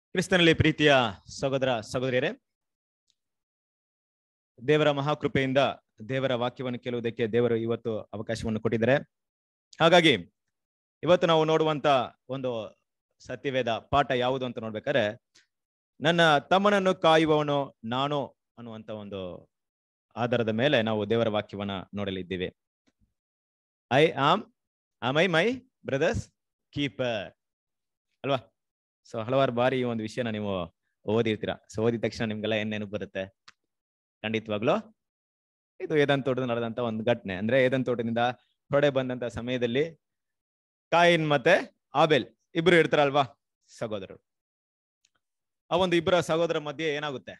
ಕ್ರಿಸ್ತನಲ್ಲಿ ಪ್ರೀತಿಯ ಸಹೋದರ ಸಹೋದರಿಯರೇ, ದೇವರ ಮಹಾಕೃಪೆಯಿಂದ ದೇವರ ವಾಕ್ಯವನ್ನು ಕೇಳುವುದಕ್ಕೆ ದೇವರು ಇವತ್ತು ಅವಕಾಶವನ್ನು ಕೊಟ್ಟಿದ್ದಾರೆ. ಹಾಗಾಗಿ ಇವತ್ತು ನಾವು ನೋಡುವಂತ ಒಂದು ಸತ್ಯವೇದ ಪಾಠ ಯಾವುದು ಅಂತ ನೋಡ್ಬೇಕಾದ್ರೆ, ನನ್ನ ತಮ್ಮನನ್ನು ಕಾಯುವವನು ನಾನು ಅನ್ನುವಂತ ಒಂದು ಆಧಾರದ ಮೇಲೆ ನಾವು ದೇವರ ವಾಕ್ಯವನ್ನ ನೋಡಲಿದ್ದೀವಿ. ಐ ಮೈ ಬ್ರದರ್ಸ್ ಕೀಪರ್ ಅಲ್ವಾ? ಸೊ ಹಲವಾರು ಬಾರಿ ಈ ಒಂದು ವಿಷಯನ ನೀವು ಓದಿರ್ತೀರಾ. ಸೊ ಓದಿದ ತಕ್ಷಣ ನಿಮ್ಗೆಲ್ಲ ಏನೇನು ಬರುತ್ತೆ? ಖಂಡಿತವಾಗ್ಲೂ ಇದು ಏದನ್ ತೋಟದ ನಡೆದಂತ ಒಂದು ಘಟನೆ. ಅಂದ್ರೆ ಏದನ್ ತೋಟದಿಂದ ಹೊರಡೆ ಬಂದಂತ ಸಮಯದಲ್ಲಿ ಕಾಯಿನ್ ಮತ್ತೆ ಆಬೇಲ್ ಇಬ್ರು ಇರ್ತಾರಲ್ವಾ, ಸಹೋದರರು. ಆ ಒಂದು ಇಬ್ಬರ ಸಹೋದರ ಮಧ್ಯೆ ಏನಾಗುತ್ತೆ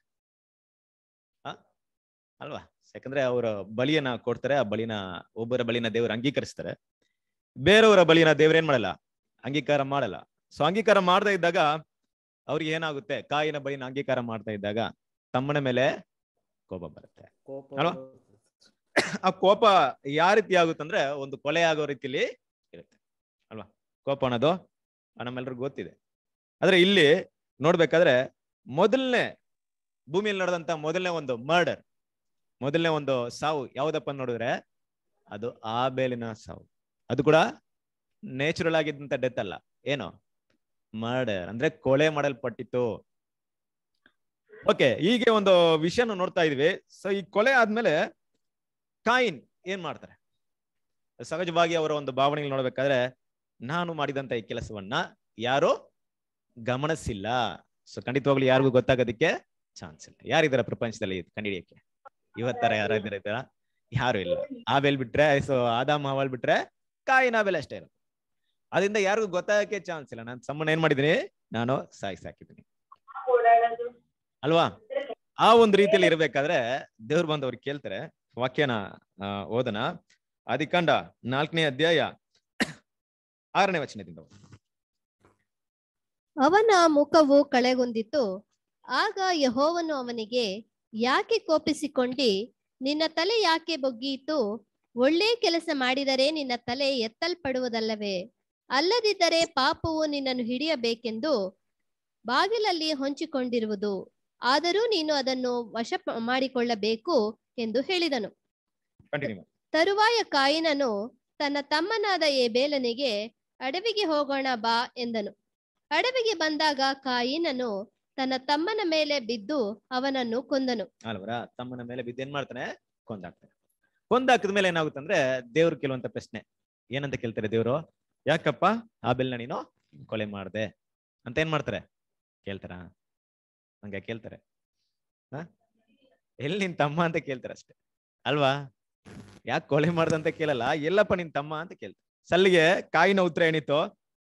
ಅಲ್ವಾ? ಯಾಕಂದ್ರೆ ಅವರ ಬಲಿಯನ್ನ ಕೊಡ್ತಾರೆ. ಆ ಬಲಿನ ಒಬ್ಬರ ಬಲಿನ ದೇವರು ಅಂಗೀಕರಿಸ್ತಾರೆ, ಬೇರೆಯವರ ಬಲಿನ ದೇವ್ರ ಏನ್ ಮಾಡಲ್ಲ, ಅಂಗೀಕಾರ ಮಾಡಲ್ಲ. ಸೊ ಅಂಗೀಕಾರ ಮಾಡ್ತಾ ಇದ್ದಾಗ ಅವ್ರಿಗೆ ಏನಾಗುತ್ತೆ, ಕಾಯಿನ ಬಲಿನ ಅಂಗೀಕಾರ ಮಾಡ್ತಾ ಇದ್ದಾಗ ತಮ್ಮನ ಮೇಲೆ ಕೋಪ ಬರುತ್ತೆ ಅಲ್ವಾ? ಆ ಕೋಪ ಯಾವ ರೀತಿ ಆಗುತ್ತಂದ್ರೆ ಒಂದು ಕೊಲೆ ಆಗೋ ರೀತಿಲಿ ಇರುತ್ತೆ ಅಲ್ವಾ? ಕೋಪ ಅನ್ನೋದು ನಮ್ಮೆಲ್ರಿಗೂ ಗೊತ್ತಿದೆ. ಆದ್ರೆ ಇಲ್ಲಿ ನೋಡ್ಬೇಕಾದ್ರೆ ಮೊದಲನೇ ಭೂಮಿಯಲ್ಲಿ ನಡೆದಂತ ಮೊದಲನೇ ಒಂದು ಮರ್ಡರ್, ಮೊದಲನೇ ಒಂದು ಸಾವು ಯಾವ್ದಪ್ಪ ನೋಡಿದ್ರೆ ಅದು ಆಬೇಲಿನ ಸಾವು. ಅದು ಕೂಡ ನ್ಯಾಚುರಲ್ ಆಗಿದ್ದಂತ ಡೆತ್ ಅಲ್ಲ, ಏನು ಮರ್ಡರ್ ಅಂದ್ರೆ ಕೊಲೆ ಮಾಡಲ್ಪಟ್ಟಿತ್ತು. ಓಕೆ, ಹೀಗೆ ಒಂದು ವಿಷಯನ ನೋಡ್ತಾ ಇದೀವಿ. ಸೊ ಈ ಕೊಲೆ ಆದ್ಮೇಲೆ ಕಾಯಿನ್ ಏನ್ ಮಾಡ್ತಾರೆ? ಸಹಜವಾಗಿ ಅವರ ಒಂದು ಭಾವನೆಗಳು ನೋಡ್ಬೇಕಾದ್ರೆ, ನಾನು ಮಾಡಿದಂತ ಈ ಕೆಲಸವನ್ನ ಯಾರು ಗಮನಿಸಿಲ್ಲ. ಸೊ ಖಂಡಿತವಾಗ್ಲು ಯಾರಿಗೂ ಗೊತ್ತಾಗೋದಕ್ಕೆ ಚಾನ್ಸ್ ಇಲ್ಲ. ಯಾರಿದಾರ ಪ್ರಪಂಚದಲ್ಲಿ ಕಂಡಿಡಿಯಕ್ಕೆ? ಇವತ್ತರ ಯಾರಿದ್ದಾರ? ಯಾರು ಇಲ್ಲ. ಆಬೇಲ್ ಬಿಟ್ರೆ, ಸೊ ಆದಾಮ್ ಹವ್ವಲ್ ಬಿಟ್ರೆ ಕಾಯಿನ್ ಆಬೇಲ್ ಅಷ್ಟೇ ಇರೋದು. ಅದರಿಂದ ಯಾರಿಗೂ ಗೊತ್ತಾಗಕ್ಕೆ ಚಾನ್ಸ್ ಇಲ್ಲ. ನಾನು ಸಮ್ಮನ್ನ ಏನ್ ಮಾಡಿದೀನಿ, ನಾನು ಸಾಕಿದ್ದೀನಿ ಅಲ್ವಾ? ಆ ಒಂದು ರೀತಿಯಲ್ಲಿ ಇರ್ಬೇಕಾದ್ರೆ ದೇವ್ರು ಬಂದವ್ರಿಗೆ ಕೇಳ್ತಾರೆ. ವಾಕ್ಯನ ಓದನ, ಆದಿಕಾಂಡ 4ನೇ ಅಧ್ಯಾಯ 6ನೇ ವಚನದಿಂದ. ಅವನ ಮುಖವು ಕಳೆಗುಂದಿತು. ಆಗ ಯೆಹೋವನು ಅವನಿಗೆ, ಯಾಕೆ ಕೋಪಿಸಿಕೊಂಡಿ? ನಿನ್ನ ತಲೆ ಯಾಕೆ ಬೊಗ್ಗಿಯಿತು? ಒಳ್ಳೆ ಕೆಲಸ ಮಾಡಿದರೆ ನಿನ್ನ ತಲೆ ಎತ್ತಲ್ಪಡುವುದಲ್ಲವೇ? ಅಲ್ಲದಿದ್ದರೆ ಪಾಪವು ನಿನ್ನನ್ನು ಹಿಡಿಯಬೇಕೆಂದು ಬಾಗಿಲಲ್ಲಿ ಹೊಂಚಿಕೊಂಡಿರುವುದು. ಆದರೂ ನೀನು ಅದನ್ನು ವಶ ಮಾಡಿಕೊಳ್ಳಬೇಕು ಎಂದು ಹೇಳಿದನು. ತರುವಾಯ ಕಾಯಿನನು ತನ್ನ ತಮ್ಮನಾದ ಏಬೇಲನಿಗೆ, ಅಡವಿಗೆ ಹೋಗೋಣ ಬಾ ಎಂದನು. ಅಡವಿಗೆ ಬಂದಾಗ ಕಾಯಿನನು ತನ್ನ ತಮ್ಮನ ಮೇಲೆ ಬಿದ್ದು ಅವನನ್ನು ಕೊಂದನು. ಅಲ್ವರ? ತಮ್ಮನ ಮೇಲೆ ಬಿದ್ದು ಏನ್ ಮಾಡ್ತಾನೆ? ಕೊಂದಾಕ್ತಾನೆ. ಕೊಂದಾಕಿದ ಮೇಲೆ ಏನಾಗುತ್ತಂದ್ರೆ ದೇವ್ರು ಕೇಳುವಂತ ಪ್ರಶ್ನೆ ಏನಂತ ಕೇಳ್ತಾರೆ ದೇವ್ರು, ಯಾಕಪ್ಪ ಆಬೇಲ್ನ ನೀನು ಕೊಲೆ ಮಾಡ್ದೆ ಅಂತ ಏನ್ ಮಾಡ್ತಾರೆ? ಕೇಳ್ತಾರ? ಹಂಗ ಕೇಳ್ತಾರೆ? ಎಲ್ಲಿ ನಿನ್ ತಮ್ಮ ಅಂತ ಕೇಳ್ತಾರೆ ಅಷ್ಟೇ ಅಲ್ವಾ? ಯಾಕೆ ಕೊಲೆ ಮಾಡ್ದಂತ ಕೇಳಲ್ಲ, ಎಲ್ಲಪ್ಪ ನಿನ್ ತಮ್ಮ ಅಂತ ಕೇಳ್ತಾರೆ. ಸಲ್ಲಿಗೆ ಕಾಯಿನ ಉತ್ತರ ಏನಿತ್ತು?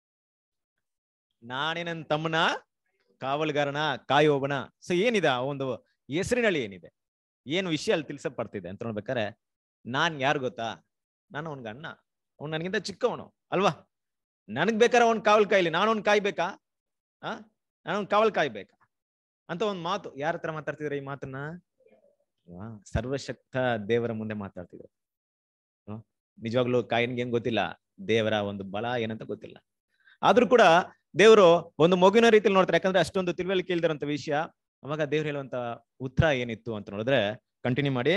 ನಾನೇ ನನ್ನ ತಮ್ಮನ ಕಾವಲುಗಾರನ, ಕಾಯುವವನ. ಸೊ ಏನಿದೆ ಆ ಒಂದು ಹೆಸರಿನಲ್ಲಿ ಏನಿದೆ, ಏನು ವಿಷಯ ಅಲ್ಲಿ ತಿಳಿಸಪಡ್ತಿದೆ ಅಂತ ನೋಡ್ಬೇಕಾರೆ, ನಾನ್ ಯಾರು ಗೊತ್ತಾ? ನಾನು ಅವನ್ಗ ಅಣ್ಣ, ಅವ್ನು ನನಗಿಂತ ಚಿಕ್ಕವನು ಅಲ್ವಾ? ನನಗ್ ಬೇಕಾದ್ರೆ ಅವ್ನ್ ಕಾವಲ್ ಕಾಯ್ಲಿ, ನಾನು ಅವ್ನ್ ಕಾಯ್ಬೇಕಾ? ನಾನು ಅವ್ನ್ ಕಾವಲ್ ಕಾಯ್ಬೇಕಾ ಅಂತ ಒಂದ್ ಮಾತು. ಯಾರ ಹತ್ರ ಮಾತಾಡ್ತಿದ್ರೆ ಈ ಮಾತನ್ನ? ಸರ್ವಶಕ್ತ ದೇವರ ಮುಂದೆ ಮಾತಾಡ್ತಿದ್ರು. ನಿಜವಾಗ್ಲೂ ಕಾಯಿನ್ಗೆ ಏನ್ ಗೊತ್ತಿಲ್ಲ, ದೇವರ ಒಂದು ಬಲ ಏನಂತ ಗೊತ್ತಿಲ್ಲ. ಆದ್ರೂ ಕೂಡ ದೇವರು ಒಂದು ಮಗುವಿನ ರೀತಿಯಲ್ಲಿ ನೋಡ್ತಾರೆ, ಯಾಕಂದ್ರೆ ಅಷ್ಟೊಂದು ತಿಳುವಳಿಕೆ ಇಲ್ದಿರಂತ ವಿಷಯ. ಅವಾಗ ದೇವ್ರು ಹೇಳುವಂತ ಉತ್ತರ ಏನಿತ್ತು ಅಂತ ನೋಡಿದ್ರೆ, ಕಂಟಿನ್ಯೂ ಮಾಡಿ.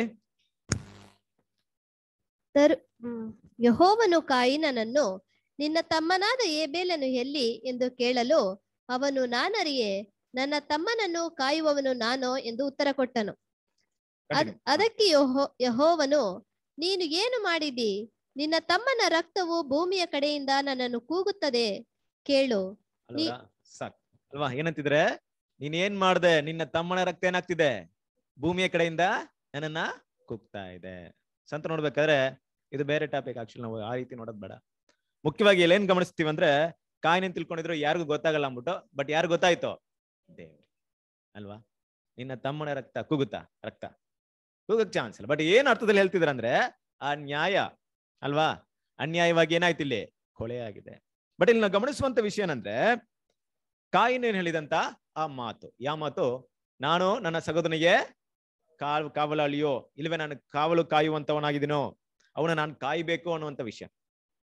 ಯೆಹೋವನು ಕಾಯಿನನನ್ನು, ನಿನ್ನ ತಮ್ಮನಾದ ಏಬೇಲನು ಎಲ್ಲಿ ಎಂದು ಕೇಳಲು ಅವನು, ನಾನರಿಯೆ, ನನ್ನ ತಮ್ಮನನ್ನು ಕಾಯುವವನು ನಾನು ಎಂದು ಉತ್ತರ ಕೊಟ್ಟನು. ಅದಕ್ಕೆ ಯೆಹೋವನು, ನೀನು ಏನು ಮಾಡಿದಿ? ನಿನ್ನ ತಮ್ಮನ ರಕ್ತವು ಭೂಮಿಯ ಕಡೆಯಿಂದ ನನ್ನನ್ನು ಕೂಗುತ್ತದೆ, ಕೇಳು. ಅಲ್ವಾ? ಏನಂತಿದ್ರೆ, ನೀನ್ ಏನ್ ಮಾಡ್ದೆ? ನಿನ್ನ ತಮ್ಮನ ರಕ್ತ ಏನಾಗ್ತಿದೆ? ಭೂಮಿಯ ಕಡೆಯಿಂದ ನನ್ನನ್ನ ಕೂಗ್ತಾ ಇದೆ. ಸಂತ ನೋಡ್ಬೇಕಾದ್ರೆ ಇದು ಬೇರೆ ಟಾಪಿಕ್. ಆಕ್ಚುಲಿ ನಾವು ಆ ರೀತಿ ನೋಡೋದ್ ಬೇಡ. ಮುಖ್ಯವಾಗಿ ಏನ್ ಗಮನಿಸ್ತೀವಿ ಅಂದ್ರೆ, ಕಾಯಿನ ತಿಳ್ಕೊಂಡಿದ್ರು ಯಾರಿಗೂ ಗೊತ್ತಾಗಲ್ಲ ಅಂದ್ಬಿಟ್ಟು, ಬಟ್ ಯಾರು ಗೊತ್ತಾಯ್ತು? ದೇವ್ರು ಅಲ್ವಾ? ನಿನ್ನ ತಮ್ಮನ ರಕ್ತ ಕೂಗುತ್ತಾ? ರಕ್ತ ಕೂಗಕ್ ಚಾನ್ಸ್ ಇಲ್ಲ. ಬಟ್ ಏನ್ ಅರ್ಥದಲ್ಲಿ ಹೇಳ್ತಿದ್ರ ಅಂದ್ರೆ, ಆ ನ್ಯಾಯ ಅಲ್ವಾ? ಅನ್ಯಾಯವಾಗಿ ಏನಾಯ್ತು? ಇಲ್ಲಿ ಕೊಲೆ ಆಗಿದೆ. ಬಟ್ ಇಲ್ಲಿ ನಾವು ಗಮನಿಸುವಂತ ವಿಷಯ ಏನಂದ್ರೆ, ಕಾಯಿನ್ ಏನ್ ಹೇಳಿದಂತ ಆ ಮಾತು, ಯಾವ ಮಾತು? ನಾನು ನನ್ನ ಸಹೋದರನಿಗೆ ಕಾವಲಾಳಿಯೋ ಇಲ್ವೇ, ನಾನು ಕಾವಲು ಕಾಯುವಂತವನಾಗಿದ್ದೀನೋ, ಅವನ ನಾನು ಕಾಯ್ಬೇಕು ಅನ್ನುವಂತ ವಿಷಯ.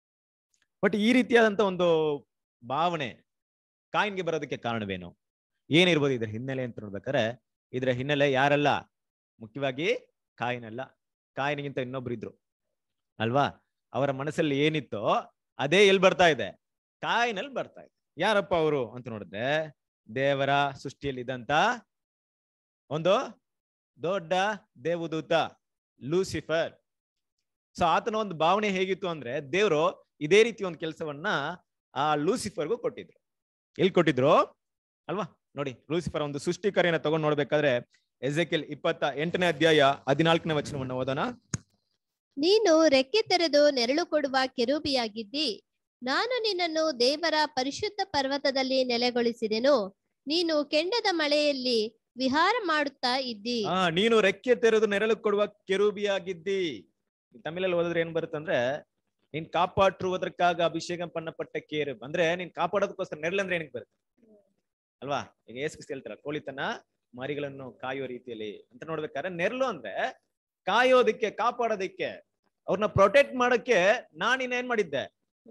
ಬಟ್ ಈ ರೀತಿಯಾದಂತ ಒಂದು ಭಾವನೆ ಕಾಯಿನ್ಗೆ ಬರೋದಕ್ಕೆ ಕಾರಣವೇನು? ಏನಿರ್ಬೋದು ಇದ್ರ ಹಿನ್ನೆಲೆ ಅಂತ ನೋಡ್ಬೇಕಾದ್ರೆ, ಇದ್ರ ಹಿನ್ನೆಲೆ ಯಾರಲ್ಲ, ಮುಖ್ಯವಾಗಿ ಕಾಯಿನಲ್ಲ. ಕಾಯಿನಿಗಿಂತ ಇನ್ನೊಬ್ರು ಇದ್ರು ಅಲ್ವಾ. ಅವರ ಮನಸ್ಸಲ್ಲಿ ಏನಿತ್ತೋ ಅದೇ ಎಲ್ಲಿ ಬರ್ತಾ ಇದೆ, ಕಾಯಿನಲ್ಲಿ ಬರ್ತಾ ಇದೆ. ಯಾರಪ್ಪ ಅವರು ಅಂತ ನೋಡಿದ್ರೆ, ದೇವರ ಸೃಷ್ಟಿಯಲ್ಲಿ ಇದ್ದಂತ ಒಂದು ದೊಡ್ಡ ದೇವದೂತ ಲೂಸಿಫರ್. ಸೊ ಆತನ ಒಂದು ಭಾವನೆ ಹೇಗಿತ್ತು ಅಂದ್ರೆ, ದೇವರು ಇದೇ ರೀತಿ ಒಂದು ಕೆಲಸವನ್ನ ಆ ಲೂಸಿಫರ್ಗೂ ಕೊಟ್ಟಿದ್ರು. ಎಲ್ಲಿ ಕೊಟ್ಟಿದ್ರು ಅಲ್ವಾ. ನೋಡಿ, ಲೂಸಿಫರ್ ಒಂದು ಸೃಷ್ಟಿಕರ್ಯನ ತಗೊಂಡ್ ನೋಡ್ಬೇಕಾದ್ರೆ, ಎಜೆಕಿಯೇಲ್ 28ನೇ ಅಧ್ಯಾಯ 14ನೇ ವಚನವನ್ನು ಓದೋಣ. ನೀನು ರೆಕ್ಕೆ ತೆರೆದು ನೆರಳು ಕೊಡುವ ಕೆರೂಬಿಯಾಗಿದ್ದಿ. ನಾನು ನಿನ್ನನ್ನು ದೇವರ ಪರಿಶುದ್ಧ ಪರ್ವತದಲ್ಲಿ ನೆಲೆಗೊಳಿಸಿದೆನು. ನೀನು ಕೆಂಡದ ಮಳೆಯಲ್ಲಿ ವಿಹಾರ ಮಾಡುತ್ತಾ ಇದ್ದಿ. ನೀನು ರೆಕ್ಕೆ ತೆರೆದು ನೆರಳು ಕೊಡುವ ಕೆರೂಬಿಯಾಗಿದ್ದಿ. ತಮಿಳಲ್ಲಿ ಓದಿದ್ರೆ ಏನ್ ಬರುತ್ತಂದ್ರೆ, ನೀನ್ ಕಾಪಾಡುವುದಕ್ಕಾಗ ಅಭಿಷೇಕ ಪಣ್ಣಪಟ್ಟ ಕೇರು. ಅಂದ್ರೆ ನೀನ್ ಕಾಪಾಡೋದಕ್ಕೋಸ್ಕರ ನೆರಳು ಅಂದ್ರೆ ಏನಕ್ಕೆ ಬರುತ್ತೆ ಅಲ್ವಾ. ಈಗ ಏಸ್ಕಿಸ್ ಹೇಳ್ತಾರ, ಕೋಳಿತನ ಮರಿಗಳನ್ನು ಕಾಯೋ ರೀತಿಯಲ್ಲಿ ಅಂತ ನೋಡ್ಬೇಕಾದ್ರೆ, ನೆರಳು ಅಂದ್ರೆ ಕಾಯೋದಿಕ್ಕೆ, ಕಾಪಾಡೋದಿಕ್ಕೆ, ಅವ್ರನ್ನ ಪ್ರೊಟೆಕ್ಟ್ ಮಾಡಕ್ಕೆ ನಾನಿನ್ನೇನ್ ಮಾಡಿದ್ದೆ,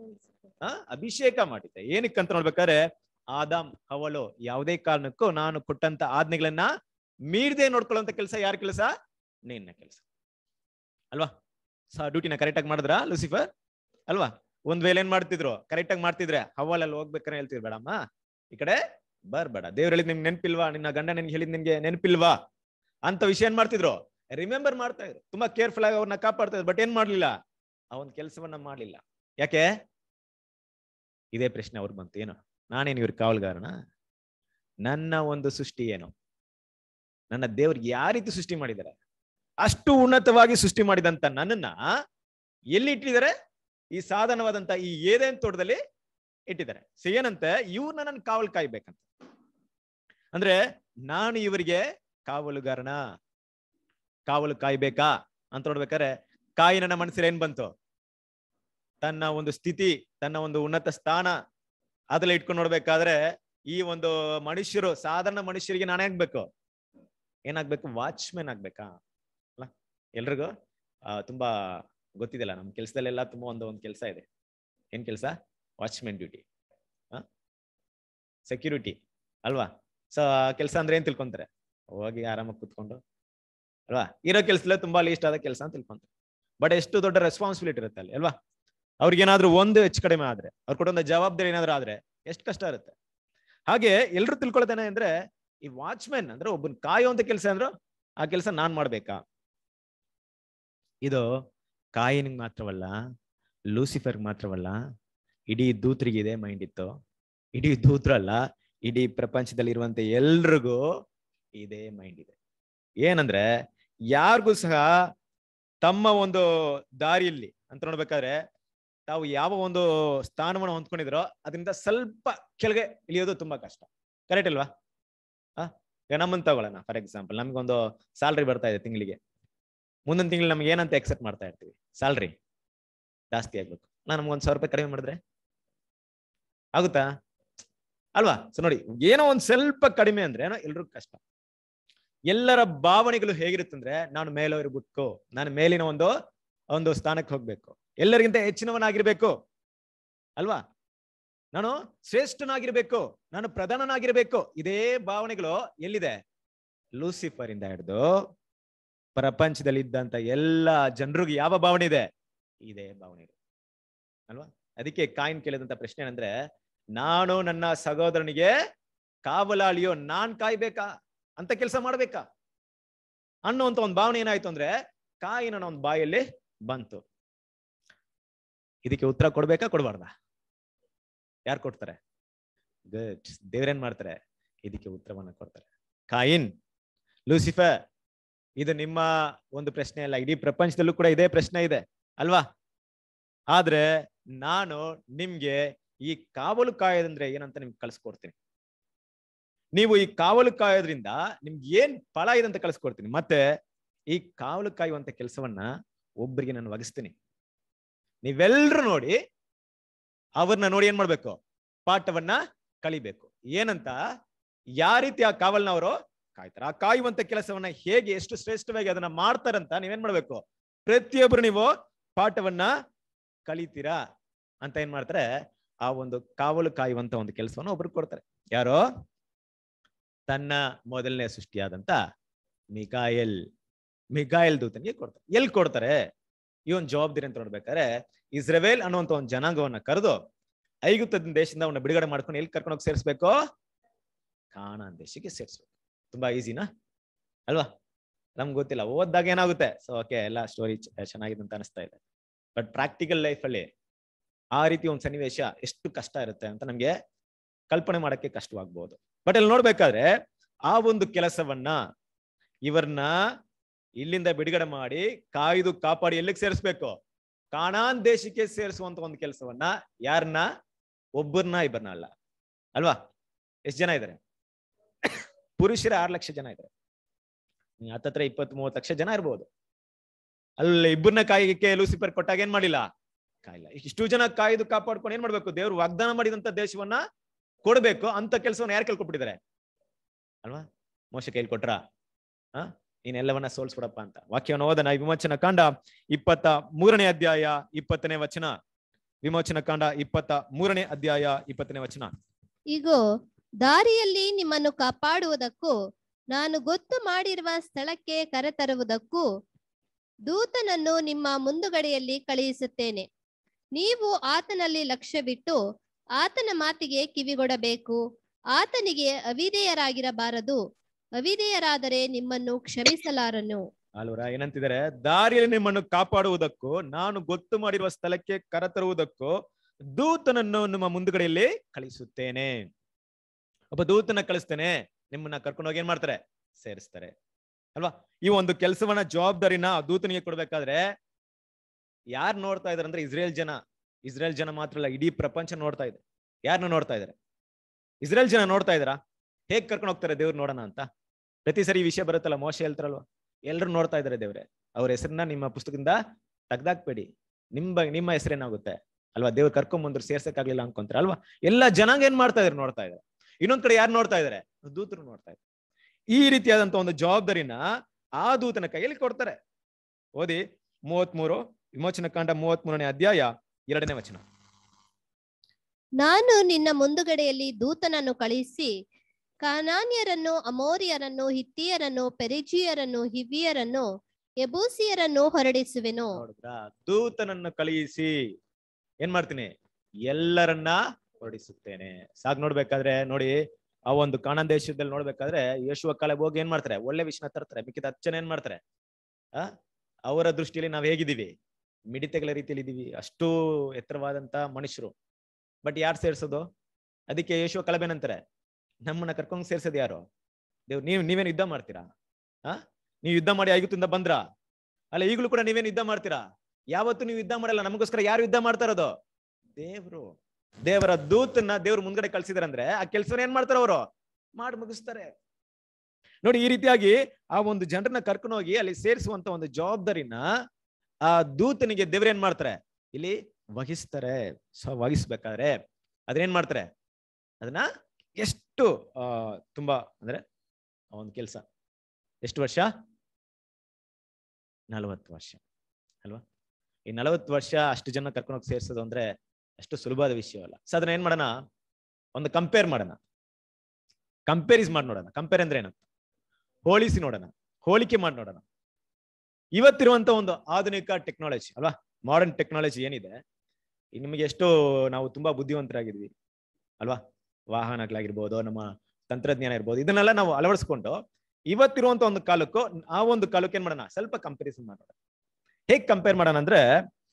ಅಭಿಷೇಕ ಮಾಡಿದ್ದೆ. ಏನಕ್ಕಂತ ನೋಡ್ಬೇಕಾದ್ರೆ, ಆದಾಮ್ ಹವಳು ಯಾವುದೇ ಕಾರಣಕ್ಕೂ ನಾನು ಕೊಟ್ಟಂತ ಆಜ್ಞೆಗಳನ್ನ ಮೀರದೆ ನೋಡ್ಕೊಳ್ಳುವಂತ ಕೆಲಸ ಯಾರ ಕೆಲಸ, ನಿನ್ನ ಕೆಲಸ ಅಲ್ವಾ. ಡ್ಯೂಟಿನ ಕರೆಕ್ಟ್ ಆಗಿ ಮಾಡಿದ್ರ ಲೂಸಿಫರ್ ಅಲ್ವಾ. ಒಂದ್ ವೇಳೆ ಏನ್ ಮಾಡ್ತಿದ್ರು, ಕರೆಕ್ಟ್ ಆಗಿ ಮಾಡ್ತಿದ್ರೆ ಹವಾಲಲ್ಲಿ ಹೋಗ್ಬೇಕಾರೆ ಹೇಳ್ತಿದ್ರು, ಬೇಡಮ್ಮ ಈ ಕಡೆ ಬರ್ಬೇಡ, ದೇವ್ರು ಹೇಳಿದ್ ನಿಮ್ಗೆ ನೆನಪಿಲ್ವಾ, ನಿನ್ನ ಗಂಡ ನಿನ್ಗೆ ಹೇಳಿದ್ ನಿನ್ಗೆ ನೆನಪಿಲ್ವಾ ಅಂತ ವಿಷಯ ಏನ್ ಮಾಡ್ತಿದ್ರು, ರಿಮೆಂಬರ್ ಮಾಡ್ತಾ ಇದ್ರು. ತುಂಬಾ ಕೇರ್ಫುಲ್ ಆಗಿ ಅವ್ರನ್ನ ಕಾಪಾಡ್ತಾ ಇದ್ರು. ಬಟ್ ಏನ್ ಮಾಡ್ಲಿಲ್ಲ, ಆ ಒಂದು ಕೆಲಸವನ್ನ ಮಾಡ್ಲಿಲ್ಲ. ಯಾಕೆ? ಇದೇ ಪ್ರಶ್ನೆ ಅವ್ರಿಗೆ ಬಂತು, ಏನು ನಾನೇನು ಇವ್ರ ಕಾವಲ್ಗಾರನ? ನನ್ನ ಒಂದು ಸೃಷ್ಟಿ ಏನು, ನನ್ನ ದೇವ್ರಿಗೆ ಯಾವ ರೀತಿ ಸೃಷ್ಟಿ ಮಾಡಿದ್ದಾರೆ, ಅಷ್ಟು ಉನ್ನತವಾಗಿ ಸೃಷ್ಟಿ ಮಾಡಿದಂತ ನನ್ನನ್ನ ಎಲ್ಲಿ ಇಟ್ಟಿದ್ದಾರೆ, ಈ ಸಾಧನವಾದಂತ ಈ ಏದೇನ್ ತೋಟದಲ್ಲಿ ಇಟ್ಟಿದ್ದಾರೆ. ಸೊ ಏನಂತೆ, ಇವ್ರನ್ನ ನನ್ ಕಾವಲು ಕಾಯ್ಬೇಕಂತ. ಅಂದ್ರೆ ನಾನು ಇವರಿಗೆ ಕಾವಲುಗಾರನ, ಕಾವಲು ಕಾಯ್ಬೇಕಾ ಅಂತ ನೋಡ್ಬೇಕಾರೆ, ಕಾಯಿನ ಮನಸ್ಸಿನ ಏನ್ ಬಂತು, ತನ್ನ ಒಂದು ಸ್ಥಿತಿ, ತನ್ನ ಒಂದು ಉನ್ನತ ಸ್ಥಾನ ಅದೆಲ್ಲ ಇಟ್ಕೊಂಡು ನೋಡ್ಬೇಕಾದ್ರೆ, ಈ ಒಂದು ಮನುಷ್ಯರು, ಸಾಧಾರಣ ಮನುಷ್ಯರಿಗೆ ನಾನೇ ಆಗ್ಬೇಕು, ಏನಾಗ್ಬೇಕು, ವಾಚ್ಮೆನ್ ಆಗ್ಬೇಕಾ ಅಲ್ಲ. ಎಲ್ರಿಗೂ ತುಂಬಾ ಗೊತ್ತಿದೆಲ್ಲ, ನಮ್ ಕೆಲ್ಸದಲ್ಲೆಲ್ಲ ತುಂಬಾ ಒಂದು ಕೆಲಸ ಇದೆ. ಏನ್ ಕೆಲಸ? ವಾಚ್ಮೆನ್ ಡ್ಯೂಟಿ, ಸೆಕ್ಯೂರಿಟಿ ಅಲ್ವಾ. ಸೊ ಕೆಲಸ ಅಂದ್ರೆ ಏನ್ ತಿಳ್ಕೊಂತಾರೆ, ಹೋಗಿ ಆರಾಮಾಗಿ ಕುತ್ಕೊಂಡು ಅಲ್ವಾ, ಇರೋ ಕೆಲಸದಲ್ಲೇ ತುಂಬಾ ಲೀಸ್ಟ್ ಆದ ಕೆಲಸ ಅಂತ ತಿಳ್ಕೊಂತಾರೆ. ಬಟ್ ಎಷ್ಟು ದೊಡ್ಡ ರೆಸ್ಪಾನ್ಸಿಬಿಲಿಟಿ ಇರುತ್ತೆ ಅಲ್ಲಿ ಅಲ್ವಾ. ಅವ್ರಿಗೇನಾದ್ರೂ ಒಂದು ಹೆಚ್ಚು ಕಡಿಮೆ ಆದ್ರೆ, ಅವ್ರು ಕೊಡೋ ಜವಾಬ್ದಾರಿ ಏನಾದ್ರೂ ಆದ್ರೆ ಎಷ್ಟು ಕಷ್ಟ ಇರುತ್ತೆ. ಹಾಗೆ ಎಲ್ರು ತಿಳ್ಕೊಳ್ತೇನೆ ಅಂದ್ರೆ, ಈ ವಾಚ್ಮೆನ್ ಅಂದ್ರೆ ಒಬ್ಬನ್ ಕಾಯುವಂತ ಕೆಲಸ ಅಂದ್ರು, ಆ ಕೆಲಸ ನಾನ್ ಮಾಡ್ಬೇಕಾ? ಇದು ಕಾಯಿನಿಗೆ ಮಾತ್ರವಲ್ಲ, ಲೂಸಿಫರ್ಗೆ ಮಾತ್ರವಲ್ಲ, ಇಡೀ ದೂತರಿಗೆ ಇದೇ ಮೈಂಡ್ ಇತ್ತು. ಇಡೀ ದೂತ್ರಲ್ಲ, ಇಡೀ ಪ್ರಪಂಚದಲ್ಲಿ ಇರುವಂತ ಎಲ್ರಿಗೂ ಇದೇ ಮೈಂಡ್ ಇದೆ. ಏನಂದ್ರೆ, ಯಾರಿಗೂ ಸಹ ತಮ್ಮ ಒಂದು ದಾರಿಯಲ್ಲಿ ಅಂತ ನೋಡ್ಬೇಕಾದ್ರೆ, ತಾವು ಯಾವ ಒಂದು ಸ್ಥಾನವನ್ನು ಹೊಂದ್ಕೊಂಡಿದ್ರೋ ಅದರಿಂದ ಸ್ವಲ್ಪ ಕೆಳಗೆ ಇಳಿಯೋದು ತುಂಬಾ ಕಷ್ಟ. ಕರೆಕ್ಟ್ ಅಲ್ವಾ? ಈಗ ನಮ್ಮನ್ನ ತಗೊಳ್ಳೋಣ, ಫಾರ್ ಎಕ್ಸಾಂಪಲ್, ನಮ್ಗೊಂದು ಸ್ಯಾಲ್ರಿ ಬರ್ತಾ ಇದೆ ತಿಂಗಳಿಗೆ. ಮುಂದಿನ ತಿಂಗಳು ನಮ್ಗೆ ಏನಂತ ಎಕ್ಸೆಪ್ಟ್ ಮಾಡ್ತಾ ಇರ್ತೀವಿ, ಸ್ಯಾಲ್ರಿ ಜಾಸ್ತಿ ಆಗ್ಬೇಕು. ನಮ್ಗೊಂದು 1,000 ರೂಪಾಯಿ ಕಡಿಮೆ ಮಾಡಿದ್ರೆ ಆಗುತ್ತಾ ಅಲ್ವಾ? ಸೊ ನೋಡಿ, ಏನೋ ಒಂದ್ ಸ್ವಲ್ಪ ಕಡಿಮೆ ಅಂದ್ರೆ ಎಲ್ರಿಗೂ ಕಷ್ಟ. ಎಲ್ಲರ ಭಾವನೆಗಳು ಹೇಗಿರುತ್ತಂದ್ರೆ, ನಾನು ಮೇಲೋರ್ಬಿಟ್ಟು, ನಾನು ಮೇಲಿನ ಒಂದು ಸ್ಥಾನಕ್ಕೆ ಹೋಗ್ಬೇಕು, ಎಲ್ಲರಿಗಿಂತ ಹೆಚ್ಚಿನವನಾಗಿರ್ಬೇಕು ಅಲ್ವಾ, ನಾನು ಶ್ರೇಷ್ಠನಾಗಿರ್ಬೇಕು, ನಾನು ಪ್ರಧಾನನಾಗಿರ್ಬೇಕು. ಇದೇ ಭಾವನೆಗಳು ಎಲ್ಲಿದೆ? ಲೂಸಿಫರ್ ಇಂದ ಹಿಡಿದು ಪ್ರಪಂಚದಲ್ಲಿ ಇದ್ದಂತ ಎಲ್ಲಾ ಜನರಿಗೂ ಯಾವ ಭಾವನೆ ಇದೆ? ಇದೇ ಭಾವನೆ ಇದೆ ಅಲ್ವಾ. ಅದಕ್ಕೆ ಕಾಯಿನ್ ಕೇಳಿದಂತ ಪ್ರಶ್ನೆ ಏನಂದ್ರೆ, ನಾನು ನನ್ನ ಸಹೋದರನಿಗೆ ಕಾವಲಾಳಿಯೋ, ನಾನ್ ಕಾಯ್ಬೇಕಾ ಅಂತ ಕೆಲಸ ಮಾಡ್ಬೇಕಾ ಅನ್ನುವಂತ ಒಂದು ಭಾವನೆ ಏನಾಯ್ತು ಅಂದ್ರೆ, ಕಾಯಿನ ಒಂದು ಬಾಯಲ್ಲಿ ಬಂತು. ಇದಕ್ಕೆ ಉತ್ತರ ಕೊಡ್ಬೇಕಾ, ಕೊಡ್ಬಾರ್ದ? ಯಾರು ಕೊಡ್ತಾರೆ? ಗುಡ್, ದೇವ್ರೇನ್ ಮಾಡ್ತಾರೆ, ಇದಕ್ಕೆ ಉತ್ತರವನ್ನ ಕೊಡ್ತಾರೆ. ಕಾಯಿನ್, ಲೂಸಿಫರ್, ಇದು ನಿಮ್ಮ ಒಂದು ಪ್ರಶ್ನೆ ಅಲ್ಲ, ಇಡೀ ಪ್ರಪಂಚದಲ್ಲೂ ಕೂಡ ಇದೇ ಪ್ರಶ್ನೆ ಇದೆ ಅಲ್ವಾ. ಆದ್ರೆ ನಾನು ನಿಮ್ಗೆ ಈ ಕಾವಲು ಕಾಯೋದಂದ್ರೆ ಏನಂತ ನಿಮ್ಗೆ ಕಳ್ಸ್ಕೊಡ್ತೀನಿ. ನೀವು ಈ ಕಾವಲು ಕಾಯೋದ್ರಿಂದ ನಿಮ್ಗೆ ಏನ್ ಫಲ ಇದೆ ಅಂತ ಕಳ್ಸ್ಕೊಡ್ತೀನಿ. ಮತ್ತೆ ಈ ಕಾವಲು ಕಾಯುವಂತ ಕೆಲಸವನ್ನ ಒಬ್ಬರಿಗೆ ನಾನು ಒಗಿಸ್ತೀನಿ. ನೀವೆಲ್ರೂ ನೋಡಿ, ಅವ್ರನ್ನ ನೋಡಿ ಏನ್ ಮಾಡ್ಬೇಕು, ಪಾಠವನ್ನ ಕಲಿಬೇಕು. ಏನಂತ, ಯಾವ ರೀತಿ ಆ ಕಾವಲ್ನ ಅವರು ಕಾಯ್ತಾರೆ, ಆ ಕಾಯುವಂತ ಕೆಲಸವನ್ನ ಹೇಗೆ, ಎಷ್ಟು ಶ್ರೇಷ್ಠವಾಗಿ ಅದನ್ನ ಮಾಡ್ತಾರಂತ ನೀವೇನ್ ಮಾಡ್ಬೇಕು, ಪ್ರತಿಯೊಬ್ರು ನೀವು ಪಾಠವನ್ನ ಕಲಿತೀರಾ ಅಂತ ಏನ್ ಮಾಡ್ತಾರೆ, ಆ ಒಂದು ಕಾವಲು ಕಾಯುವಂತ ಒಂದು ಕೆಲಸವನ್ನ ಒಬ್ರು ಕೊಡ್ತಾರೆ. ಯಾರೋ ತನ್ನ ಮೊದಲನೇ ಸೃಷ್ಟಿಯಾದಂತ ಮಿಕಾಯಲ್ ದೂತನಿಗೆ ಕೊಡ್ತಾರೆ. ಎಲ್ಲಿ ಕೊಡ್ತಾರೆ? ಈ ಒಂದು ಜವಾಬ್ದಾರಿ ಅಂತ ನೋಡ್ಬೇಕಾದ್ರೆ ಇಸ್ರೇಲ್ ಅನ್ನುವಂತ ಒಂದು ಜನಾಂಗವನ್ನ ಕರೆದು ಐಗುಪ್ತ ದೇಶದಿಂದ ಅವನ್ನ ಬಿಡುಗಡೆ ಮಾಡ್ಕೊಂಡು ಎಲ್ಲಿ ಕರ್ಕೊಂಡೋಗಿ ಸೇರಿಸ್ಬೇಕು? ಕಾನಾನ್ ದೇಶಕ್ಕೆ ಸೇರಿಸ್ಬೇಕು. ತುಂಬಾ ಈಸಿನಾ ಅಲ್ವಾ? ನಮ್ಗೆ ಗೊತ್ತಿಲ್ಲ, ಓದ್ದಾಗ ಏನಾಗುತ್ತೆ, ಸೊ ಓಕೆ ಎಲ್ಲ ಸ್ಟೋರಿ ಚೆನ್ನಾಗಿದೆ ಅಂತ ಅನಿಸ್ತಾ ಇದೆ. ಬಟ್ ಪ್ರಾಕ್ಟಿಕಲ್ ಲೈಫ್ ಅಲ್ಲಿ ಆ ರೀತಿ ಒಂದು ಸನ್ನಿವೇಶ ಎಷ್ಟು ಕಷ್ಟ ಇರುತ್ತೆ ಅಂತ ನಮ್ಗೆ ಕಲ್ಪನೆ ಮಾಡಕ್ಕೆ ಕಷ್ಟವಾಗ್ಬಹುದು. ಬಟ್ ಅಲ್ಲಿ ನೋಡ್ಬೇಕಾದ್ರೆ ಆ ಒಂದು ಕೆಲಸವನ್ನ ಇವರನ್ನ ಇಲ್ಲಿಂದ ಬಿಡುಗಡೆ ಮಾಡಿ ಕಾಯ್ದು ಕಾಪಾಡಿ ಎಲ್ಲಿಗೆ ಸೇರಿಸ್ಬೇಕು? ಕಾನಾನ್ ದೇಶಕ್ಕೆ ಸೇರಿಸುವಂತ ಒಂದು ಕೆಲಸವನ್ನ ಯಾರನ್ನ? ಒಬ್ಬರನ್ನ ಇಬ್ಬರನ್ನ ಅಲ್ಲ ಅಲ್ವಾ? ಎಷ್ಟು ಜನ ಇದ್ದಾರೆ? ಪುರುಷರ 6 ಲಕ್ಷ ಜನ ಇದ್ದಾರೆ. ಹತ್ತತ್ರ 20-30 ಲಕ್ಷ ಜನ ಇರ್ಬೋದು. ಅಲ್ಲಿ ಇಬ್ಬರನ್ನ ಕಾಯಕ್ಕೆ ಲೂಸಿಫರ್ ಕೊಟ್ಟಾಗ ಏನ್ ಮಾಡಿಲ್ಲ? ಕಾಯಿಲ್ಲ. ಇಷ್ಟು ಜನ ಕಾಯ್ದು ಕಾಪಾಡ್ಕೊಂಡು ಏನ್ ಮಾಡ್ಬೇಕು? ದೇವ್ರು ವಾಗ್ದಾನ ಮಾಡಿದಂತ ದೇಶವನ್ನ ಕೊಡ್ಬೇಕು ಅಂತ ಕೆಲಸವನ್ನ ಯಾರು ಕೇಳ್ಕೊಟ್ಬಿಟ್ಟಿದ್ದಾರೆ ಅಲ್ವಾ? ಮೋಶೆ ಕೈಲಿ ಕೊಟ್ರ ನೀನೆಲ್ಲವನ್ನ ಸೋಲ್ಸ್ಬಿಡಪ್ಪ ಅಂತ. ವಾಕ್ಯವನ್ನು ಓದನ. ವಿಮೋಚನ ಕಾಂಡ 23ನೇ ಅಧ್ಯಾಯ 20ನೇ ವಚನ. ವಿಮೋಚನ ಕಾಂಡ 23ನೇ ಅಧ್ಯಾಯ 20ನೇ ವಚನ. ಇಗೋ, ದಾರಿಯಲ್ಲಿ ನಿಮ್ಮನ್ನು ಕಾಪಾಡುವುದಕ್ಕೂ ನಾನು ಗೊತ್ತು ಮಾಡಿರುವ ಸ್ಥಳಕ್ಕೆ ಕರೆತರುವುದಕ್ಕೂ ದೂತನನ್ನು ನಿಮ್ಮ ಮುಂದುಗಡೆಯಲ್ಲಿ ಕಳುಹಿಸುತ್ತೇನೆ. ನೀವು ಆತನಲ್ಲಿ ಲಕ್ಷ್ಯವಿಟ್ಟು ಆತನ ಮಾತಿಗೆ ಕಿವಿಗೊಡಬೇಕು. ಆತನಿಗೆ ಅವಿಧೇಯರಾಗಿರಬಾರದು. ಅವಿಧೇಯರಾದರೆ ನಿಮ್ಮನ್ನು ಕ್ಷಮಿಸಲಾರನು. ಅಲ್ವರ ಏನಂತಿದ್ದಾರೆ? ದಾರಿಯಲ್ಲಿ ನಿಮ್ಮನ್ನು ಕಾಪಾಡುವುದಕ್ಕೂ ನಾನು ಗೊತ್ತು ಮಾಡಿರುವ ಸ್ಥಳಕ್ಕೆ ಕರೆತರುವುದಕ್ಕೂ ದೂತನನ್ನು ನಿಮ್ಮ ಮುಂದುಗಡೆಯಲ್ಲಿ ಕಳಿಸುತ್ತೇನೆ. ಒಬ್ಬ ದೂತನ ಕಳಿಸ್ತೇನೆ, ನಿಮ್ಮನ್ನ ಕರ್ಕೊಂಡೋಗಿ ಏನ್ ಮಾಡ್ತಾರೆ? ಸೇರಿಸ್ತಾರೆ ಅಲ್ವಾ? ಈ ಒಂದು ಕೆಲಸವನ್ನ ಜವಾಬ್ದಾರಿನ ದೂತನಿಗೆ ಕೊಡ್ಬೇಕಾದ್ರೆ ಯಾರು ನೋಡ್ತಾ ಇದಾರೆ ಅಂದ್ರೆ ಇಸ್ರೇಲ್ ಜನ ಮಾತ್ರ ಅಲ್ಲ, ಇಡೀ ಪ್ರಪಂಚ ನೋಡ್ತಾ ಇದೆ. ಯಾರನ್ನ ನೋಡ್ತಾ ಇದಾರೆ? ಇಸ್ರೇಲ್ ಜನ ನೋಡ್ತಾ ಇದಾರ. ಹೇಗ್ ಕರ್ಕೊಂಡು ಹೋಗ್ತಾರೆ ದೇವ್ರು ನೋಡೋಣ ಅಂತ? ಪ್ರತಿ ಸರಿ ಈ ವಿಷಯ ಬರುತ್ತಲ್ಲ, ಮೋಶೆ ಹೇಳ್ತಾರಲ್ವಾ, ಎಲ್ರು ನೋಡ್ತಾ ಇದಾರೆ ದೇವ್ರೆ, ಅವ್ರ ಹೆಸರನ್ನ ನಿಮ್ಮ ಪುಸ್ತಕದಿಂದ ತೆಗ್ದಾಕ್ಬೇಡಿ, ನಿಮ್ಮ ಹೆಸರೇನಾಗುತ್ತೆ ಅಲ್ವಾ? ದೇವ್ರು ಕರ್ಕೊಂಡ್ ಸೇರ್ಸಕ್ಕಾಗ್ಲಿಲ್ಲ ಅನ್ಕೊಂತಾರೆ ಅಲ್ವಾ? ಎಲ್ಲಾ ಜನಾಂಗ ಏನ್ ಮಾಡ್ತಾ ಇದಾರೆ? ನೋಡ್ತಾ ಇದಾರೆ. ಇನ್ನೊಂದ್ ಕಡೆ ಯಾರು ನೋಡ್ತಾ ಇದಾರೆ? ದೂತರು ನೋಡ್ತಾ ಇದ್ದಾರೆ. ಈ ರೀತಿಯಾದಂತ ಒಂದು ಜವಾಬ್ದಾರಿನ ಆ ದೂತನ ಕೈಯಲ್ಲಿ ಕೊಡ್ತಾರೆ. ಓದಿ 33 ವಿಮೋಚನ ಕಾಂಡ 33ನೇ ಅಧ್ಯಾಯ 2ನೇ ವಚನ. ನಾನು ನಿನ್ನ ಮುಂದುಗಡೆಯಲ್ಲಿ ದೂತನನ್ನು ಕಳುಹಿಸಿ ಕಾನಾನ್ಯರನ್ನು, ಅಮೋರಿಯರನ್ನು, ಹಿತ್ತಿಯರನ್ನು, ಪೆರಿಜಿಯರನ್ನು, ಹಿವಿಯರನ್ನು, ಯಬೂಸಿಯರನ್ನು ಹೊರಡಿಸುವೆನು. ದೂತನನ್ನು ಕಳುಹಿಸಿ ಏನ್ ಮಾಡ್ತೀನಿ? ಎಲ್ಲರನ್ನ ಹೊರಡಿಸುತ್ತೇನೆ. ಸಾಕ್ ನೋಡ್ಬೇಕಾದ್ರೆ ನೋಡಿ, ಆ ಒಂದು ಕಾನಾನ್ ದೇಶದಲ್ಲಿ ನೋಡ್ಬೇಕಾದ್ರೆ ಯೇಸುವ ಕಾಲಕ್ಕೆ ಹೋಗಿ ಏನ್ ಮಾಡ್ತಾರೆ? ಒಳ್ಳೆ ವಿಷಯನ ತರ್ತಾರೆ. ಮಿಕ್ಕಿದ 10 ಜನ ಏನ್ ಮಾಡ್ತಾರೆ? ಅವರ ದೃಷ್ಟಿಯಲ್ಲಿ ನಾವ್ ಹೇಗಿದ್ದೀವಿ? ಮಿಡಿತೆಗಳ ರೀತಿಯಲ್ಲಿ ಇದೀವಿ, ಅಷ್ಟು ಎತ್ತರವಾದಂತ ಮನುಷ್ಯರು. ಬಟ್ ಯಾರು ಸೇರ್ಸೋದು? ಅದಕ್ಕೆ ಯೇಸುವ ಕಳಬೇನಂತಾರೆ, ನಮ್ಮನ್ನ ಕರ್ಕೊಂಡ್ ಸೇರ್ಸೋದು ಯಾರು? ದೇವ್ರು. ನೀವೇನು ಯುದ್ಧ ಮಾಡ್ತೀರಾ? ನೀವು ಯುದ್ಧ ಮಾಡಿ ಐಗುಪ್ತದಿಂದ ಬಂದ್ರ ಅಲ್ಲ, ಈಗಲೂ ಕೂಡ ನೀವೇನು ಯುದ್ಧ ಮಾಡ್ತೀರಾ? ಯಾವತ್ತು ನೀವು ಯುದ್ಧ ಮಾಡಲ್ಲ. ನಮಗೋಸ್ಕರ ಯಾರು ಯುದ್ಧ ಮಾಡ್ತಾ ಇರೋದು? ದೇವ್ರು. ದೇವರ ದೂತನ್ನ ದೇವ್ರು ಮುಂದ್ಗಡೆ ಕಳ್ಸಿದಾರೆ ಅಂದ್ರೆ ಆ ಕೆಲಸನ ಏನ್ ಮಾಡ್ತಾರೆ? ಅವರು ಮಾಡಿ ಮುಗಿಸ್ತಾರೆ. ನೋಡಿ, ಈ ರೀತಿಯಾಗಿ ಆ ಒಂದು ಜನರನ್ನ ಕರ್ಕೊಂಡು ಹೋಗಿ ಅಲ್ಲಿ ಸೇರಿಸುವಂತ ಒಂದು ಜವಾಬ್ದಾರಿನ ಆ ದೂತನಿಗೆ ದೇವ್ರ ಏನ್ ಮಾಡ್ತಾರೆ? ಇಲ್ಲಿ ವಹಿಸ್ತಾರೆ. ವಹಿಸ್ಬೇಕಾದ್ರೆ ಅದನ್ನೇನ್ ಮಾಡ್ತಾರೆ? ಅದನ್ನ ಎಷ್ಟು ತುಂಬಾ ಅಂದ್ರೆ ಒಂದು ಕೆಲಸ ಎಷ್ಟು ವರ್ಷ? 40 ವರ್ಷ ಅಲ್ವಾ? ಈ 40 ವರ್ಷ ಅಷ್ಟು ಜನ ಕರ್ಕೊಂಡೋಗಿ ಸೇರ್ಸೋದು ಅಂದ್ರೆ ಅಷ್ಟು ಸುಲಭವಾದ ವಿಷಯವಲ್ಲ. ಸೊ ಅದನ್ನ ಏನ್ ಮಾಡೋಣ? ಒಂದು ಕಂಪೇರ್ ಮಾಡೋಣ, ಕಂಪೇರಿಸ್ ಮಾಡಿ ನೋಡೋಣ. ಕಂಪೇರ್ ಅಂದ್ರೆ ಏನಂತ ಹೋಲಿಸಿ ನೋಡೋಣ, ಹೋಲಿಕೆ ಮಾಡಿ ನೋಡೋಣ. ಇವತ್ತಿರುವಂತ ಒಂದು ಆಧುನಿಕ ಟೆಕ್ನಾಲಜಿ ಅಲ್ವಾ, ಮಾಡರ್ನ್ ಟೆಕ್ನಾಲಜಿ ಏನಿದೆ, ನಿಮಗೆ ಎಷ್ಟು ನಾವು ತುಂಬಾ ಬುದ್ಧಿವಂತರಾಗಿದ್ವಿ ಅಲ್ವಾ? ವಾಹನಗಳಾಗಿರ್ಬೋದು, ನಮ್ಮ ತಂತ್ರಜ್ಞಾನ ಇರ್ಬೋದು, ಇದನ್ನೆಲ್ಲ ನಾವು ಅಳವಡಿಸ್ಕೊಂಡು ಇವತ್ತಿರುವಂತ ಒಂದು ಕಾಲಕ್ಕೂ ಆ ಒಂದು ಕಾಲಕ್ಕೆ ಏನ್ ಮಾಡೋಣ? ಸ್ವಲ್ಪ ಕಂಪಾರಿಸನ್ ಮಾಡೋಣ. ಹೇಗ್ ಕಂಪೇರ್ ಮಾಡೋಣ ಅಂದ್ರೆ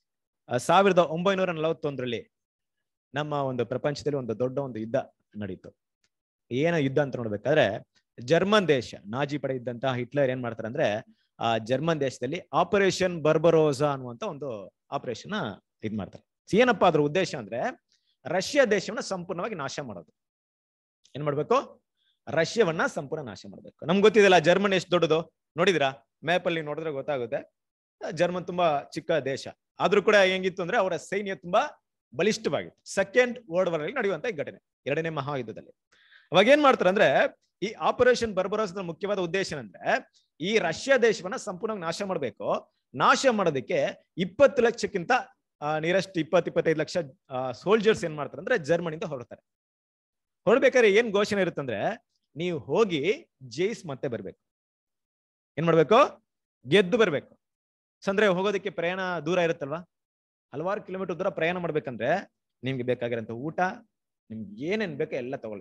1941ರಲ್ಲಿ ನಮ್ಮ ಒಂದು ಪ್ರಪಂಚದಲ್ಲಿ ಒಂದು ದೊಡ್ಡ ಒಂದು ಯುದ್ಧ ನಡೀತು. ಏನೋ ಯುದ್ಧ ಅಂತ ನೋಡ್ಬೇಕಾದ್ರೆ ಜರ್ಮನ್ ದೇಶ, ನಾಜಿ ಪಡೆ ಇದ್ದಂತಹ ಹಿಟ್ಲರ್ ಏನ್ ಮಾಡ್ತಾರೆ ಅಂದ್ರೆ ಆ ಜರ್ಮನ್ ದೇಶದಲ್ಲಿ ಆಪರೇಷನ್ ಬರ್ಬರೋಸಾ ಅನ್ನುವಂತ ಒಂದು ಆಪರೇಷನ್ ಇದ್ ಮಾಡ್ತಾರೆ. ಏನಪ್ಪಾ ಅದ್ರ ಉದ್ದೇಶ ಅಂದ್ರೆ ರಷ್ಯಾ ದೇಶವನ್ನ ಸಂಪೂರ್ಣವಾಗಿ ನಾಶ ಮಾಡೋದು. ಏನ್ ಮಾಡ್ಬೇಕು? ರಷ್ಯಾವನ್ನ ಸಂಪೂರ್ಣ ನಾಶ ಮಾಡ್ಬೇಕು. ನಮ್ಗೆ ಗೊತ್ತಿದೆಯಲ್ಲ ಜರ್ಮನ್ ಎಷ್ಟು ದೊಡ್ಡದು, ನೋಡಿದಿರಾ? ಮ್ಯಾಪ್ ಅಲ್ಲಿ ನೋಡಿದ್ರೆ ಗೊತ್ತಾಗುತ್ತೆ. ಜರ್ಮನ್ ತುಂಬಾ ಚಿಕ್ಕ ದೇಶ, ಆದ್ರೂ ಕೂಡ ಹೆಂಗಿತ್ತು ಅಂದ್ರೆ ಅವರ ಸೈನ್ಯ ತುಂಬಾ ಬಲಿಷ್ಠವಾಗಿತ್ತು. ಸೆಕೆಂಡ್ ವರ್ಲ್ಡ್ ವಾರ್ ಅಲ್ಲಿ ನಡೆಯುವಂತ ಈ ಘಟನೆ, 2ನೇ ಮಹಾಯುದ್ಧದಲ್ಲಿ. ಅವಾಗ ಏನ್ ಮಾಡ್ತಾರೆ ಅಂದ್ರೆ ಈ ಆಪರೇಷನ್ ಬರ್ಬರೋಸ್ ಮುಖ್ಯವಾದ ಉದ್ದೇಶ ಅಂದ್ರೆ ಈ ರಷ್ಯಾ ದೇಶವನ್ನ ಸಂಪೂರ್ಣವಾಗಿ ನಾಶ ಮಾಡ್ಬೇಕು. ನಾಶ ಮಾಡೋದಕ್ಕೆ 20 ಲಕ್ಷಕ್ಕಿಂತ ನಿಯರೆಸ್ಟ್ 20-25 ಲಕ್ಷ ಸೋಲ್ಜರ್ಸ್ ಏನ್ ಮಾಡ್ತಾರೆ ಅಂದ್ರೆ ಜರ್ಮನಿಯಿಂದ ಹೊರಡ್ತಾರೆ. ಹೊರಡ್ಬೇಕಾದ್ರೆ ಏನ್ ಘೋಷಣೆ ಇರುತ್ತಂದ್ರೆ ನೀವು ಹೋಗಿ ಜಯಿಸ್ ಮತ್ತೆ ಬರ್ಬೇಕು. ಏನ್ ಮಾಡ್ಬೇಕು? ಗೆದ್ದು ಬರ್ಬೇಕು. ಅಂದ್ರೆ ಹೋಗೋದಕ್ಕೆ ಪ್ರಯಾಣ ದೂರ ಇರುತ್ತಲ್ವಾ, ಹಲವಾರು ಕಿಲೋಮೀಟರ್ ದೂರ ಪ್ರಯಾಣ ಮಾಡ್ಬೇಕಂದ್ರೆ ನಿಮ್ಗೆ ಬೇಕಾಗಿರೋಂಥ ಊಟ, ನಿಮ್ಗೆ ಏನೇನ್ ಬೇಕೋ ಎಲ್ಲ ತಗೊಳ್ಳಿ.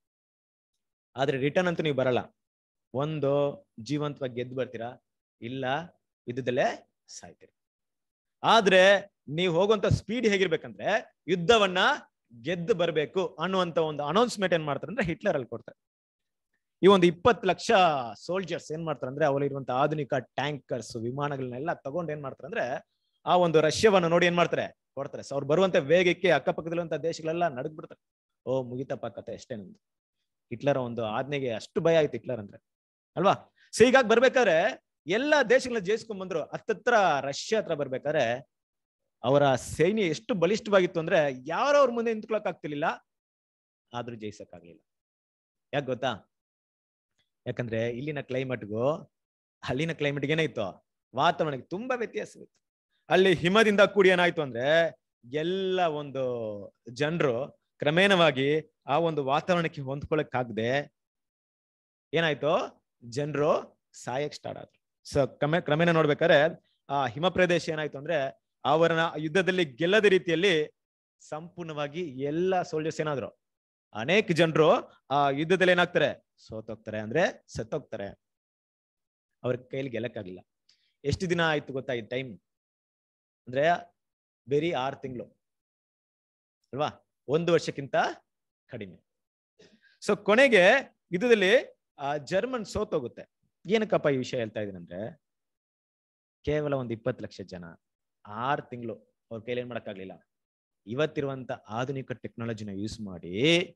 ಆದ್ರೆ ರಿಟರ್ನ್ ಅಂತೂ ನೀವು ಬರಲ್ಲ. ಒಂದು ಜೀವಂತವಾಗಿ ಗೆದ್ದು ಬರ್ತೀರಾ, ಇಲ್ಲ ಯುದ್ಧದಲ್ಲೇ ಸಾಯ್ತೀರಾ. ಆದ್ರೆ ನೀವು ಹೋಗುವಂತ ಸ್ಪೀಡ್ ಹೇಗಿರ್ಬೇಕಂದ್ರೆ ಯುದ್ಧವನ್ನ ಗೆದ್ದು ಬರ್ಬೇಕು ಅನ್ನುವಂತ ಒಂದು ಅನೌನ್ಸ್ಮೆಂಟ್ ಏನ್ ಮಾಡ್ತಾರೆ ಅಂದ್ರೆ ಹಿಟ್ಲರ್ ಅಲ್ಲಿ ಕೊಡ್ತಾರೆ. ಈ ಒಂದು 20 ಲಕ್ಷ ಸೋಲ್ಜರ್ಸ್ ಏನ್ ಮಾಡ್ತಾರೆ ಅಂದ್ರೆ ಅವರಲ್ಲಿರುವಂತ ಆಧುನಿಕ ಟ್ಯಾಂಕರ್ಸ್, ವಿಮಾನಗಳನ್ನೆಲ್ಲ ತಗೊಂಡು ಏನ್ ಮಾಡ್ತಾರೆ ಅಂದ್ರೆ ಆ ಒಂದು ರಷ್ಯಾವನ್ನು ನೋಡಿ ಏನ್ ಮಾಡ್ತಾರೆ, ಕೊಡ್ತಾರೆ. ಸೊ ಅವ್ರು ಬರುವಂತ ವೇಗಕ್ಕೆ ಅಕ್ಕಪಕ್ಕದಲ್ಲಿರುವಂತ ದೇಶಗಳೆಲ್ಲ ನಡಗ್ಬಿಡ್ತಾರೆ. ಓ ಮುಗಿತಪ್ಪ ಕತೆ ಅಷ್ಟೇ ನಮ್ದು. ಹಿಟ್ಲರ್ ಒಂದು ಆಜ್ಞೆಗೆ ಅಷ್ಟು ಭಯ ಆಯ್ತು ಹಿಟ್ಲರ್ ಅಂದ್ರೆ, ಅಲ್ವಾ? ಸೊ ಹೀಗಾಗಿ ಬರ್ಬೇಕಾದ್ರೆ ಎಲ್ಲಾ ದೇಶಗಳನ್ನ ಜಯಿಸ್ಕೊಂಡ್ ಬಂದ್ರು. ಹತ್ತತ್ರ ರಷ್ಯಾ ಹತ್ರ ಬರ್ಬೇಕಾದ್ರೆ ಅವರ ಸೈನ್ಯ ಎಷ್ಟು ಬಲಿಷ್ಠವಾಗಿತ್ತು ಅಂದ್ರೆ ಯಾರೋ ಅವ್ರ ಮುಂದೆ ನಿಂತ್ಕೊಳಕ್ ಆಗ್ತಿರ್ಲಿಲ್ಲ, ಆದ್ರೂ ಜಯಿಸಕ್ಕಾಗ್ಲಿಲ್ಲ. ಯಾಕೆ ಗೊತ್ತಾ? ಯಾಕಂದ್ರೆ ಇಲ್ಲಿನ ಕ್ಲೈಮೇಟ್ಗೂ ಅಲ್ಲಿನ ಕ್ಲೈಮೇಟ್ಗೆ ಏನಾಯ್ತು, ವಾತಾವರಣಕ್ಕೆ ತುಂಬಾ ವ್ಯತ್ಯಾಸವಿತ್ತು. ಅಲ್ಲಿ ಹಿಮದಿಂದ ಕೂಡಿ ಏನಾಯ್ತು ಅಂದ್ರೆ ಎಲ್ಲ ಒಂದು ಜನರು ಕ್ರಮೇಣವಾಗಿ ಆ ಒಂದು ವಾತಾವರಣಕ್ಕೆ ಹೊಂದ್ಕೊಳಕ್ ಆಗದೆ ಏನಾಯ್ತು, ಜನರು ಸಾಯಕ್ ಸ್ಟಾರ್ಟ್ ಆದ್ರು. ಸೊ ಕ್ರಮೇಣ ನೋಡ್ಬೇಕಾದ್ರೆ ಆ ಹಿಮ ಪ್ರದೇಶ ಏನಾಯ್ತು ಅಂದ್ರೆ ಅವರನ್ನ ಯುದ್ಧದಲ್ಲಿ ಗೆಲ್ಲದ ರೀತಿಯಲ್ಲಿ ಸಂಪೂರ್ಣವಾಗಿ ಎಲ್ಲ ಸೋಲ್ಜರ್ಸ್ ಏನಾದ್ರು, ಅನೇಕ ಜನರು ಆ ಯುದ್ಧದಲ್ಲಿ ಏನಾಗ್ತಾರೆ, ಸೋತೋಗ್ತಾರೆ, ಅಂದ್ರೆ ಸತ್ತೋಗ್ತಾರೆ. ಅವ್ರ ಕೈಲಿ ಗೆಲ್ಲಕ್ಕಾಗಿಲ್ಲ. ಎಷ್ಟು ದಿನ ಆಯ್ತು ಗೊತ್ತಾ ಈ ಟೈಮ್ ಅಂದ್ರೆ ಬರೀ 6 ತಿಂಗಳು ಅಲ್ವಾ, 1 ವರ್ಷಕ್ಕಿಂತ ಕಡಿಮೆ. ಸೊ ಕೊನೆಗೆ ಯುದ್ಧದಲ್ಲಿ ಜರ್ಮನ್ ಸೋತೋಗುತ್ತೆ. ಏನಕ್ಕಪ್ಪ ಈ ವಿಷಯ ಹೇಳ್ತಾ ಇದೀನಿ ಅಂದ್ರೆ ಕೇವಲ ಒಂದು 20 ಲಕ್ಷ ಜನ 6 ತಿಂಗಳು ಅವ್ರ ಕೈಲಿ ಏನ್ ಮಾಡಕ್ಕಾಗ್ಲಿಲ್ಲ. ಇವತ್ತಿರುವಂತ ಆಧುನಿಕ ಟೆಕ್ನಾಲಜಿನ ಯೂಸ್ ಮಾಡಿ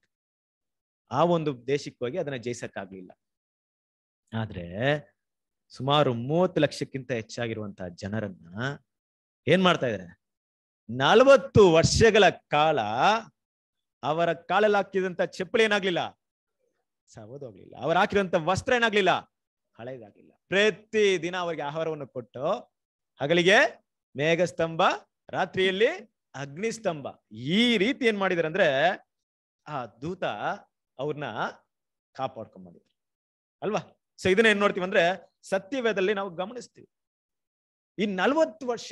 ಆ ಒಂದು ದೇಶಕ್ಕೆ ಹೋಗಿ ಅದನ್ನ ಜಯಿಸಕ್ಕಾಗ್ಲಿಲ್ಲ. ಆದ್ರೆ ಸುಮಾರು 30 ಲಕ್ಷಕ್ಕಿಂತ ಹೆಚ್ಚಾಗಿರುವಂತಹ ಜನರನ್ನ ಏನ್ ಮಾಡ್ತಾ ಇದಾರೆ, 40 ವರ್ಷಗಳ ಕಾಲ ಅವರ ಕಾಲಲ್ಲಿ ಹಾಕಿದಂತ ಚಪ್ಪಲಿ ಏನಾಗ್ಲಿಲ್ಲ, ಸವದೋಗ್ಲಿಲ್ಲ. ಅವ್ರು ಹಾಕಿದಂತ ವಸ್ತ್ರ ಏನಾಗ್ಲಿಲ್ಲ, ಹಳೆದಾಗ್ಲಿಲ್ಲ. ಪ್ರತಿ ದಿನ ಅವರಿಗೆ ಆಹಾರವನ್ನು ಕೊಟ್ಟು ಹಗಲಿಗೆ ಮೇಘಸ್ತಂಭ, ರಾತ್ರಿಯಲ್ಲಿ ಅಗ್ನಿಸ್ತಂಭ, ಈ ರೀತಿ ಏನ್ ಮಾಡಿದಾರೆ ಅಂದ್ರೆ ಆ ದೂತ ಅವ್ರನ್ನ ಕಾಪಾಡ್ಕೊಂಡ್ ಬಂದಿದ್ರು ಅಲ್ವಾ. ಸೊ ಇದನ್ನ ಏನ್ ನೋಡ್ತೀವಿ ಅಂದ್ರೆ ಸತ್ಯವೇದದಲ್ಲಿ ನಾವು ಗಮನಿಸ್ತೀವಿ. ಈ 40 ವರ್ಷ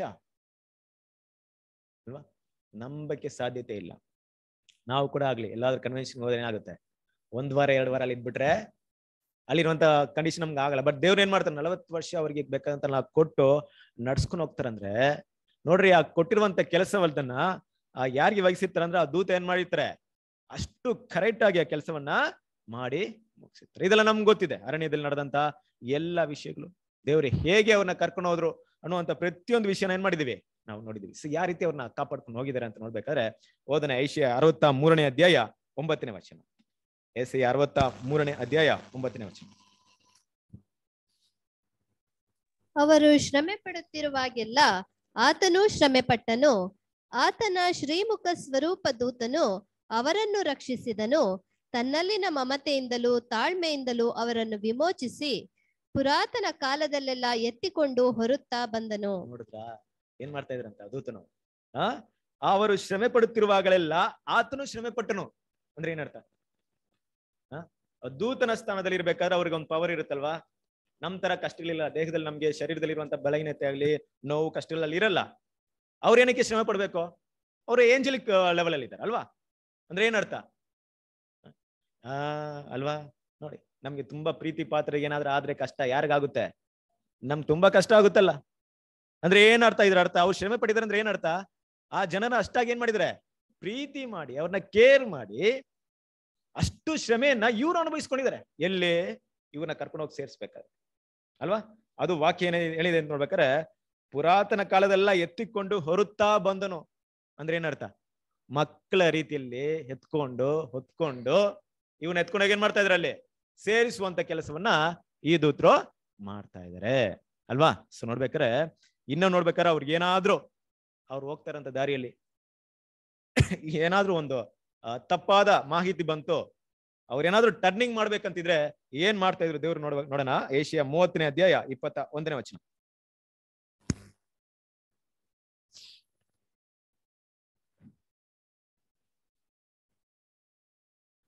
ಅಲ್ವಾ, ನಂಬಕ್ಕೆ ಸಾಧ್ಯತೆ ಇಲ್ಲ. ನಾವು ಕೂಡ ಆಗ್ಲಿ ಎಲ್ಲಾದ್ರೂ ಕನ್ವೆನ್ಷನ್ ಹೋದ್ರೆ ಏನಾಗುತ್ತೆ, 1 ವಾರ 2 ವಾರ ಅಲ್ಲಿ ಇದ್ಬಿಟ್ರೆ ಅಲ್ಲಿರುವಂತ ಕಂಡೀಷನ್ ನಮ್ಗೆ ಆಗಲ್ಲ. ಬಟ್ ದೇವ್ರು ಏನ್ ಮಾಡ್ತಾರೆ, 40 ವರ್ಷ ಅವ್ರಿಗೆ ಬೇಕಾದಂತ ನಾವು ಕೊಟ್ಟು ನಡ್ಸ್ಕೊಂಡು ಹೋಗ್ತಾರಂದ್ರೆ ನೋಡ್ರಿ, ಆ ಕೊಟ್ಟಿರುವಂತ ಕೆಲಸವಲ್ದನ್ನ ಯಾರಿಗೆ ವಹಿಸಿರ್ತಾರೆ ಅಂದ್ರೆ ಆ ದೂತ ಏನ್ ಮಾಡಿರ್ತಾರೆ, ಅಷ್ಟು ಕರೆಕ್ಟ್ ಆಗಿ ಆ ಕೆಲಸವನ್ನ ಮಾಡಿ ಮುಗಿಸಿರ್ತಾರೆ. ಇದೆಲ್ಲ ನಮ್ಗೆ ಗೊತ್ತಿದೆ. ಅರಣ್ಯದಲ್ಲಿ ನಡೆದಂತ ಎಲ್ಲಾ ವಿಷಯಗಳು, ದೇವ್ರು ಹೇಗೆ ಅವ್ರನ್ನ ಕರ್ಕೊಂಡು ಹೋದ್ರು ಅನ್ನುವಂತ ಪ್ರತಿಯೊಂದು ವಿಷಯನ ಏನ್ ಮಾಡಿದೀವಿ, ನಾವು ನೋಡಿದೀವಿ. ಸೊ ಯಾವ ರೀತಿ ಅವ್ರನ್ನ ಕಾಪಾಡ್ಕೊಂಡು ಹೋಗಿದ್ದಾರೆ ಅಂತ ನೋಡ್ಬೇಕಾದ್ರೆ ಓದನೆ ಐಷಯ 63ನೇ ಅಧ್ಯಾಯ 9ನೇ ವಚನ. ಏಷಯ 63ನೇ ಅಧ್ಯಾಯ 9ನೇ ವಚನ. ಅವರು ಶ್ರಮೆ ಪಡುತ್ತಿರುವಾಗೆಲ್ಲ ಆತನೂ ಶ್ರಮೆ ಪಟ್ಟನು. ಆತನ ಶ್ರೀಮುಖ ಸ್ವರೂಪ ದೂತನು ಅವರನ್ನು ರಕ್ಷಿಸಿದನು. ತನ್ನಲ್ಲಿನ ಮಮತೆಯಿಂದಲೂ ತಾಳ್ಮೆಯಿಂದಲೂ ಅವರನ್ನು ವಿಮೋಚಿಸಿ ಪುರಾತನ ಕಾಲದಲ್ಲೆಲ್ಲ ಎತ್ತಿಕೊಂಡು ಹೊರುತ್ತಾ ಬಂದನು. ನೋಡಿದ್ರಾ ಏನ್ ಮಾಡ್ತಾ ಇದ್ರಂತ ದೂತನು? ಅವರು ಶ್ರಮೆ ಪಡುತ್ತಿರುವಾಗಲೆಲ್ಲ ಆತನು ಶ್ರಮೆ ಪಟ್ಟನು ಅಂದ್ರೆ ಏನರ್ಥ? ದೂತನ ಸ್ಥಾನದಲ್ಲಿ ಇರ್ಬೇಕಾದ್ರೆ ಅವ್ರಿಗೆ ಒಂದು ಪವರ್ ಇರುತ್ತಲ್ವಾ. ನಮ್ ತರ ಕಷ್ಟಗಳಿಲ್ಲ ದೇಹದಲ್ಲಿ, ನಮ್ಗೆ ಶರೀರದಲ್ಲಿ ಇರುವಂತ ಬಲಹೀನತೆ ಆಗ್ಲಿ, ನೋವು, ಕಷ್ಟಗಳಲ್ಲಿ ಇರಲ್ಲ. ಅವ್ರ ಏನಕ್ಕೆ ಶ್ರಮ ಪಡ್ಬೇಕು? ಅವ್ರು ಏಂಜಲಿಕ್ ಲೆವೆಲ್ ಅಲ್ಲಿ ಇದ್ದಾರೆ ಅಲ್ವಾ. ಅಂದ್ರೆ ಏನರ್ಥ ಅಲ್ವಾ? ನೋಡಿ, ನಮ್ಗೆ ತುಂಬಾ ಪ್ರೀತಿ ಪಾತ್ರೆಗೆ ಏನಾದ್ರೂ ಆದ್ರೆ ಕಷ್ಟ ಯಾರಿಗಾಗುತ್ತೆ? ನಮ್ಗೆ ತುಂಬಾ ಕಷ್ಟ ಆಗುತ್ತಲ್ಲ. ಅಂದ್ರೆ ಏನ್ ಅರ್ಥ ಇದ್ರ ಅರ್ಥ? ಅವ್ರು ಶ್ರಮೆ ಪಟ್ಟಿದಾರೆ ಅಂದ್ರೆ ಏನ್ ಅರ್ಥ? ಆ ಜನನ ಅಷ್ಟಾಗಿ ಏನ್ ಮಾಡಿದ್ರೆ, ಪ್ರೀತಿ ಮಾಡಿ ಅವ್ರನ್ನ ಕೇರ್ ಮಾಡಿ ಅಷ್ಟು ಶ್ರಮೆಯನ್ನ ಇವ್ರು ಅನುಭವಿಸ್ಕೊಂಡಿದ್ದಾರೆ. ಎಲ್ಲಿ? ಇವ್ರನ್ನ ಕರ್ಕೊಂಡು ಹೋಗಿ ಸೇರ್ಸ್ಬೇಕಾದ್ರೆ ಅಲ್ವಾ. ಅದು ವಾಕ್ಯ ಏನ ಹೇಳಿದೆ ಅಂತ ನೋಡ್ಬೇಕಾರೆ, ಪುರಾತನ ಕಾಲದೆಲ್ಲ ಎತ್ತಿಕೊಂಡು ಹೊರುತ್ತಾ ಬಂದನು ಅಂದ್ರೆ ಏನರ್ಥ? ಮಕ್ಕಳ ರೀತಿಯಲ್ಲಿ ಹೊತ್ಕೊಂಡು ಇವನ್ನ ಎತ್ಕೊಂಡೋಗಿ ಏನ್ ಮಾಡ್ತಾ ಇದಾರೆ, ಅಲ್ಲಿ ಸೇರಿಸುವಂತ ಕೆಲಸವನ್ನ ಈ ದೂತರು ಮಾಡ್ತಾ ಇದಾರೆ ಅಲ್ವಾ. ಸೊ ನೋಡ್ಬೇಕಾರೆ ನೋಡ್ಬೇಕಾರೆ ಅವ್ರಿಗೆ ಏನಾದ್ರೂ ಅವ್ರು ಹೋಗ್ತಾರಂತ ದಾರಿಯಲ್ಲಿ ಏನಾದ್ರೂ ಒಂದು ತಪ್ಪಾದ ಮಾಹಿತಿ ಬಂತು, ಅವ್ರೇನಾದ್ರೂ ಟರ್ನಿಂಗ್ ಮಾಡ್ಬೇಕಂತಿದ್ರೆ ಏನ್ ಮಾಡ್ತಾ ಇದ್ರು ದೇವ್ರು ನೋಡೋಣ. ಏಷಿಯ 30ನೇ ಅಧ್ಯಾಯ 21ನೇ ವಚನ.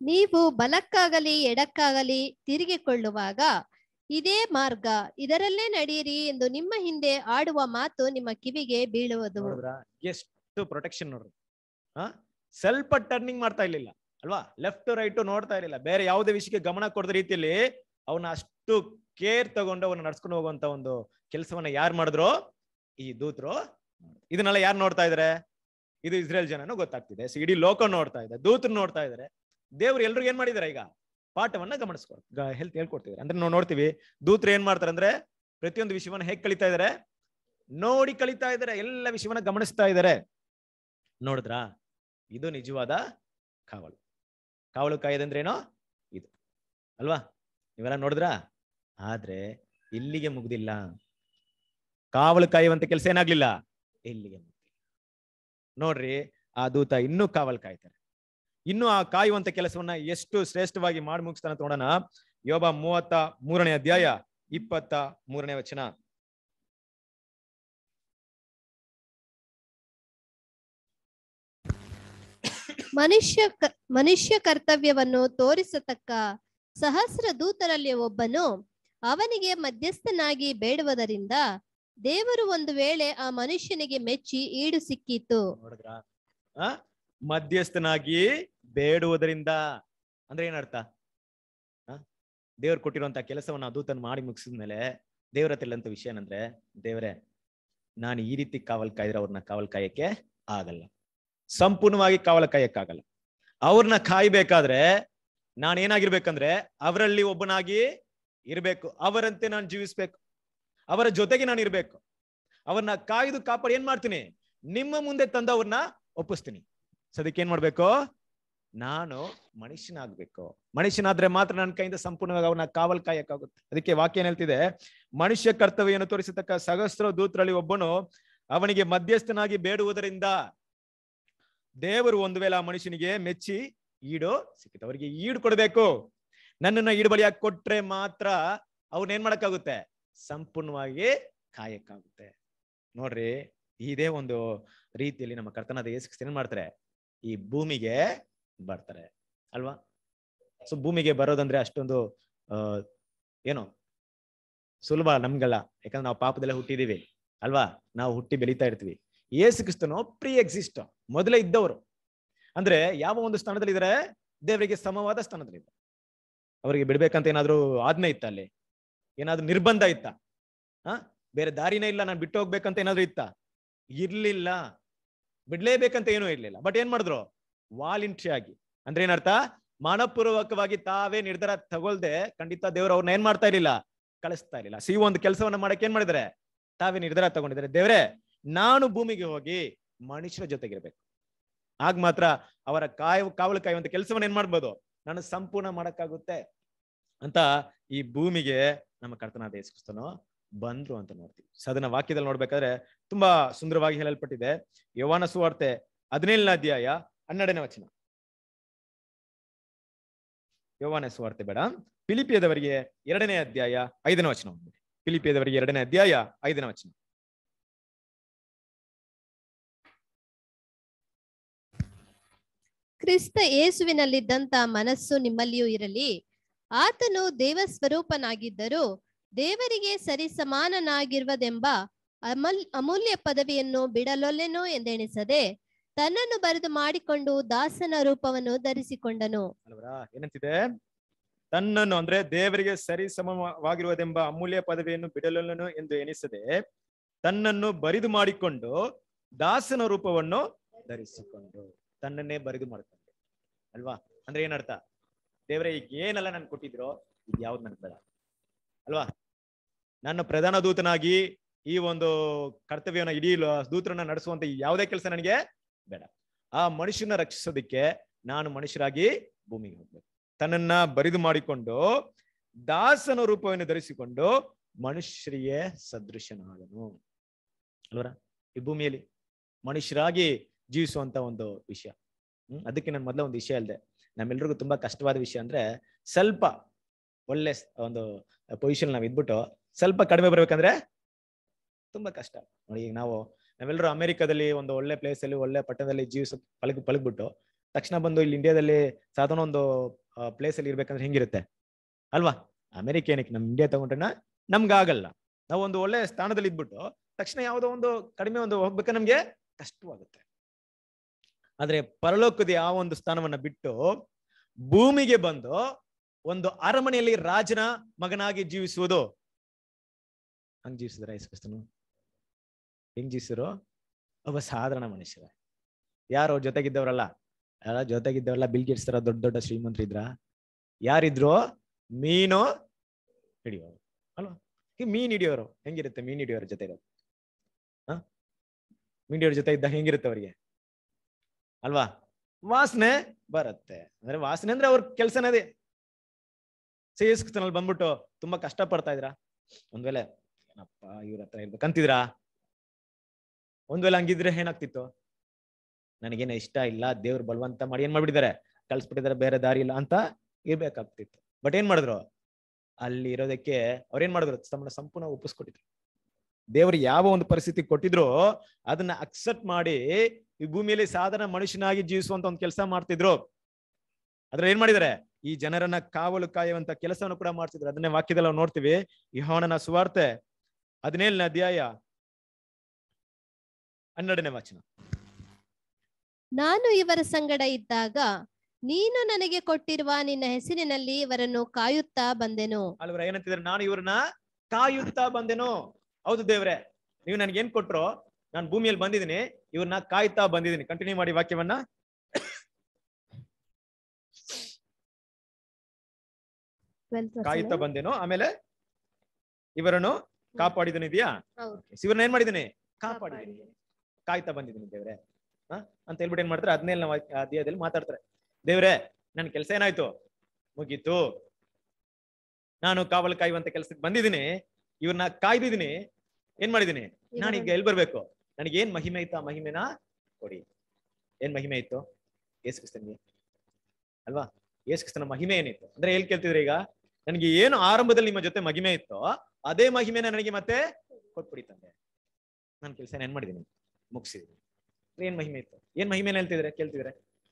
ನೀವು ಬಲಕ್ಕಾಗಲಿ ಎಡಕ್ಕಾಗಲಿ ತಿರುಗಿಕೊಳ್ಳುವಾಗ ಇದೇ ಮಾರ್ಗ, ಇದರಲ್ಲೇ ನಡೆಯಿರಿ ಎಂದು ನಿಮ್ಮ ಹಿಂದೆ ಆಡುವ ಮಾತು ನಿಮ್ಮ ಕಿವಿಗೆ ಬೀಳುವುದು. ನೋಡಿದ್ರಾ ಎಷ್ಟು ಪ್ರೊಟೆಕ್ಷನ್ ನೋಡ್ರಿ. ಸ್ವಲ್ಪ ಟರ್ನಿಂಗ್ ಮಾಡ್ತಾ ಇರ್ಲಿಲ್ಲ ಅಲ್ವಾ, ಲೆಫ್ಟ್ ರೈಟ್ ನೋಡ್ತಾ ಇರಲಿಲ್ಲ, ಬೇರೆ ಯಾವುದೇ ವಿಷಯಕ್ಕೆ ಗಮನ ಕೊಡದ ರೀತಿಯಲ್ಲಿ ಅವನ ಅಷ್ಟು ಕೇರ್ ತಗೊಂಡು ಅವನ್ನ ನಡ್ಸ್ಕೊಂಡು ಹೋಗುವಂತ ಒಂದು ಕೆಲಸವನ್ನ ಯಾರು ಮಾಡಿದ್ರು? ಈ ದೂತರು. ಇದನ್ನೆಲ್ಲ ಯಾರು ನೋಡ್ತಾ ಇದಾರೆ? ಇದು ಇಸ್ರೇಲ್ ಜನನು ಗೊತ್ತಾಗ್ತಿದೆ, ಇಡೀ ಲೋಕ ನೋಡ್ತಾ ಇದೆ, ದೂತರು ನೋಡ್ತಾ ಇದಾರೆ. ದೇವ್ರು ಎಲ್ರಿಗೂ ಏನ್ ಮಾಡಿದಾರೆ? ಈಗ ಪಾಠವನ್ನ ಹೇಳ್ಕೊಡ್ತಿದ್ದಾರೆ. ಅಂದ್ರೆ ನಾವು ನೋಡ್ತೀವಿ ದೂತರು ಏನ್ ಮಾಡ್ತಾರೆ ಅಂದ್ರೆ ಪ್ರತಿಯೊಂದು ವಿಷಯವನ್ನ ಹೇಗ್ ಕಲಿತಾ ಇದಾರೆ? ನೋಡಿ ಕಲಿತಾ ಇದಾರೆ, ಎಲ್ಲ ವಿಷಯವನ್ನ ಗಮನಿಸ್ತಾ ಇದಾರೆ. ನೋಡಿದ್ರಾ? ಇದು ನಿಜವಾದ ಕಾವಲು. ಕಾವಲು ಕಾಯೋದಂದ್ರೆ ಏನೋ ಇದು ಅಲ್ವಾ? ನೀವೆಲ್ಲ ನೋಡಿದ್ರಾ? ಆದ್ರೆ ಇಲ್ಲಿಗೆ ಮುಗ್ದಿಲ್ಲ. ಕಾವಲು ಕಾಯುವಂತ ಕೆಲಸ ಏನಾಗ್ಲಿಲ್ಲ, ಇಲ್ಲಿಗೆ ಮುಗ್ದಿಲ್ಲ. ನೋಡ್ರಿ, ಆ ದೂತ ಇನ್ನೂ ಕಾವಲು ಕಾಯ್ತಾರೆ. ಇನ್ನು ಆ ಕಾಯುವಂತ ಕೆಲಸವನ್ನ ಎಷ್ಟು ಶ್ರೇಷ್ಠವಾಗಿ ಮಾಡಿ ಮುಗಿಸ್ತಾನೆ ಅಂತ ನೋಡೋಣ. ಯೋಬ 33ನೇ ಅಧ್ಯಾಯ 23ನೇ ವಚನ. ಮನುಷ್ಯ ಕರ್ತವ್ಯವನ್ನು ತೋರಿಸತಕ್ಕ ಸಹಸ್ರ ದೂತರಲ್ಲಿ ಒಬ್ಬನು ಅವನಿಗೆ ಮಧ್ಯಸ್ಥನಾಗಿ ಬೇಡುವುದರಿಂದ ದೇವರು ಒಂದು ವೇಳೆ ಆ ಮನುಷ್ಯನಿಗೆ ಮೆಚ್ಚಿ ಈಡು ಸಿಕ್ಕಿತು. ನೋಡಿದ್ರಾ? ಮಧ್ಯಸ್ಥನಾಗಿ ಬೇಡುವುದರಿಂದ ಅಂದ್ರೆ ಏನರ್ಥ? ದೇವ್ರು ಕೊಟ್ಟಿರುವಂತ ಕೆಲಸವನ್ನ ದೂತನ್ ಮಾಡಿ ಮುಗಿಸಿದ್ಮೇಲೆ ದೇವ್ರ ಹತ್ತಿಲ್ಲಂತ ವಿಷಯ ಏನಂದ್ರೆ, ದೇವರೇ ನಾನು ಈ ರೀತಿ ಕಾವಲ್ ಕಾಯ್ದ್ರೆ ಅವ್ರನ್ನ ಕಾವಲ್ ಕಾಯಕ್ಕೆ ಆಗಲ್ಲ, ಸಂಪೂರ್ಣವಾಗಿ ಕಾವಲ ಕಾಯಕ್ಕಾಗಲ್ಲ. ಅವ್ರನ್ನ ಕಾಯ್ಬೇಕಾದ್ರೆ ನಾನೇನಾಗಿರ್ಬೇಕಂದ್ರೆ ಅವರಲ್ಲಿ ಒಬ್ಬನಾಗಿ ಇರ್ಬೇಕು, ಅವರಂತೆ ನಾನು ಜೀವಿಸ್ಬೇಕು, ಅವರ ಜೊತೆಗೆ ನಾನು ಇರ್ಬೇಕು. ಅವ್ರನ್ನ ಕಾಯ್ದು ಕಾಪಾಡಿ ಏನ್ ಮಾಡ್ತೀನಿ? ನಿಮ್ಮ ಮುಂದೆ ತಂದು ಅವ್ರನ್ನ ಒಪ್ಪಿಸ್ತೀನಿ. ಅದಕ್ಕೆ ಏನ್ ಮಾಡ್ಬೇಕು? ನಾನು ಮನುಷ್ಯನಾಗ್ಬೇಕು. ಮನುಷ್ಯನಾದ್ರೆ ಮಾತ್ರ ನನ್ನ ಕೈಯಿಂದ ಸಂಪೂರ್ಣವಾಗಿ ಅವನ್ನ ಕಾವಲ್ ಕಾಯಕ್ಕಾಗುತ್ತೆ. ಅದಕ್ಕೆ ವಾಕ್ಯ ಏನ್ ಹೇಳ್ತಿದೆ? ಮನುಷ್ಯ ಕರ್ತವ್ಯವನ್ನು ತೋರಿಸತಕ್ಕ ಸಹಸ್ರ ದೂತರಲ್ಲಿ ಒಬ್ಬನು ಅವನಿಗೆ ಮಧ್ಯಸ್ಥನಾಗಿ ಬೇಡುವುದರಿಂದ ದೇವರು ಒಂದು ವೇಳೆ ಆ ಮನುಷ್ಯನಿಗೆ ಮೆಚ್ಚಿ ಈಡು ಸಿಕ್ಕಿತು. ಅವರಿಗೆ ಈಡು ಕೊಡ್ಬೇಕು. ನನ್ನನ್ನ ಈಡು ಬಲಿಯಾಗಿ ಕೊಟ್ರೆ ಮಾತ್ರ ಅವ್ನ ಏನ್ ಮಾಡಕ್ಕಾಗುತ್ತೆ? ಸಂಪೂರ್ಣವಾಗಿ ಕಾಯಕ್ಕಾಗುತ್ತೆ. ನೋಡ್ರಿ, ಇದೇ ಒಂದು ರೀತಿಯಲ್ಲಿ ನಮ್ಮ ಕರ್ತನಾದ ಯೇಸು ಕ್ರಿಸ್ತ ಏನ್ ಮಾಡ್ತಾರೆ? ಈ ಭೂಮಿಗೆ ಬರ್ತಾರೆ ಅಲ್ವಾ? ಸೊ ಭೂಮಿಗೆ ಬರೋದಂದ್ರೆ ಅಷ್ಟೊಂದು ಏನು ಸುಲಭ ನಮ್ಗಲ್ಲ. ಯಾಕಂದ್ರೆ ನಾವು ಪಾಪದಲ್ಲೇ ಹುಟ್ಟಿದೀವಿ ಅಲ್ವಾ? ನಾವು ಹುಟ್ಟಿ ಬೆಳೀತಾ ಇರ್ತೀವಿ. ಯೇಸು ಕ್ರಿಸ್ತನು ಪ್ರೀ ಎಕ್ಸಿಸ್ಟ್, ಮೊದಲೇ ಇದ್ದವರು. ಅಂದ್ರೆ ಯಾವ ಒಂದು ಸ್ಥಾನದಲ್ಲಿ ಇದಾರೆ? ದೇವರಿಗೆ ಸಮವಾದ ಸ್ಥಾನದಲ್ಲಿ ಇದ್ದಾರೆ. ಅವರಿಗೆ ಬಿಡ್ಬೇಕಂತ ಏನಾದ್ರು ಆಜ್ಞೆ ಇತ್ತ? ಅಲ್ಲಿ ಏನಾದ್ರು ನಿರ್ಬಂಧ ಇತ್ತ? ಬೇರೆ ದಾರಿನೇ ಇಲ್ಲ, ನಾನು ಬಿಟ್ಟು ಹೋಗ್ಬೇಕಂತ ಏನಾದ್ರು ಇತ್ತ? ಇರ್ಲಿಲ್ಲ. ಬಿಡ್ಲೇಬೇಕಂತ ಏನೂ ಇರ್ಲಿಲ್ಲ. ಬಟ್ ಏನ್ ಮಾಡಿದ್ರು? ವಾಲಂಟ್ರಿ ಆಗಿ, ಅಂದ್ರೆ ಏನರ್ಥ? ಮನಪೂರ್ವಕವಾಗಿ ತಾವೇ ನಿರ್ಧಾರ ತಗೊಳ್ದೆ ಖಂಡಿತ ದೇವ್ರು ಅವ್ರನ್ನ ಏನ್ ಮಾಡ್ತಾ ಇರ್ಲಿಲ್ಲ, ಕಳಿಸ್ತಾ ಇರ್ಲಿಲ್ಲ. ಈ ಒಂದು ಕೆಲಸವನ್ನ ಮಾಡಕ್ಕೆ ಏನ್ ಮಾಡಿದಾರೆ? ತಾವೇ ನಿರ್ಧಾರ ತಗೊಂಡಿದ್ದಾರೆ. ದೇವ್ರೆ, ನಾನು ಭೂಮಿಗೆ ಹೋಗಿ ಮನುಷ್ಯರ ಜೊತೆಗಿರ್ಬೇಕು, ಆಗ ಮಾತ್ರ ಅವರ ಕಾವಲು ಕಾಯುವಂತ ಕೆಲಸವನ್ನ ಏನ್ ಮಾಡ್ಬೋದು? ನಾನು ಸಂಪೂರ್ಣ ಮಾಡಕ್ಕಾಗುತ್ತೆ ಅಂತ ಈ ಭೂಮಿಗೆ ನಮ್ಮ ಕರ್ತನಾದ ಯೇಸು ಕ್ರಿಸ್ತನು ಬಂದ್ರು ಅಂತ ನೋಡ್ತೀವಿ. ಅದನ್ನ ವಾಕ್ಯದಲ್ಲಿ ನೋಡ್ಬೇಕಾದ್ರೆ ತುಂಬಾ ಸುಂದರವಾಗಿ ಹೇಳಲ್ಪಟ್ಟಿದೆ. ಯೋಹಾನ ಸುವಾರ್ತೆ 17ನೇ ಅಧ್ಯಾಯ 12ನೇ ವಚನ. ಯೋಹಾನ ಸುವಾರ್ತೆ ಬೇಡ, ಫಿಲಿಪಿಯದವರಿಗೆ 2ನೇ ಅಧ್ಯಾಯ 5ನೇ ವಚನ. ಫಿಲಿಪಿಯದವರಿಗೆ 2ನೇ ಅಧ್ಯಾಯ 5ನೇ ವಚನ. ಕ್ರಿಸ್ತ ಯೇಸುವಿನಲ್ಲಿದ್ದಂತ ಮನಸ್ಸು ನಿಮ್ಮಲ್ಲಿಯೂ ಇರಲಿ. ಆತನು ದೇವ ಸ್ವರೂಪನಾಗಿದ್ದರೂ ದೇವರಿಗೆ ಸರಿ ಸಮಾನನಾಗಿರುವುದೆಂಬ ಅಮೂಲ್ಯ ಪದವಿಯನ್ನು ಬಿಡಲೊಲ್ಲೆನೋ ಎಂದೆಣಿಸದೆ ತನ್ನನ್ನು ಬರೆದು ಮಾಡಿಕೊಂಡು ದಾಸನ ರೂಪವನ್ನು ಧರಿಸಿಕೊಂಡನು. ಅಲ್ವರಾ? ಏನಂತಿದೆ? ತನ್ನನ್ನು ಅಂದ್ರೆ ದೇವರಿಗೆ ಸರಿ ಸಮವಾಗಿರುವುದೆಂಬ ಅಮೂಲ್ಯ ಪದವಿಯನ್ನು ಬಿಡಲೊಲ್ಲೆನೋ ಎಂದು ಎಣಿಸದೆ ತನ್ನನ್ನು ಬರಿದು ಮಾಡಿಕೊಂಡು ದಾಸನ ರೂಪವನ್ನು ಧರಿಸಿಕೊಂಡು, ತನ್ನನ್ನೇ ಬರಿದು ಮಾಡ್ಕೊಂಡು ಅಲ್ವಾ? ಅಂದ್ರೆ ಏನರ್ಥ? ದೇವರೇ, ಈಗ ಏನೆಲ್ಲ ನನ್ ಕೊಟ್ಟಿದ್ರೋ ಇದು ಯಾವ್ದು ನನ್ಗೆ ಬೇಡ ಅಲ್ವಾ? ನನ್ನ ಪ್ರಧಾನ ದೂತನಾಗಿ ಈ ಒಂದು ಕರ್ತವ್ಯವನ್ನ ಇಡೀ ದೂತರನ್ನ ನಡೆಸುವಂತ ಯಾವುದೇ ಕೆಲಸ ನನಗೆ ಬೇಡ. ಆ ಮನುಷ್ಯನ ರಕ್ಷಿಸೋದಿಕ್ಕೆ ನಾನು ಮನುಷ್ಯರಾಗಿ ಭೂಮಿಗೆ ಹೋಗ್ಬೇಕು. ತನ್ನನ್ನ ಬರಿದು ಮಾಡಿಕೊಂಡು ದಾಸನ ರೂಪವನ್ನು ಧರಿಸಿಕೊಂಡು ಮನುಷ್ಯರಿಗೆ ಸದೃಶನಾದನು ಅಲ್ವರ? ಈ ಭೂಮಿಯಲ್ಲಿ ಮನುಷ್ಯರಾಗಿ ಜೀವಿಸುವಂತ ಒಂದು ವಿಷಯ. ಅದಕ್ಕೆ ನಾನು ಮೊದಲ ಒಂದು ವಿಷಯ ಅಲ್ದೆ, ನಮ್ಮೆಲ್ರಿಗೂ ತುಂಬಾ ಕಷ್ಟವಾದ ವಿಷಯ ಅಂದ್ರೆ ಸ್ವಲ್ಪ ಒಳ್ಳೆ ಒಂದು ಪೊಸಿಷನ್ ನಾವ್ ಇದ್ಬಿಟ್ಟು ಸ್ವಲ್ಪ ಕಡಿಮೆ ಬರ್ಬೇಕಂದ್ರೆ ತುಂಬಾ ಕಷ್ಟ. ನೋಡಿ, ಈಗ ನಾವೆಲ್ಲರೂ ಅಮೆರಿಕದಲ್ಲಿ ಒಂದು ಒಳ್ಳೆ ಪ್ಲೇಸ್ ಅಲ್ಲಿ ಒಳ್ಳೆ ಪಟ್ಟಣದಲ್ಲಿ ಪಳಗ್ಬಿಟ್ಟು ತಕ್ಷಣ ಬಂದು ಇಲ್ಲಿ ಇಂಡಿಯಾದಲ್ಲಿ ಸಾಧಾರಣ ಒಂದು ಪ್ಲೇಸ್ ಅಲ್ಲಿ ಇರ್ಬೇಕಂದ್ರೆ ಹೆಂಗಿರುತ್ತೆ ಅಲ್ವಾ? ಅಮೆರಿಕ ಏನಕ್ಕೆ ನಮ್ ಇಂಡಿಯಾ ತಗೊಂಡ್ರೆ ನಮ್ಗಾಗಲ್ಲ. ನಾವು ಒಂದು ಒಳ್ಳೆ ಸ್ಥಾನದಲ್ಲಿ ಇದ್ಬಿಟ್ಟು ತಕ್ಷಣ ಯಾವುದೋ ಒಂದು ಕಡಿಮೆ ಒಂದು ಹೋಗ್ಬೇಕಾದ್ರೆ ನಮ್ಗೆ ಕಷ್ಟವಾಗುತ್ತೆ. ಆದ್ರೆ ಪರಲೋಕದ ಆ ಒಂದು ಸ್ಥಾನವನ್ನ ಬಿಟ್ಟು ಭೂಮಿಗೆ ಬಂದು ಒಂದು ಅರಮನೆಯಲ್ಲಿ ರಾಜನ ಮಗನಾಗಿ ಜೀವಿಸುವುದು. ಹಂಗ್ ಜೀವಿಸಿದ್ರ ಯೇಸು ಕ್ರಿಸ್ತನು? ಹೆಂಗ್ ಜೀವಿಸಿದ್ರು? ಒಬ್ಬ ಸಾಧಾರಣ ಮನುಷ್ಯರ. ಯಾರು ಜೊತೆಗಿದ್ದವರಲ್ಲ, ಜೊತೆಗಿದ್ದವರೆಲ್ಲ ಬಿಲ್ ಗೇಟ್ಸ್ ತರ ದೊಡ್ಡ ದೊಡ್ಡ ಶ್ರೀಮಂತರಿದ್ರ? ಯಾರಿದ್ರು? ಮೀನು ಹಿಡಿಯೋರು ಅಲ್ವಾ? ಮೀನ್ ಹಿಡಿಯೋರು ಹೆಂಗಿರುತ್ತೆ? ಮೀನ್ ಹಿಡಿಯೋರ ಜೊತೆ ಇರೋದು, ಮೀನ್ ಹಿಡಿಯೋರ ಜೊತೆ ಇದ್ದಾಗ ಹೆಂಗಿರುತ್ತೆ ಅವ್ರಿಗೆ ಅಲ್ವಾ? ವಾಸನೆ ಬರುತ್ತೆ. ಅಂದ್ರೆ ವಾಸನೆ ಅಂದ್ರೆ ಅವ್ರ ಕೆಲ್ಸನೇ ಅದೇ. ಸೇಸ್ನಲ್ಲಿ ಬಂದ್ಬಿಟ್ಟು ತುಂಬಾ ಕಷ್ಟ ಪಡ್ತಾ ಇದ್ರ, ಒಂದ್ ವೇಳೆ ಏನಪ್ಪ ಇವ್ರ ಹತ್ರ ಇರ್ಬೇಕಂತಿದ್ರಾ? ಒಂದ್ ವೇಳೆ ಹಂಗಿದ್ರೆ ಏನಾಗ್ತಿತ್ತು? ನನಗೇನ ಇಷ್ಟ ಇಲ್ಲ, ದೇವ್ರು ಬಲವಂತ ಮಾಡಿ ಏನ್ ಮಾಡ್ಬಿಟ್ಟಿದ್ದಾರೆ, ಕಳ್ಸ್ಬಿಟ್ಟಿದ್ದಾರೆ, ಬೇರೆ ದಾರಿ ಇಲ್ಲ ಅಂತ ಇರ್ಬೇಕಾಗ್ತಿತ್ತು. ಬಟ್ ಏನ್ ಮಾಡಿದ್ರು? ಅಲ್ಲಿ ಇರೋದಕ್ಕೆ ಅವ್ರೇನ್ ಮಾಡಿದ್ರು? ತಮ್ಮನ್ನ ಸಂಪೂರ್ಣ ಒಪ್ಪಿಸ್ಕೊಟ್ಟಿದ್ರು. ದೇವ್ರು ಯಾವ ಒಂದು ಪರಿಸ್ಥಿತಿ ಕೊಟ್ಟಿದ್ರು ಅದನ್ನ ಅಕ್ಸೆಪ್ಟ್ ಮಾಡಿ ಈ ಭೂಮಿಯಲ್ಲಿ ಸಾಧಾರಣ ಮನುಷ್ಯನಾಗಿ ಜೀವಿಸುವಂತ ಒಂದು ಕೆಲಸ ಮಾಡ್ತಿದ್ರು. ಅದ್ರ ಏನ್ ಮಾಡಿದಾರೆ? ಈ ಜನರನ್ನ ಕಾವಲು ಕಾಯುವಂತ ಕೆಲಸವನ್ನು ಕೂಡ ಮಾಡ್ತಿದ್ರು. ಅದನ್ನೇ ವಾಕ್ಯದಲ್ಲಿ ನಾವು ನೋಡ್ತೀವಿ. ಯೋಹಾನನ ಸುವಾರ್ತೆ 17ನೇ ಅಧ್ಯಾಯ 12ನೇ ವಚನ. ನಾನು ಇವರ ಸಂಗಡ ಇದ್ದಾಗ ನೀನು ನನಗೆ ಕೊಟ್ಟಿರುವ ನಿನ್ನ ಹೆಸರಿನಲ್ಲಿ ಇವರನ್ನು ಕಾಯುತ್ತಾ ಬಂದೆನು. ಅಲ್ವರ ಏನಂತಿದ್ರೆ? ನಾನು ಇವ್ರನ್ನ ಕಾಯುತ್ತಾ ಬಂದೆನು. ಹೌದು ದೇವ್ರೆ, ನೀವು ನನ್ಗೆ ಏನ್ ಕೊಟ್ರು, ನಾನು ಭೂಮಿಯಲ್ಲಿ ಬಂದಿದ್ದೀನಿ, ಇವ್ರನ್ನ ಕಾಯುತ್ತಾ ಬಂದಿದ್ದೀನಿ. ಕಂಟಿನ್ಯೂ ಮಾಡಿ ವಾಕ್ಯವನ್ನ. ಕಾಯುತ್ತಾ ಬಂದೇನು, ಆಮೇಲೆ ಇವರನ್ನು ಕಾಪಾಡಿದನು. ಇದೆಯಾ? ಇವ್ರನ್ನ ಏನ್ ಮಾಡಿದ್ದೀನಿ? ಕಾಪಾಡಿದ್ದೀನಿ, ಕಾಯ್ತಾ ಬಂದಿದ್ದೀನಿ ದೇವ್ರೆ ಅಂತ ಹೇಳ್ಬಿಟ್ಟು ಏನ್ ಮಾಡ್ತಾರೆ? 17ನೇ ಅಧ್ಯಾಯದಲ್ಲಿ ಮಾತಾಡ್ತಾರೆ. ದೇವ್ರೆ, ನನ್ ಕೆಲಸ ಏನಾಯ್ತು? ಮುಗೀತು. ನಾನು ಕಾವಲು ಕಾಯುವಂತ ಕೆಲ್ಸಕ್ಕೆ ಬಂದಿದ್ದೀನಿ, ಇವ್ರನ್ನ ಕಾಯ್ದಿದ್ದೀನಿ. ಏನ್ ಮಾಡಿದೀನಿ? ನಾನೀಗ ಎಲ್ಲಿ ಬರ್ಬೇಕು? ನನಗೆ ಏನ್ ಮಹಿಮೆ ಇತ್ತು, ಆ ಮಹಿಮೆನ ಕೊಡಿ. ಏನ್ ಮಹಿಮೆ ಇತ್ತು ಯೇಸು ಕ್ರಿಸ್ತನಿಗೆ ಅಲ್ವಾ? ಯೇಸು ಕ್ರಿಸ್ತನ ಮಹಿಮೆ ಏನಿತ್ತು ಅಂದ್ರೆ ಎಲ್ಲಿ ಕೇಳ್ತಿದ್ರೆ? ಈಗ ನನಗೆ ಏನು ಆರಂಭದಲ್ಲಿ ನಿಮ್ಮ ಜೊತೆ ಮಹಿಮೆ ಇತ್ತೋ ಅದೇ ಮಹಿಮೆನ ನನಗೆ ಮತ್ತೆ ಕೊಟ್ಬಿಡಿ ತಂದೆ. ನಾನು ಕೆಲಸ ಏನ್ ಮಾಡಿದೀನಿ? ಮುಗಿಸಿದೀನಿ. ಏನ್ ಮಹಿಮೆ ಇತ್ತು? ಏನ್ ಮಹಿಮೆನ ಹೇಳ್ತಿದ್ರೆ ಕೇಳ್ತಿದ್ರೆ?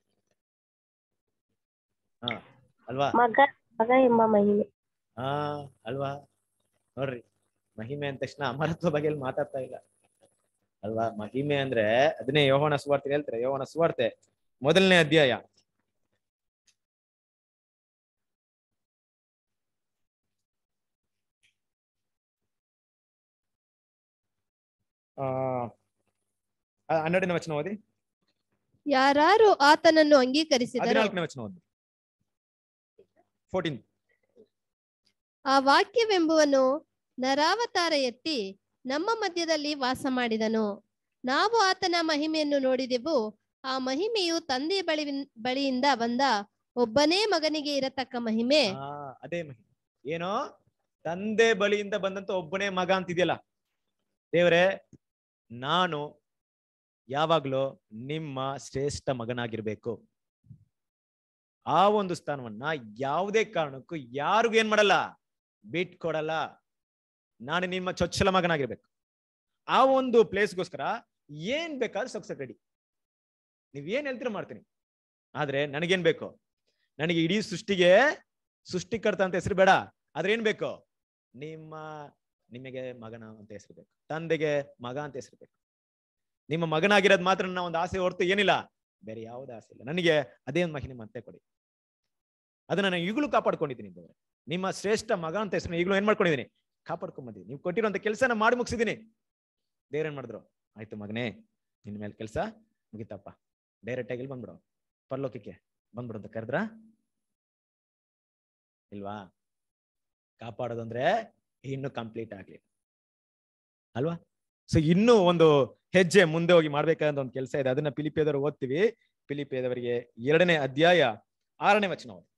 ಹಾ ಅಲ್ವಾ? ಮಗ ಎಂಬ ಮಹಿಮೆ. ಹಾ ಅಲ್ವಾ? ನೋಡ್ರಿ, ಮಹಿಮೆ ಅಂದ ತಕ್ಷಣ ಅಮರತ್ವ ಬಗ್ಗೆ ಮಾತಾಡ್ತಾ ಇಲ್ಲ ಅಲ್ವಾ? ಮಹಿಮೆ ಅಂದ್ರೆ ಅದನ್ನೇ ಯೋಹಾನ ಸುವಾರ್ತೆ ಹೇಳ್ತಾರೆ. ಯೋಹಾನ ಸುವಾರ್ತೆ 1ನೇ ಅಧ್ಯಾಯ 12ನೇ ವಚನ ಓದಿ. ಯಾರು ಆತನನ್ನು ಅಂಗೀಕರಿಸಿದರೋ 14ನೇ ವಚನ ಓದಿ. 14. ಆ ವಾಕ್ಯವೆಂಬುವನು ನರಾವತಾರ ಎತ್ತಿ ನಮ್ಮ ಮಧ್ಯದಲ್ಲಿ ವಾಸ ಮಾಡಿದನು. ನಾವು ಆತನ ಮಹಿಮೆಯನ್ನು ನೋಡಿದೆವು. ಆ ಮಹಿಮೆಯು ತಂದೆ ಬಳಿಯಿಂದ ಬಂದ ಒಬ್ಬನೇ ಮಗನಿಗೆ ಇರತಕ್ಕ ಮಹಿಮೆ. ಅದೇ ಮಹಿಮೆ. ಏನೋ ತಂದೆ ಬಳಿಯಿಂದ ಬಂದಂತ ಒಬ್ಬನೇ ಮಗ ಅಂತಿದೆಯಲ್ಲ. ದೇವರೇ, ನಾನು ಯಾವಾಗ್ಲೂ ನಿಮ್ಮ ಶ್ರೇಷ್ಠ ಮಗನಾಗಿರ್ಬೇಕು. ಆ ಒಂದು ಸ್ಥಾನವನ್ನ ಯಾವುದೇ ಕಾರಣಕ್ಕೂ ಯಾರಿಗೂ ಏನ್ ಮಾಡಲ್ಲ, ಬಿಟ್ಕೊಡಲ್ಲ. ನಾನು ನಿಮ್ಮ ಚೊಚ್ಚಲ ಮಗನಾಗಿರ್ಬೇಕು. ಆ ಒಂದು ಪ್ಲೇಸ್ಗೋಸ್ಕರ ಏನ್ ಬೇಕಾದ್ರೂ ಸಕ್ಸಸ್ ರೆಡಿ. ನೀವ್ ಏನ್ ಹೇಳ್ತೀರ ಮಾಡ್ತೀನಿ. ಆದ್ರೆ ನನಗೇನ್ ಬೇಕು? ನನಗೆ ಇಡೀ ಸೃಷ್ಟಿಗೆ ಸೃಷ್ಟಿಕರ್ತ ಅಂತ ಹೆಸರು ಬೇಡ. ಆದ್ರೆ ಏನ್ ಬೇಕು? ನಿಮಗೆ ಮಗನ ಅಂತ ಹೆಸರು ಬೇಕು, ತಂದೆಗೆ ಮಗ ಅಂತ ಹೆಸರು ಬೇಕು. ನಿಮ್ಮ ಮಗನಾಗಿರೋದ್ ಮಾತ್ರ ನನ್ನ ಒಂದು ಆಸೆ ಹೊರತು ಏನಿಲ್ಲ, ಬೇರೆ ಯಾವುದೇ ಆಸೆ ಇಲ್ಲ. ನನಗೆ ಅದೇ ಒಂದು ಮಹಿಮೆ ಮತ್ತೆ ಕೊಡಿ. ಅದನ್ನ ನಾನು ಈಗಲೂ ಕಾಪಾಡ್ಕೊಂಡಿದ್ದೀನಿ. ದೇವ್ರೆ, ನಿಮ್ಮ ಶ್ರೇಷ್ಠ ಮಗ ಅಂತ ಹೆಸರು ಈಗಲೂ ಏನ್ ಮಾಡ್ಕೊಂಡಿದ್ದೀನಿ? ಕಾಪಾಡ್ಕೊಂಡ್ಬಂದಿದ್ದೀನಿ. ನೀವು ಕೊಟ್ಟಿರುವಂತ ಕೆಲಸನ ಮಾಡಿ ಮುಗಿಸಿದ್ದೀನಿ. ದೇವ್ರ ಏನ್ ಮಾಡಿದ್ರು? ಆಯ್ತು ಮಗನೇ, ನಿನ್ ಮೇಲೆ ಕೆಲಸ ಮುಗಿತಪ್ಪ, ಡೈರೆಕ್ಟ್ ಆಗಿ ಬಂದ್ಬಿಡು, ಪರಲೋಕಕ್ಕೆ ಬಂದ್ಬಿಡು ಅಂತ ಕರೆದ್ರ ಇಲ್ವಾ? ಕಾಪಾಡೋದಂದ್ರೆ ಇನ್ನು ಕಂಪ್ಲೀಟ್ ಆಗ್ಲಿಲ್ಲ ಅಲ್ವಾ? ಸೊ ಇನ್ನೂ ಒಂದು ಹೆಜ್ಜೆ ಮುಂದೆ ಹೋಗಿ ಮಾಡ್ಬೇಕಾದಂತ ಒಂದು ಕೆಲಸ ಇದೆ. ಅದನ್ನ ಫಿಲಿಪಿಯದವರು ಓದ್ತೀವಿ. ಫಿಲಿಪಿಯದವರಿಗೆ 2ನೇ ಅಧ್ಯಾಯ 6ನೇ ವಚನ ಓದಿ.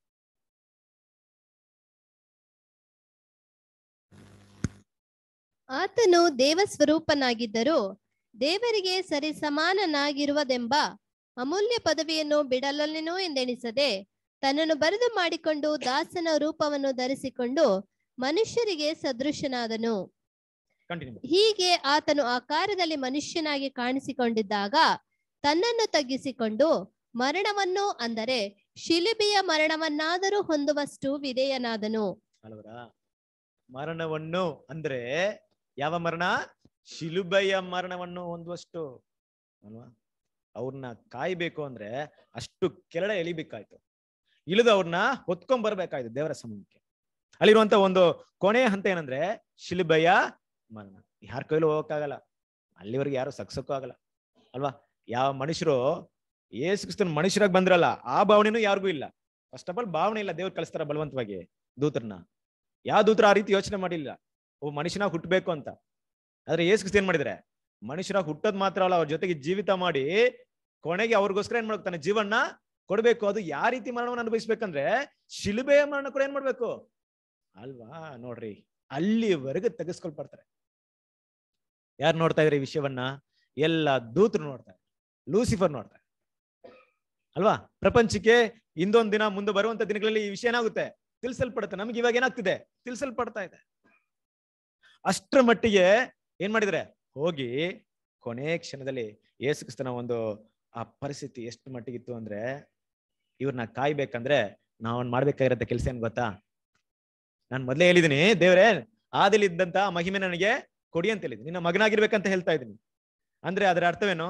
ಆತನು ದೇವ ಸ್ವರೂಪನಾಗಿದ್ದರೂ ದೇವರಿಗೆ ಸರಿ ಸಮಾನನಾಗಿರುವುದೆಂಬ ಅಮೂಲ್ಯ ಪದವಿಯನ್ನು ಬಿಡಲೊಲ್ಲೆನೋ ಎಂದೆಣಿಸದೆ ತನ್ನನ್ನು ಬರೆದು ಮಾಡಿಕೊಂಡು ದಾಸನ ರೂಪವನ್ನು ಧರಿಸಿಕೊಂಡು ಮನುಷ್ಯರಿಗೆ ಸದೃಶನಾದನು. ಹೀಗೆ ಆತನು ಆಕಾರದಲ್ಲಿ ಮನುಷ್ಯನಾಗಿ ಕಾಣಿಸಿಕೊಂಡಿದ್ದಾಗ ತನ್ನನ್ನು ತಗ್ಗಿಸಿಕೊಂಡು ಮರಣವನ್ನು ಅಂದರೆ ಶಿಲುಬೆಯ ಮರಣವನ್ನಾದರೂ ಹೊಂದುವಷ್ಟು ವಿಧೇಯನಾದನು. ಅಲ್ವರ, ಮರಣವನ್ನು ಅಂದ್ರೆ ಯಾವ ಮರಣ? ಶಿಲುಬೆಯ ಮರಣವನ್ನು ಹೊಂದುವಷ್ಟು ಅಲ್ವಾ. ಅವ್ರನ್ನ ಕಾಯ್ಬೇಕು ಅಂದ್ರೆ ಅಷ್ಟು ಕೆಳಗಡೆ ಎಳಿಬೇಕಾಯ್ತು, ಇಳಿದು ಅವ್ರನ್ನ ಹೊತ್ಕೊಂಡ್ ಬರ್ಬೇಕಾಯ್ತು ದೇವರ ಸಮ್ಮುಖಕ್ಕೆ. ಅಲ್ಲಿರುವಂತ ಒಂದು ಕೊನೆಯ ಹಂತ ಏನಂದ್ರೆ ಶಿಲುಬೆಯ ಮರಣ. ಯಾರ ಕೈಲೂ ಹೋಗಕ್ಕಾಗಲ್ಲ, ಅಲ್ಲಿವರೆಗೆ ಯಾರು ಸಕ್ಸಕ್ಕೂ ಆಗಲ್ಲ ಅಲ್ವಾ. ಯಾವ ಮನುಷ್ಯರು ಯೇಸು ಕ್ರಿಸ್ತನ ಮನುಷ್ಯರಾಗಿ ಬಂದ್ರಲ್ಲ, ಆ ಭಾವನೆನೂ ಯಾರಿಗೂ ಇಲ್ಲ. ಫಸ್ಟ್ ಆಫ್ ಆಲ್ ಭಾವನೆ ಇಲ್ಲ. ದೇವ್ರು ಕಳಿಸ್ತಾರ ಬಲವಂತವಾಗಿ ದೂತರನ್ನ. ಯಾವ ದೂತರ ಆ ರೀತಿ ಯೋಚನೆ ಮಾಡಿಲ್ಲ ಮನುಷ್ಯನಾಗ ಹುಟ್ಟಬೇಕು ಅಂತ. ಆದ್ರೆ ಯೇಸು ಕ್ರಿಸ್ತ ಏನ್ ಮಾಡಿದ್ರೆ, ಮನುಷ್ಯರಾಗಿ ಹುಟ್ಟೋದ್ ಮಾತ್ರ ಅಲ್ಲ, ಅವ್ರ ಜೊತೆಗೆ ಜೀವಿತ ಮಾಡಿ ಕೊನೆಗೆ ಅವ್ರಿಗೋಸ್ಕರ ಏನ್ ಮಾಡ್ಬೇಕು, ತನ್ನ ಜೀವನ ಕೊಡ್ಬೇಕು. ಅದು ಯಾವ ರೀತಿ ಮರಣವನ್ನು ಅನುಭವಿಸ್ಬೇಕಂದ್ರೆ ಶಿಲುಬೆಯ ಮರಣ ಕೂಡ ಏನ್ ಮಾಡ್ಬೇಕು ಅಲ್ವಾ. ನೋಡ್ರಿ, ಅಲ್ಲಿವರೆಗೆ ತೆಗೆಸ್ಕೊಳ್ಪಡ್ತಾರೆ. ಯಾರು ನೋಡ್ತಾ ಇದ್ರೆ ಈ ವಿಷಯವನ್ನ? ಎಲ್ಲ ದೂತರು ನೋಡ್ತಾರೆ, ಲೂಸಿಫರ್ ನೋಡ್ತಾರೆ ಅಲ್ವಾ. ಪ್ರಪಂಚಕ್ಕೆ ಇಂದೊಂದ್ ದಿನ ಮುಂದೆ ಬರುವಂತ ದಿನಗಳಲ್ಲಿ ಈ ವಿಷಯ ಏನಾಗುತ್ತೆ, ತಿಳಿಸಲ್ಪಡುತ್ತೆ. ನಮ್ಗೆ ಇವಾಗ ಏನಾಗ್ತಿದೆ, ತಿಳಿಸಲ್ಪಡ್ತಾ ಇದೆ. ಅಷ್ಟರ ಮಟ್ಟಿಗೆ ಏನ್ ಮಾಡಿದ್ರೆ, ಹೋಗಿ ಕೊನೆ ಕ್ಷಣದಲ್ಲಿ ಯೇಸು ಕ್ರಿಸ್ತನ ಒಂದು ಆ ಪರಿಸ್ಥಿತಿ ಎಷ್ಟು ಮಟ್ಟಿಗಿತ್ತು ಅಂದ್ರೆ, ಇವ್ರನ್ನ ಕಾಯ್ಬೇಕಂದ್ರೆ ನಾವು ಮಾಡ್ಬೇಕಾಗಿರತ್ತೆ ಕೆಲಸ ಏನ್ ಗೊತ್ತಾ? ನಾನು ಮೊದ್ಲೇ ಹೇಳಿದೀನಿ, ದೇವ್ರೇ ಆದಿಲಿ ಇದ್ದಂತ ಮಹಿಮೆ ನನಗೆ ಕೊಡಿ ಅಂತ ಹೇಳಿದೀನಿ, ನಿನ್ನ ಮಗನಾಗಿರ್ಬೇಕಂತ ಹೇಳ್ತಾ ಇದ್ದೀನಿ. ಅಂದ್ರೆ ಅದರ ಅರ್ಥವೇನು?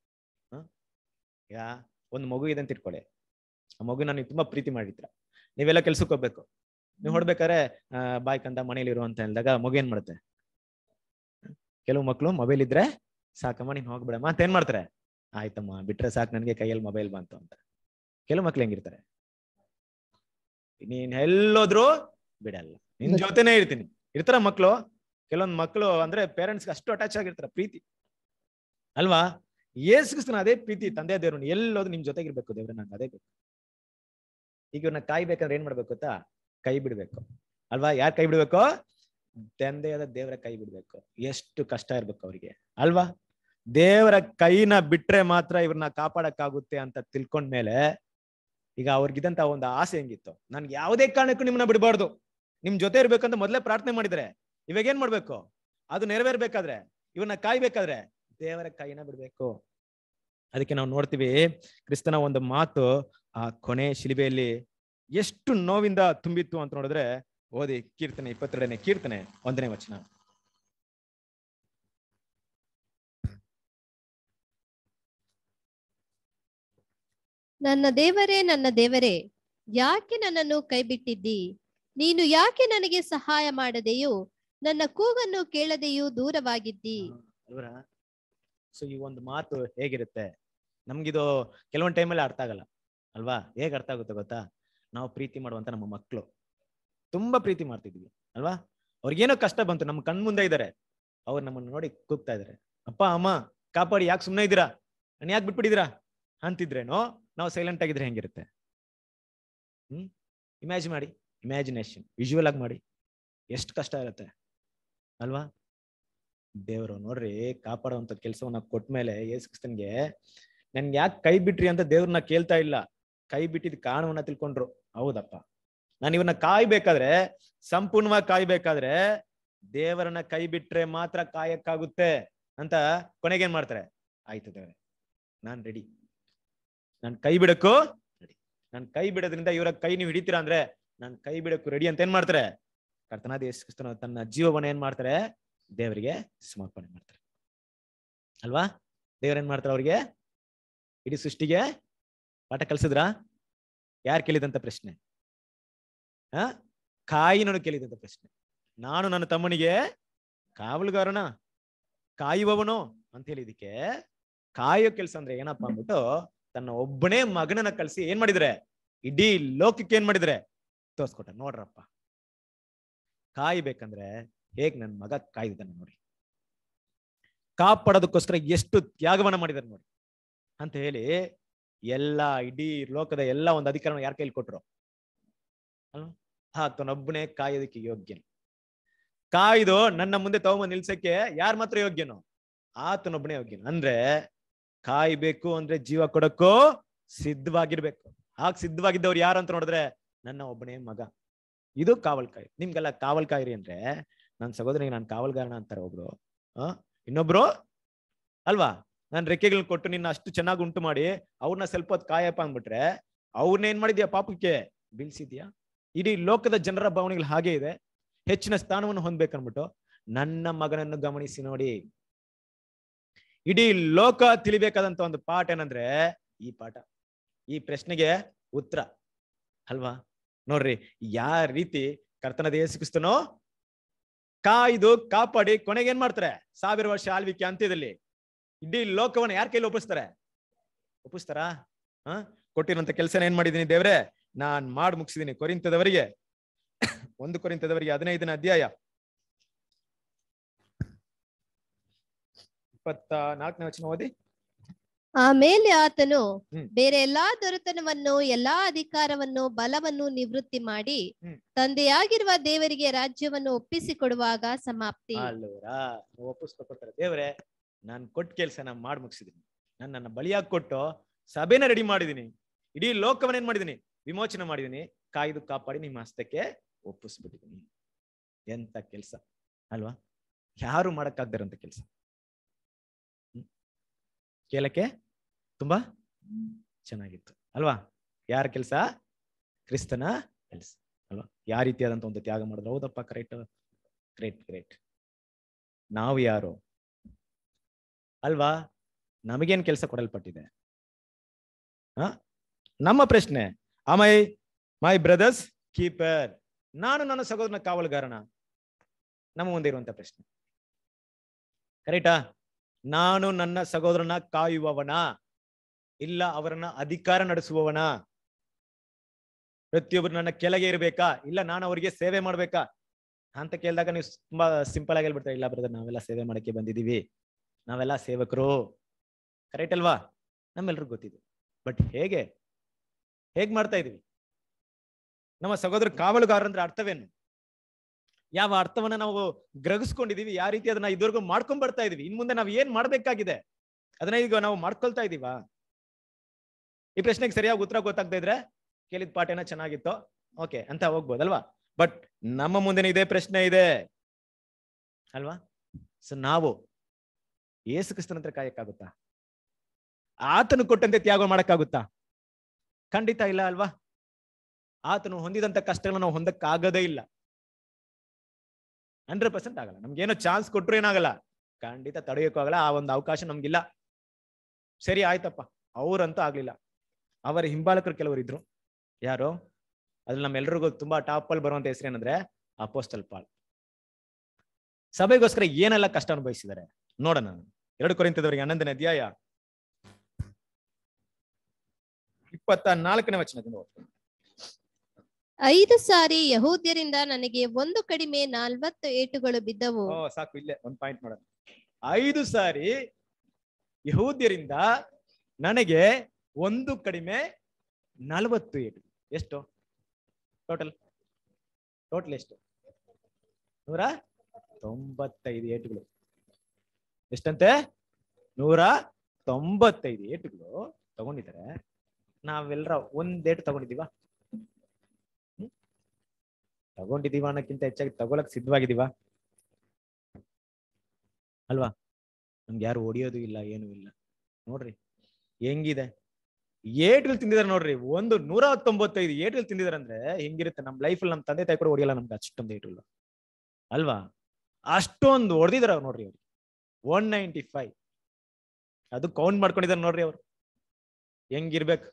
ಒಂದು ಮಗು ಇದೆ ಅಂತ ಇಟ್ಕೊಳ್ಳಿ. ಆ ಮಗು ನಾನು ತುಂಬಾ ಪ್ರೀತಿ ಮಾಡಿದ್ರ, ನೀವೆಲ್ಲ ಕೆಲ್ಸಕ್ಕೆ ಹೋಗ್ಬೇಕು, ನೀವು ಹೊಡ್ಬೇಕಾದ್ರೆ ಬಾಯ್ ಕಂದ ಮನೇಲಿ ಇರುವಂತ ಹೇಳಿದಾಗ ಮಗು ಏನ್ ಮಾಡುತ್ತೆ? ಕೆಲವು ಮಕ್ಳು ಮೊಬೈಲ್ ಇದ್ರೆ ಸಾಕಮ್ಮ ನೀನ್ ಹೋಗ್ಬಿಡಮ್ಮ ಅಂತ ಏನ್ ಮಾಡ್ತಾರೆ? ಆಯ್ತಮ್ಮ ಬಿಟ್ರೆ ಸಾಕು, ನನ್ಗೆ ಕೈಯಲ್ಲಿ ಮೊಬೈಲ್ ಬಂತು ಅಂತ. ಕೆಲವು ಮಕ್ಳು ಹೆಂಗಿರ್ತಾರೆ, ನೀನ್ ಎಲ್ಲೋದ್ರು ಬಿಡಲ್ಲ, ನಿನ್ ಜೊತೆನೇ ಇರ್ತೀನಿ ಇರ್ತಾರ ಮಕ್ಳು. ಕೆಲವೊಂದ್ ಮಕ್ಳು ಅಂದ್ರೆ ಪೇರೆಂಟ್ಸ್ಗೆ ಅಷ್ಟು ಅಟ್ಯಾಚ್ ಆಗಿರ್ತಾರ, ಪ್ರೀತಿ ಅಲ್ವಾ. ಯೇಸು ಕ್ರಿಸ್ತನ ಅದೇ ಪ್ರೀತಿ, ತಂದೆ ದೇವ್ರನ್ನ ಎಲ್ಲೋದು ನಿಮ್ ಜೊತೆಗಿರ್ಬೇಕು ದೇವ್ರ, ನಂಗೆ ಅದೇ ಬೇಕು. ಈಗ ಇವ್ರನ್ನ ಕಾಯ್ಬೇಕಂದ್ರೆ ಏನ್ ಮಾಡ್ಬೇಕು ಗೊತ್ತಾ? ಕೈ ಬಿಡ್ಬೇಕು ಅಲ್ವಾ. ಯಾರ್ ಕೈ ಬಿಡ್ಬೇಕು? ತಂದೆಯಾದ ದೇವರ ಕೈ ಬಿಡ್ಬೇಕು. ಎಷ್ಟು ಕಷ್ಟ ಇರ್ಬೇಕು ಅವ್ರಿಗೆ ಅಲ್ವಾ. ದೇವರ ಕೈನ ಬಿಟ್ರೆ ಮಾತ್ರ ಇವ್ರನ್ನ ಕಾಪಾಡಕ್ಕಾಗುತ್ತೆ ಅಂತ ತಿಳ್ಕೊಂಡ್ಮೇಲೆ, ಈಗ ಅವ್ರಿಗಿದಂತ ಒಂದು ಆಸೆ ಹೆಂಗಿತ್ತು, ನನ್ಗೆ ಯಾವುದೇ ಕಾರಣಕ್ಕೂ ನಿಮ್ಮನ್ನ ಬಿಡಬಾರ್ದು, ನಿಮ್ ಜೊತೆ ಇರ್ಬೇಕಂತ ಮೊದ್ಲೇ ಪ್ರಾರ್ಥನೆ ಮಾಡಿದ್ರೆ, ಇವಾಗ ಏನ್ ಮಾಡ್ಬೇಕು? ಅದು ನೆರವೇರ್ಬೇಕಾದ್ರೆ, ಇವ್ರನ್ನ ಕಾಯ್ಬೇಕಾದ್ರೆ ದೇವರ ಕೈನ ಬಿಡ್ಬೇಕು. ಅದಕ್ಕೆ ನಾವು ನೋಡ್ತೀವಿ ಕ್ರಿಸ್ತನ ಒಂದು ಮಾತು ಆ ಕೊನೆ ಶಿಲುಬೆಯಲ್ಲಿ ಎಷ್ಟು ನೋವಿಂದ ತುಂಬಿತ್ತು ಅಂತ ನೋಡಿದ್ರೆ, ಓದಿ ಕೀರ್ತನೆ 22ನೇ ಕೀರ್ತನೆ 1ನೇ ವಚನ. ನನ್ನ ದೇವರೇ, ಯಾಕೆ ನನ್ನನ್ನು ಕೈಬಿಟ್ಟಿದ್ದಿ? ನೀನು ಯಾಕೆ ನನಗೆ ಸಹಾಯ ಮಾಡದೆಯೋ? ನನ್ನ ಕೂಗನ್ನು ಕೇಳದೆಯೂ ದೂರವಾಗಿದ್ದಿ. ಸೊ ಈ ಒಂದು ಮಾತು ಹೇಗಿರುತ್ತೆ ನಮ್ಗಿದು ಕೆಲವೊಂದು ಟೈಮಲ್ಲಿ ಅರ್ಥ ಆಗಲ್ಲ ಅಲ್ವಾ. ಹೇಗೆ ಅರ್ಥ ಆಗುತ್ತೆ ಗೊತ್ತಾ? ನಾವು ಪ್ರೀತಿ ಮಾಡುವಂತ ನಮ್ಮ ಮಕ್ಕಳು ತುಂಬಾ ಪ್ರೀತಿ ಮಾಡ್ತಿದ್ವಿ ಅಲ್ವಾ. ಅವ್ರಿಗೇನೋ ಕಷ್ಟ ಬಂತು, ನಮ್ ಕಣ್ ಮುಂದೆ ಇದ್ದಾರೆ, ಅವ್ರು ನಮ್ಮನ್ನ ನೋಡಿ ಕೂಗ್ತಾ ಇದಾರೆ, ಅಪ್ಪ ಅಮ್ಮ ಕಾಪಾಡಿ, ಯಾಕೆ ಸುಮ್ಮನೆ ಇದ್ದೀರಾ, ನಾನು ಯಾಕೆ ಬಿಟ್ಬಿಟ್ಟಿದ್ದೀರಾ ಅಂತಿದ್ರೇನೋ ನಾವು ಸೈಲೆಂಟ್ ಆಗಿದ್ರೆ ಹೆಂಗಿರುತ್ತೆ? ಇಮ್ಯಾಜಿನ್ ಮಾಡಿ, ಇಮ್ಯಾಜಿನೇಷನ್ ವಿಜುವಲ್ ಆಗಿ ಮಾಡಿ, ಎಷ್ಟು ಕಷ್ಟ ಇರುತ್ತೆ ಅಲ್ವಾ. ದೇವರು ನೋಡ್ರಿ ಕಾಪಾಡುವಂತ ಕೆಲಸವನ್ನ ಕೊಟ್ಮೇಲೆ ಯೇಸು ಕ್ರಿಸ್ತನ್ಗೆ ನನ್ಗೆ ಯಾಕೆ ಕೈ ಬಿಟ್ರಿ ಅಂತ ದೇವ್ರನ್ನ ಕೇಳ್ತಾ ಇಲ್ಲ, ಕೈ ಬಿಟ್ಟಿದ್ ಕಾರಣವನ್ನ ತಿಳ್ಕೊಂಡ್ರು. ಹೌದಪ್ಪ, ನಾನು ಇವನ್ನ ಕಾಯ್ಬೇಕಾದ್ರೆ, ಸಂಪೂರ್ಣವಾಗಿ ಕಾಯ್ಬೇಕಾದ್ರೆ ದೇವರನ್ನ ಕೈ ಬಿಟ್ರೆ ಮಾತ್ರ ಕಾಯಕ್ಕಾಗುತ್ತೆ ಅಂತ ಕೊನೆಗೆ ಏನ್ ಮಾಡ್ತಾರೆ? ಆಯ್ತು ದೇವ್ರೆ, ನಾನ್ ರೆಡಿ, ನಾನ್ ಕೈ ಬಿಡಕ್ಕೂ ರೆಡಿ. ನಾನ್ ಕೈ ಬಿಡೋದ್ರಿಂದ ಇವರ ಕೈ ನೀವು ಹಿಡಿತೀರಾ ಅಂದ್ರೆ ನಾನ್ ಕೈ ಬಿಡಕ್ಕೂ ರೆಡಿ ಅಂತ ಏನ್ ಮಾಡ್ತಾರೆ? ಕರ್ತನಾದ ಯೇಸು ಕ್ರಿಸ್ತನು ತನ್ನ ಜೀವವನ್ನ ಏನ್ ಮಾಡ್ತಾರೆ? ದೇವರಿಗೆ ಸಮರ್ಪಣೆ ಮಾಡ್ತಾರೆ ಅಲ್ವಾ. ದೇವ್ರ ಏನ್ ಮಾಡ್ತಾರೆ? ಅವ್ರಿಗೆ ಇಡೀ ಸೃಷ್ಟಿಗೆ ಪಾಠ ಕಲ್ಸಿದ್ರ? ಯಾರು ಕೇಳಿದಂತ ಪ್ರಶ್ನೆ? ಕಾಯಿನನು ಕೇಳಿದಂತ ಪ್ರಶ್ನೆ. ನಾನು ನನ್ನ ತಮ್ಮನಿಗೆ ಕಾವಲುಗಾರನ, ಕಾಯುವವನು ಅಂತ ಹೇಳಿದಕ್ಕೆ, ಕಾಯೋ ಕೆಲಸ ಅಂದ್ರೆ ಏನಪ್ಪಾ ಅಂದ್ಬಿಟ್ಟು ತನ್ನ ಒಬ್ಬನೇ ಮಗನನ್ನ ಕಳ್ಸಿ ಏನ್ ಮಾಡಿದ್ರೆ? ಇಡೀ ಲೋಕಕ್ಕೆ ಏನ್ ಮಾಡಿದ್ರೆ? ತೋರ್ಸ್ಕೊಟ್ಟ. ನೋಡ್ರಪ್ಪ, ಕಾಯ್ಬೇಕಂದ್ರೆ ಹೇಗ್ ನನ್ ಮಗ ಕಾಯ್ದಿದ್ದಾನೆ ನೋಡಿ, ಕಾಪಾಡೋದಕ್ಕೋಸ್ಕರ ಎಷ್ಟು ತ್ಯಾಗವನ್ನ ಮಾಡಿದಾರೆ ನೋಡಿ ಅಂತ ಹೇಳಿ ಎಲ್ಲಾ ಇಡೀ ಲೋಕದ ಎಲ್ಲ ಒಂದು ಅಧಿಕಾರನ ಯಾರ ಕೈಲಿ ಕೊಟ್ರು ಅಲ್ವಾ. ಆತನೊಬ್ಬನೇ ಕಾಯೋದಕ್ಕೆ ಯೋಗ್ಯನು. ಕಾಯ್ದು ನನ್ನ ಮುಂದೆ ತಗೊಂಬಂದ್ ನಿಲ್ಸಕ್ಕೆ ಯಾರು ಮಾತ್ರ ಯೋಗ್ಯನು? ಆತನೊಬ್ಬನೇ ಯೋಗ್ಯನು. ಅಂದ್ರೆ ಕಾಯ್ಬೇಕು ಅಂದ್ರೆ ಜೀವ ಕೊಡಕ್ಕೂ ಸಿದ್ಧವಾಗಿರ್ಬೇಕು. ಆಗ ಸಿದ್ಧವಾಗಿದ್ದವ್ರು ಯಾರು ಅಂತ ನೋಡಿದ್ರೆ ನನ್ನ ಒಬ್ಬನೇ ಮಗ. ಇದು ಕಾವಲ್ಕಾಯಿ. ನಿಮ್ಗೆಲ್ಲ ಕಾವಲ್ಕಾಯಿರಿ ಅಂದ್ರೆ ನನ್ನ ಸಹೋದರಿಗೆ ನಾನು ಕಾವಲ್ಗಾರನ ಅಂತಾರೆ ಒಬ್ರು, ಇನ್ನೊಬ್ರು ಅಲ್ವಾ ನಾನು ರೆಕ್ಕೆಗಳನ್ನ ಕೊಟ್ಟು ನಿನ್ನ ಅಷ್ಟು ಚೆನ್ನಾಗಿ ಉಂಟು ಮಾಡಿ ಅವ್ರನ್ನ ಸ್ವಲ್ಪ ಹೊತ್ತು ಕಾಯಪ್ಪ ಅಂದ್ಬಿಟ್ರೆ ಅವ್ರನ್ನ ಏನ್ ಮಾಡಿದ್ಯಾ ಪಾಪಕ್ಕೆ ಬೀಳ್ಸಿದ್ಯಾ? ಇಡೀ ಲೋಕದ ಜನರ ಭಾವನೆಗಳು ಹಾಗೆ ಇದೆ. ಹೆಚ್ಚಿನ ಸ್ಥಾನವನ್ನು ಹೊಂದ್ಬೇಕನ್ಬಿಟ್ಟು ನನ್ನ ಮಗನನ್ನು ಗಮನಿಸಿ ನೋಡಿ. ಇಡೀ ಲೋಕ ತಿಳಿಬೇಕಾದಂತ ಒಂದು ಪಾಠ ಏನಂದ್ರೆ ಈ ಪಾಠ, ಈ ಪ್ರಶ್ನೆಗೆ ಉತ್ತರ ಅಲ್ವಾ? ನೋಡ್ರಿ ಯಾವ ರೀತಿ ಕರ್ತನಾದ ಯೇಸು ಕ್ರಿಸ್ತನು ಕಾಯ್ದು ಕಾಪಾಡಿ ಕೊನೆಗೆ ಏನ್ ಮಾಡ್ತಾರೆ? 1000 ವರ್ಷ ಆಳ್ವಿಕೆ ಅಂತ್ಯದಲ್ಲಿ ಇಡೀ ಲೋಕವನ್ನು ಯಾರ ಕೈಲಿ ಒಪ್ಪಿಸ್ತಾರಾ? ಕೊಟ್ಟಿರೋಂತ ಕೆಲಸನ ಏನ್ ಮಾಡಿದೀನಿ ದೇವ್ರೆ, ನಾನ್ ಮಾಡಿ ಮುಗಿಸಿದೀನಿ. ಕೊರಿಂಥದವರಿಗೆ 1 ಕೊರಿಂಥದವರಿಗೆ 15ನೇ ಅಧ್ಯಾಯ 24ನೇ ವಚನ ಓದಿ. ಆಮೇಲೆ ಆತನು ಹ್ಮ್. ಬೇರೆ ಎಲ್ಲಾ ದೊರೆತನವನ್ನು, ಎಲ್ಲಾ ಅಧಿಕಾರವನ್ನು, ಬಲವನ್ನು ನಿವೃತ್ತಿ ಮಾಡಿ ತಂದೆಯಾಗಿರುವ ದೇವರಿಗೆ ರಾಜ್ಯವನ್ನು ಒಪ್ಪಿಸಿಕೊಡುವಾಗ ಸಮಾಪ್ತಿ. ಅಲ್ವರಾ, ಒಪ್ಪಿಸ್ಕೊಡ್ತಾರೆ. ದೇವ್ರೆ, ನಾನ್ ಕೊಟ್ಟ ಕೆಲ್ಸನ ಮಾಡಿ ಮುಗಿಸಿದೀನಿ. ನನ್ನ ಬಲಿಯಾಗಿ ಕೊಟ್ಟು ಸಭೆನ ರೆಡಿ ಮಾಡಿದೀನಿ. ಇಡೀ ಲೋಕವನ್ನ ಏನ್ ಮಾಡಿದೀನಿ? ವಿಮೋಚನೆ ಮಾಡಿದೀನಿ. ಕಾಯ್ದು ಕಾಪಾಡಿ ನಿಮ್ಮ ಹಸ್ತಕ್ಕೆ ಒಪ್ಪಿಸ್ಬಿಟ್ಟಿದೀನಿ. ಎಂತ ಕೆಲ್ಸ ಅಲ್ವಾ? ಯಾರು ಮಾಡಕ್ಕಾಗ್ದಿರಂತ ಕೆಲ್ಸ. ಕೇಳಕ್ಕೆ ತುಂಬಾ ಚೆನ್ನಾಗಿತ್ತು ಅಲ್ವಾ? ಯಾರ ಕೆಲ್ಸ? ಕ್ರಿಸ್ತನ ಕೆಲ್ಸ ಅಲ್ವಾ? ಯಾವ ರೀತಿಯಾದಂತ ಒಂದು ತ್ಯಾಗ ಮಾಡಿದ್ರು. ಹೌದಪ್ಪ, ಕರೆಕ್ಟ್, ಗ್ರೇಟ್ ಗ್ರೇಟ್. ನಾವು ಯಾರು ಅಲ್ವಾ? ನಮಗೇನ್ ಕೆಲಸ ಕೊಡಲ್ಪಟ್ಟಿದೆ? ನಮ್ಮ ಪ್ರಶ್ನೆ, ಮೈ ಬ್ರದರ್ಸ್ ಕೀಪರ್, ನಾನು ನನ್ನ ಸಹೋದರನ ಕಾವಲುಗಾರನ? ನಮ್ಮ ಮುಂದೆ ಇರುವಂತ ಪ್ರಶ್ನೆ ಕರೆಕ್ಟಾ? ನಾನು ನನ್ನ ಸಹೋದರನ ಕಾಯುವವನ, ಇಲ್ಲ ಅವರನ್ನ ಅಧಿಕಾರ ನಡೆಸುವವನ? ಪ್ರತಿಯೊಬ್ಬರು ನನ್ನ ಕೆಳಗೆ ಇರ್ಬೇಕಾ, ಇಲ್ಲ ನಾನು ಅವರಿಗೆ ಸೇವೆ ಮಾಡ್ಬೇಕಾ ಅಂತ ಕೇಳಿದಾಗ ನೀವು ತುಂಬಾ ಸಿಂಪಲ್ ಆಗಿ ಹೇಳ್ಬಿಡ್ತಾರೆ, ಇಲ್ಲ ಬ್ರದರ್, ನಾವೆಲ್ಲ ಸೇವೆ ಮಾಡಕ್ಕೆ ಬಂದಿದೀವಿ, ನಾವೆಲ್ಲ ಸೇವಕರು. ಕರೆಕ್ಟ್ ಅಲ್ವಾ? ನಮ್ಮೆಲ್ರಿಗೂ ಗೊತ್ತಿದೆ. ಬಟ್ ಹೇಗ್ ಮಾಡ್ತಾ ಇದೀವಿ? ನಮ್ಮ ಸಹೋದರ ಕಾವಲುಗಾರ ಅಂದ್ರೆ ಅರ್ಥವೇನು? ಯಾವ ಅರ್ಥವನ್ನ ನಾವು ಗ್ರಹಿಸ್ಕೊಂಡಿದೀವಿ? ಯಾವ ರೀತಿ ಅದನ್ನ ಇದುವರೆಗೂ ಮಾಡ್ಕೊಂಡ್ ಬರ್ತಾ ಇದೀವಿ? ಇನ್ ಮುಂದೆ ನಾವು ಏನ್ ಮಾಡ್ಬೇಕಾಗಿದೆ ಅದನ್ನ ಈಗ ನಾವು ಮಾಡ್ಕೊಳ್ತಾ ಇದೀವಾ? ಈ ಪ್ರಶ್ನೆಗೆ ಸರಿಯಾಗಿ ಉತ್ತರ ಗೊತ್ತಾಗ್ತಾ ಇದ್ರೆ ಕೇಳಿದ ಪಾಠ ಏನೋ ಚೆನ್ನಾಗಿತ್ತು, ಓಕೆ ಅಂತ ಹೋಗ್ಬೋದಲ್ವಾ? ಬಟ್ ನಮ್ಮ ಮುಂದೆ ಇದೇ ಪ್ರಶ್ನೆ ಇದೆ ಅಲ್ವಾ? ಸೊ ನಾವು ಯೇಸು ಕ್ರಿಸ್ತನ ಹತ್ರ ಕಾಯಕ್ಕಾಗುತ್ತಾ? ಆತನು ಕೊಟ್ಟಂತೆ ತ್ಯಾಗ ಮಾಡಕ್ಕಾಗುತ್ತಾ? ಖಂಡಿತ ಇಲ್ಲ ಅಲ್ವಾ? ಆತನು ಹೊಂದಿದಂತ ಕಷ್ಟಗಳನ್ನ ನಾವು ಹೊಂದಕ್ಕಾಗದೇ ಇಲ್ಲ. 100% ಆಗಲ್ಲ. ನಮ್ಗೇನೋ ಚಾನ್ಸ್ ಕೊಟ್ರು ಏನಾಗಲ್ಲ, ಖಂಡಿತ ತಡೆಯೋಕ್ಕೂ ಆಗಲ್ಲ. ಆ ಒಂದು ಅವಕಾಶ ನಮ್ಗಿಲ್ಲ. ಸರಿ ಆಯ್ತಪ್ಪ, ಅವ್ರಂತೂ ಆಗ್ಲಿಲ್ಲ. ಅವರ ಹಿಂಬಾಲಕರು ಕೆಲವರು ಇದ್ರು. ಯಾರು? ಅದ್ರಲ್ಲಿ ನಮ್ಮೆಲ್ರಿಗೂ ತುಂಬಾ ಟಾಪ್ ಅಲ್ಲಿ ಬರುವಂತ ಹೆಸರು ಏನಂದ್ರೆ ಅಪೊಸ್ತಲ ಪಾಲ್. ಸಭೆಗೋಸ್ಕರ ಏನೆಲ್ಲ ಕಷ್ಟ ಅನುಭವಿಸಿದ್ದಾರೆ ನೋಡೋಣ. 2 ಕೊರಿಂಥದವರಿಗೆ 11ನೇ ಅಧ್ಯಾಯ 24ನೇ ವಚನದಿಂದ ಓದ್ತೀನಿ. 5 ಸಾರಿ ಯಹೂದ್ಯರಿಂದ ನನಗೆ 1 ಕಡಿಮೆ 40 ಏಟುಗಳು ಬಿದ್ದವು. ಸಾಕು, ಇಲ್ಲೇ ಒಂದು ಪಾಯಿಂಟ್ ಮಾಡೋಣ. 5 ಸಾರಿ ಯಹೂದ್ಯರಿಂದ ನನಗೆ 1 ಕಡಿಮೆ 40 ಏಟು. ಎಷ್ಟು ಟೋಟಲ್ ಎಷ್ಟು? 195 ಏಟುಗಳು. ಎಷ್ಟಂತೆ? 195 ಏಟುಗಳು ತಗೊಂಡಿದ್ದಾರೆ. ನಾವೆಲ್ಲರ 1 ಏಟು ತಗೊಂಡಿದೀವ? ತಗೊಂಡಿದೀವ ಅನ್ನಕ್ಕಿಂತ ಹೆಚ್ಚಾಗಿ ತಗೊಳಕ್ ಸಿದ್ಧವಾಗಿದೀವ ಅಲ್ವಾ? ನಮ್ಗೆ ಯಾರು ಹೊಡಿಯೋದು ಇಲ್ಲ, ಏನು ಇಲ್ಲ. ನೋಡ್ರಿ ಹೆಂಗಿದೆ ಏಟ್ಗಳು ತಿಂದಿದಾರೆ ನೋಡ್ರಿ. 195 ಏಟ್ಗಳು ತಿಂದಿದಾರೆ ಅಂದ್ರೆ ಹೆಂಗಿರುತ್ತೆ? ನಮ್ ಲೈಫಲ್ಲಿ ನಮ್ ತಂದೆ ತಾಯಿ ಕೂಡ ಹೊಡಿಯಲ್ಲ ನಮ್ಗೆ ಅಷ್ಟೊಂದು ಏಟುಗಳು ಅಲ್ವಾ? ಅಷ್ಟೊಂದು ಹೊಡೆದಿದಾರ ನೋಡ್ರಿ ಅವ್ರು. 195 ಅದು ಕೌಂಟ್ ಮಾಡ್ಕೊಂಡಿದಾರೆ ನೋಡ್ರಿ ಅವ್ರು. ಹೆಂಗಿರ್ಬೇಕು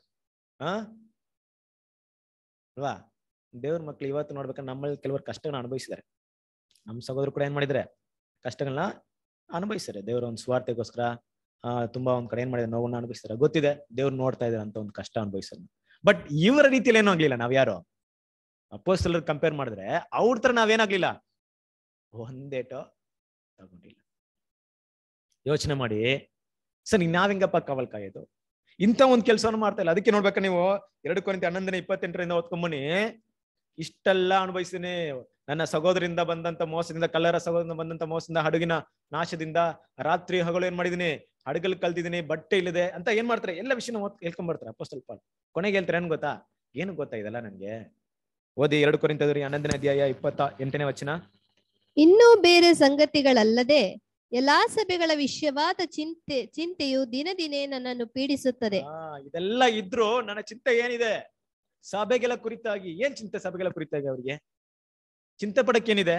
ಅಲ್ವಾ? ದೇವ್ರ ಮಕ್ಳು ಇವತ್ತು ನೋಡ್ಬೇಕಂದ್ರೆ ನಮ್ಮಲ್ಲಿ ಕೆಲವರು ಕಷ್ಟಗಳನ್ನ ಅನುಭವಿಸಿದ್ದಾರೆ. ನಮ್ಮ ಸಹೋದರರು ಕೂಡ ಏನ್ ಮಾಡಿದ್ರೆ ಕಷ್ಟಗಳನ್ನ ಅನುಭವಿಸ್ತಾರೆ. ದೇವ್ರ ಒಂದು ಸ್ವಾರ್ಥಕ್ಕೋಸ್ಕರ ತುಂಬಾ ಒಂದ್ ಕಡೆ ಏನ್ ಮಾಡಿದ್ರೆ ನೋವನ್ನ ಅನುಭವಿಸ್ತಾರೆ. ಗೊತ್ತಿದೆ ದೇವ್ರು ನೋಡ್ತಾ ಇದಾರೆ ಅಂತ ಒಂದು ಕಷ್ಟ ಅನುಭವಿಸ್ತಾರೆ. ಬಟ್ ಇವರ ರೀತಿಯಲ್ಲಿ ಏನೂ ಆಗ್ಲಿಲ್ಲ. ನಾವ್ ಯಾರು ಅಪೊಸ್ತಲರು ಕಂಪೇರ್ ಮಾಡಿದ್ರೆ ಅವ್ರ ತರ ನಾವೇನಾಗ್ಲಿಲ್ಲ, ಒಂದೇಟೋ ತಗೊಂಡಿಲ್ಲ. ಯೋಚನೆ ಮಾಡಿ ಸರ್, ನಾವ್ ಹೆಂಗಪ್ಪ ಕಾವಲ್ ಕಾಯೋದು? ಇಂಥ ಒಂದ್ ಕೆಲಸವನ್ನು ಮಾಡ್ತಾ ಇಲ್ಲ. ಅದಕ್ಕೆ ನೋಡ್ಬೇಕ ನೀವು 2 ಕೊರಿಂಥ 11:28 ಓದ್ಕೊಂಬನಿ. ಇಷ್ಟೆಲ್ಲ ಅನುಭವಿಸಿದೀನಿ, ನನ್ನ ಸಹೋದರಿಂದ ಬಂದಂತ ಮೋಸದಿಂದ, ಕಲ್ಲರ ಸಹೋದರಿಂದ ಬಂದಂತ ಮೋಸದಿಂದ, ಹಡಗಿನ ನಾಶದಿಂದ, ರಾತ್ರಿ ಹಗಲು ಏನ್ ಮಾಡಿದೀನಿ, ಹಡಗಲ್ ಕಲ್ತಿದೀನಿ, ಬಟ್ಟೆ ಇಲ್ಲದೆ ಅಂತ ಏನ್ ಮಾಡ್ತಾರೆ, ಎಲ್ಲ ವಿಷಯ ಹೇಳ್ಕೊಂಡ್ ಬರ್ತಾರೆ ಅಪೊಸ್ತಲ ಪಾಲ್. ಕೊನೆಗೆ ಹೇಳ್ತಾರೆ ಏನ್ ಗೊತ್ತಾ? ಏನು ಗೊತ್ತಾ ಇದೆಲ್ಲ ನನ್ಗೆ? ಓದಿ 2 ಕೊರಿಂಥದವರಿಗೆ 11ನೇ ಅಧ್ಯಾಯ 28ನೇ ವಚನ. ಇನ್ನೂ ಬೇರೆ ಸಂಗತಿಗಳಲ್ಲದೆ ಎಲ್ಲಾ ಸಭೆಗಳ ವಿಷಯವಾದ ಚಿಂತೆಯು ದಿನ ದಿನೇ ನನ್ನನ್ನು ಪೀಡಿಸುತ್ತದೆ. ಇದೆಲ್ಲ ಇದ್ರು ನನ್ನ ಚಿಂತೆ ಏನಿದೆ? ಸಭೆಗಳ ಕುರಿತಾಗಿ. ಏನ್ ಚಿಂತೆ ಸಭೆಗಳ ಕುರಿತಾಗಿ? ಅವ್ರಿಗೆ ಚಿಂತೆ ಪಡಕ್ಕೇನಿದೆ?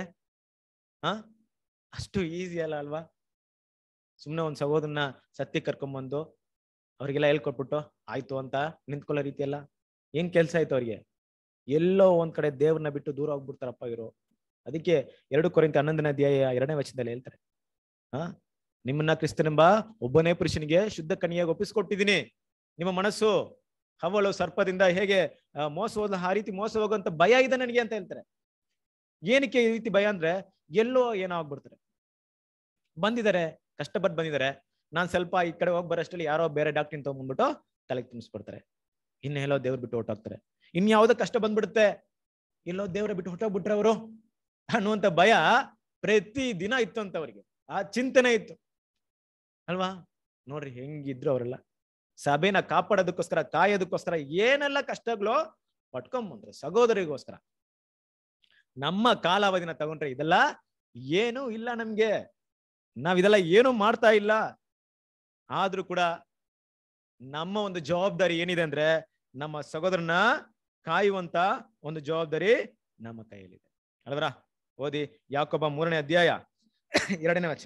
ಅಷ್ಟು ಈಸಿ ಅಲ್ಲ ಅಲ್ವಾ? ಸುಮ್ನೆ ಒಂದ್ ಸಹೋದರನ ಸತ್ಯ ಕರ್ಕೊಂಡ್ಬಂದು ಅವ್ರಿಗೆಲ್ಲ ಹೇಳ್ಕೊಟ್ಬಿಟ್ಟು ಆಯ್ತು ಅಂತ ನಿಂತ್ಕೊಳ್ಳೋ ರೀತಿ ಅಲ್ಲ. ಏನ್ ಕೆಲ್ಸ ಆಯ್ತು ಅವ್ರಿಗೆ? ಎಲ್ಲೋ ಒಂದ್ ಕಡೆ ದೇವ್ರನ್ನ ಬಿಟ್ಟು ದೂರ ಹೋಗ್ಬಿಡ್ತಾರಪ್ಪ ಇವರು. ಅದಕ್ಕೆ 2 ಕೊರಿಂಥ 11ನೇ ಅಧ್ಯಾಯ 2ನೇ ವಚನದಲ್ಲಿ ಹೇಳ್ತಾರೆ, ನಿಮ್ಮನ್ನ ಕ್ರಿಸ್ತನೆಂಬ ಒಬ್ಬನೇ ಪುರುಷನಿಗೆ ಶುದ್ಧ ಕನ್ಯೆಯಾಗಿ ಒಪ್ಪಿಸ್ಕೊಟ್ಟಿದ್ದೀನಿ. ನಿಮ್ಮ ಮನಸ್ಸು ಹವಳು ಸರ್ಪದಿಂದ ಹೇಗೆ ಮೋಸ ಹೋದ ಆ ರೀತಿ ಮೋಸ ಹೋಗುವಂತ ಭಯ ಇದೆ ನನಗೆ ಅಂತ ಹೇಳ್ತಾರೆ. ಏನಕ್ಕೆ ಈ ರೀತಿ ಭಯ ಅಂದ್ರೆ, ಎಲ್ಲೋ ಏನೋ ಆಗ್ಬಿಡ್ತಾರೆ. ಬಂದಿದ್ದಾರೆ, ಕಷ್ಟಪಟ್ಟು ಬಂದಿದ್ದಾರೆ. ನಾನ್ ಸ್ವಲ್ಪ ಈ ಕಡೆ ಹೋಗಿ ಬರೋಷ್ಟರಲ್ಲಿ ಯಾರೋ ಬೇರೆ ಡಾಕ್ಟ್ರಿನ್ ತಗೊಂಡ್ಬಿಟ್ಟು ತಲೆಗೆ ತುಂಬಿಸ್ಬಿಡ್ತಾರೆ. ಇನ್ನೆಲ್ಲೋ ದೇವ್ರ ಬಿಟ್ಟು ಹೊಟ್ಟೋಗ್ತಾರೆ. ಇನ್ಯಾವುದೋ ಕಷ್ಟ ಬಂದ್ಬಿಡುತ್ತೆ, ಎಲ್ಲೋ ದೇವ್ರ ಬಿಟ್ಟು ಹೊಟ್ಟೋಗ್ಬಿಟ್ರೆ ಅವರು ಅನ್ನುವಂತ ಭಯ ಪ್ರತಿ ದಿನ ಇತ್ತು ಅಂತ ಅವ್ರಿಗೆ. ಆ ಚಿಂತನೆ ಇತ್ತು ಅಲ್ವಾ? ನೋಡ್ರಿ ಹೆಂಗಿದ್ರು ಅವರೆಲ್ಲ. ಸಭೆನ ಕಾಪಾಡೋದಕ್ಕೋಸ್ಕರ, ಕಾಯೋದಕ್ಕೋಸ್ಕರ ಏನೆಲ್ಲ ಕಷ್ಟಗಳು ಪಟ್ಕೊಂಡ್ಬಂದ್ರು ಸಹೋದರಿಗೋಸ್ಕರ. ನಮ್ಮ ಕಾಲಾವಧಿನ ತಗೊಂಡ್ರೆ ಇದೆಲ್ಲ ಏನೂ ಇಲ್ಲ ನಮ್ಗೆ. ನಾವಿದೆಲ್ಲ ಏನು ಮಾಡ್ತಾ ಇಲ್ಲ. ಆದ್ರೂ ಕೂಡ ನಮ್ಮ ಒಂದು ಜವಾಬ್ದಾರಿ ಏನಿದೆ ಅಂದ್ರೆ, ನಮ್ಮ ಸಹೋದರನ ಕಾಯುವಂತ ಒಂದು ಜವಾಬ್ದಾರಿ ನಮ್ಮ ಕೈಯಲ್ಲಿದೆ ಅಲ್ವರ? ಓದಿ ಯಾಕೋಬ 3ನೇ ಅಧ್ಯಾಯ 2ನೇ ವಚನ.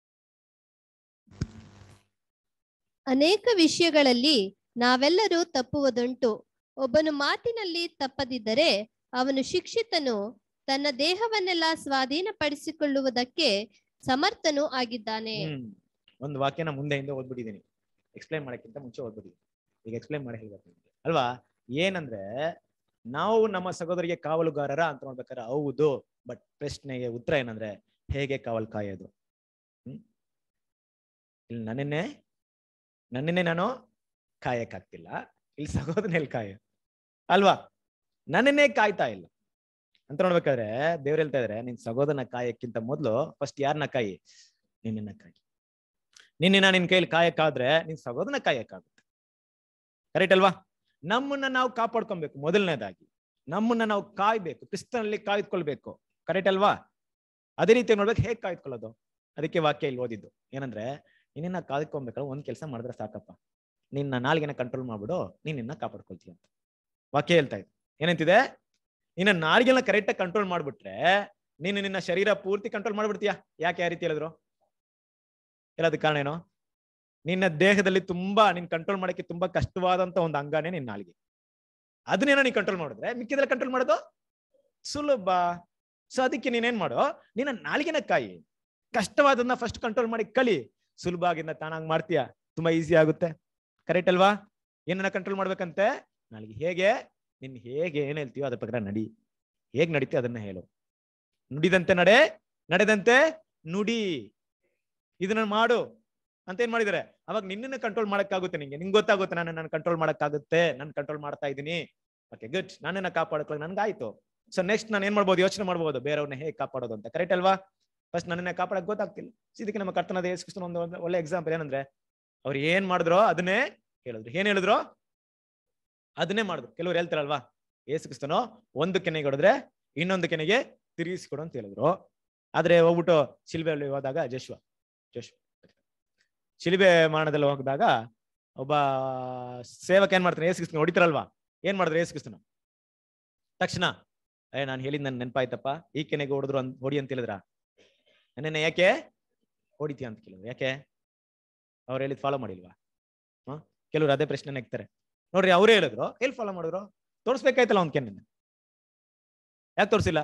ಅನೇಕ ವಿಷಯಗಳಲ್ಲಿ ನಾವೆಲ್ಲರೂ ತಪ್ಪುವುದುಂಟು. ಒಬ್ಬನು ಮಾತಿನಲ್ಲಿ ತಪ್ಪದಿದ್ದರೆ ಅವನು ಶಿಕ್ಷಿತನು, ತನ್ನ ದೇಹವನ್ನೆಲ್ಲ ಸ್ವಾಧೀನಪಡಿಸಿಕೊಳ್ಳುವುದಕ್ಕೆ ಸಮರ್ಥನೂ ಆಗಿದ್ದಾನೆ. ಒಂದು ವಾಕ್ಯನ ಮುಂದೆಯಿಂದ ಓದ್ಬಿಟ್ಟಿದ್ದೀನಿ, ಎಕ್ಸ್ಪ್ಲೈನ್ ಮಾಡಕ್ಕಿಂತ ಮುಂಚೆ ಓದ್ಬಿಟ್ಟಿದ್ದೀನಿ. ಈಗ ಎಕ್ಸ್ಪ್ಲೈನ್ ಮಾಡಿ ಹೇಳ್ಬೇಕು ಅಲ್ವಾ? ಏನಂದ್ರೆ, ನಾವು ನಮ್ಮ ಸಹೋದರಿಗೆ ಕಾವಲುಗಾರರ ಅಂತ ನೋಡ್ಬೇಕಾದ್ರೆ ಹೌದು. ಬಟ್ ಪ್ರಶ್ನೆಗೆ ಉತ್ತರ ಏನಂದ್ರೆ, ಹೇಗೆ ಕಾವಲು ಕಾಯೋದು? ಇಲ್ಲಿ ನನ್ನನ್ನೇ ನಾನು ಕಾಯಕ್ಕಾಗ್ತಿಲ್ಲ, ಇಲ್ಲಿ ಸಹೋದರನಲ್ಲಿ ಕಾಯ ಅಲ್ವಾ? ನನ್ನನ್ನೇ ಕಾಯ್ತಾ ಇಲ್ಲ ಅಂತ ನೋಡ್ಬೇಕಾದ್ರೆ ದೇವ್ರು ಹೇಳ್ತಾ ಇದಾರೆ, ನಿನ್ ಸಹೋದರನ ಕಾಯಕ್ಕಿಂತ ಮೊದ್ಲು ಫಸ್ಟ್ ಯಾರನ್ನ ಕಾಯಿ? ನಿನ್ನ ಕಾಯಿ. ನಿನ್ನ ನಿನ್ ಕೈಯಲ್ಲಿ ಕಾಯಕ್ಕಾದ್ರೆ ನಿನ್ ಸಹೋದರನ ಕಾಯಕ್ಕಾಗುತ್ತೆ. ಕರೆಕ್ಟ್ ಅಲ್ವಾ? ನಮ್ಮನ್ನ ನಾವು ಕಾಪಾಡ್ಕೊಬೇಕು. ಮೊದಲನೇದಾಗಿ ನಮ್ಮನ್ನ ನಾವು ಕಾಯ್ಬೇಕು, ಕ್ರಿಸ್ತನಲ್ಲಿ ಕಾಯ್ದುಕೊಳ್ಬೇಕು. ಕರೆಕ್ಟ್ ಅಲ್ವಾ? ಅದೇ ರೀತಿ ನೋಡ್ಬೇಕು, ಹೇಗ್ ಕಾಯ್ದುಕೊಳ್ಳೋದು? ಅದಕ್ಕೆ ವಾಕ್ಯ ಇಲ್ಲಿ ಓದಿದ್ದು ಏನಂದ್ರೆ, ನಿನ್ನ ಕಾಯ್ದುಕೊಬೇಕಾದ್ರೆ ಒಂದ್ ಕೆಲಸ ಮಾಡಿದ್ರೆ ಸಾಕಪ್ಪ, ನಿನ್ನ ನಾಲ್ಗೆನ ಕಂಟ್ರೋಲ್ ಮಾಡ್ಬಿಡು, ನಿನ್ನ ಕಾಪಾಡ್ಕೊಳ್ತೀಯ ಅಂತ ವಾಕ್ಯ ಹೇಳ್ತಾ ಇದೆ. ಏನಂತಿದೆ? ನಿನ್ನ ನಾಲ್ಗೆನ ಕರೆಕ್ಟಾಗಿ ಕಂಟ್ರೋಲ್ ಮಾಡ್ಬಿಟ್ರೆ ನೀನು ನಿನ್ನ ಶರೀರ ಪೂರ್ತಿ ಕಂಟ್ರೋಲ್ ಮಾಡ್ಬಿಡ್ತೀಯ. ಯಾಕೆ ಆ ರೀತಿ ಹೇಳಿದ್ರು? ಹೇಳೋದಕ್ಕೆ ಕಾರಣ ಏನು? ನಿನ್ನ ದೇಹದಲ್ಲಿ ತುಂಬಾ ನಿನ್ ಕಂಟ್ರೋಲ್ ಮಾಡಕ್ಕೆ ತುಂಬಾ ಕಷ್ಟವಾದಂತ ಒಂದು ಅಂಗನೇ ನಿನ್ನ ನಾಲ್ಗೆ. ಅದನ್ನೇನೋ ನೀನ್ ಕಂಟ್ರೋಲ್ ಮಾಡಿದ್ರೆ ಮಿಕ್ಕಿದೆಲ್ಲ ಕಂಟ್ರೋಲ್ ಮಾಡೋದು ಸುಲಭ. ಸೊ ಅದಕ್ಕೆ ನೀನೇನ್ ಮಾಡೋ, ನಿನ್ನ ನಾಲ್ಗೆನ ಕಾಯಿ, ಕಷ್ಟವಾದನ್ನ ಫಸ್ಟ್ ಕಂಟ್ರೋಲ್ ಮಾಡಿ ಕಲಿ, ಸುಲಭ ಆಗಿಂದ ತಾನಾಗ್ ಮಾಡ್ತೀಯ, ತುಂಬಾ ಈಸಿ ಆಗುತ್ತೆ. ಕರೆಕ್ಟ್ ಅಲ್ವಾ? ಏನನ್ನ ಕಂಟ್ರೋಲ್ ಮಾಡ್ಬೇಕಂತೆ? ನಾಲ್ಗೆ. ಹೇಗೆ? ನಿನ್ ಹೇಗೆ ಏನ್ ಹೇಳ್ತೀವೋ ಅದ್ರ ಪ್ರಕಾರ ನಡಿ. ಹೇಗ್ ನಡೀತೀವಿ ಅದನ್ನ ಹೇಳು. ನುಡಿದಂತೆ ನಡೆ, ನಡೆದಂತೆ ನುಡಿ. ಇದನ್ನ ಮಾಡು ಅಂತ ಏನ್ ಮಾಡಿದಾರೆ? ಅವಾಗ ನಿನ್ನ ಕಂಟ್ರೋಲ್ ಮಾಡಕ್ಕಾಗುತ್ತೆ. ನಿಂಗೆ ಗೊತ್ತಾಗುತ್ತೆ, ನಾನು ಕಂಟ್ರೋಲ್ ಮಾಡಕ್ಕಾಗುತ್ತೆ, ನಾನು ಕಂಟ್ರೋಲ್ ಮಾಡ್ತಾ ಇದ್ದೀನಿ. ಓಕೆ ಗುಡ್, ನನ್ನನ್ನ ಕಾಪಾಡ್ಕೊಳ್ಳಿ ನನ್ಗಾಯ್ತು. ಸೊ ನೆಕ್ಸ್ಟ್ ನಾನು ಏನ್ ಮಾಡ್ಬೋದು? ಯೋಚನೆ ಮಾಡ್ಬೋದು ಬೇರೆಯವ್ರನ್ನ ಹೇಗೆ ಕಾಪಾಡೋದು ಅಂತ. ಕರೆಕ್ಟ್ ಅಲ್ವಾ? ಫಸ್ಟ್ ನನ್ನನ್ನ ಕಾಪಾಡಕ್ ಗೊತ್ತಾಗ್ತಿಲ್ಲ. ಇದಕ್ಕೆ ನಮ್ಮ ಕರ್ತನಾದ ಯೇಸು ಕ್ರಿಸ್ತನ ಒಂದು ಒಳ್ಳೆ ಎಕ್ಸಾಂಪಲ್ ಏನಂದ್ರೆ, ಅವ್ರು ಏನ್ ಮಾಡಿದ್ರು ಅದನ್ನೇ ಹೇಳಿದ್ರು. ಏನ್ ಹೇಳಿದ್ರು ಅದನ್ನೇ ಮಾಡಿದ್ರು. ಕೆಲವ್ರು ಹೇಳ್ತಾರಲ್ವಾ, ಯೇಸು ಕ್ರಿಸ್ತನು ಒಂದು ಕೆನೆಗೆ ಹೊಡೆದ್ರೆ ಇನ್ನೊಂದು ಕೆನೆಗೆ ತಿರುಗಿಸಿಕೊಡು ಅಂತ ಹೇಳಿದ್ರು. ಆದ್ರೆ ಹೋಗ್ಬಿಟ್ಟು ಶಿಲ್ಬೆಯಲ್ಲಿ ಹೋದಾಗ ಜೋಶುವ ಶಿಲ್ಬೆ ಮರಣದಲ್ಲಿ ಹೋಗಿದಾಗ ಒಬ್ಬ ಸೇವಕ ಏನ್ ಮಾಡ್ತಾನೆ? ಯೇಸು ಕ್ರಿಸ್ತನ ಹೊಡಿತಾರಲ್ವಾ, ಏನ್ ಮಾಡಿದ್ರು ಯೇಸು ಕ್ರಿಸ್ತನ? ತಕ್ಷಣ ನಾನು ಹೇಳಿದ್ ನನ್ ನೆನಪಾಯ್ತಪ್ಪ, ಈ ಕೆನೆಗೆ ಹೊಡೆದ್ರು ಹೊಡಿ ಅಂತ ಹೇಳಿದ್ರ, ನನ್ನೆನ್ನ ಯಾಕೆ ಹೊಡಿತೀಯ ಅಂತ ಕೇಳಿದ್ರು. ಯಾಕೆ? ಅವ್ರು ಹೇಳಿದ್ ಫಾಲೋ ಮಾಡಿಲ್ವಾ? ಕೆಲವ್ರು ಅದೇ ಪ್ರಶ್ನೆ ನೆಕ್ತಾರೆ. ನೋಡ್ರಿ, ಅವರೇ ಹೇಳಿದ್ರು, ಎಲ್ಲಿ ಫಾಲೋ ಮಾಡಿದ್ರು? ತೋರಿಸ್ಬೇಕಾಯ್ತಲ್ಲ ಅವ್ನ ಕೆನ್ನ, ಯಾಕೆ ತೋರಿಸಿಲ್ಲ?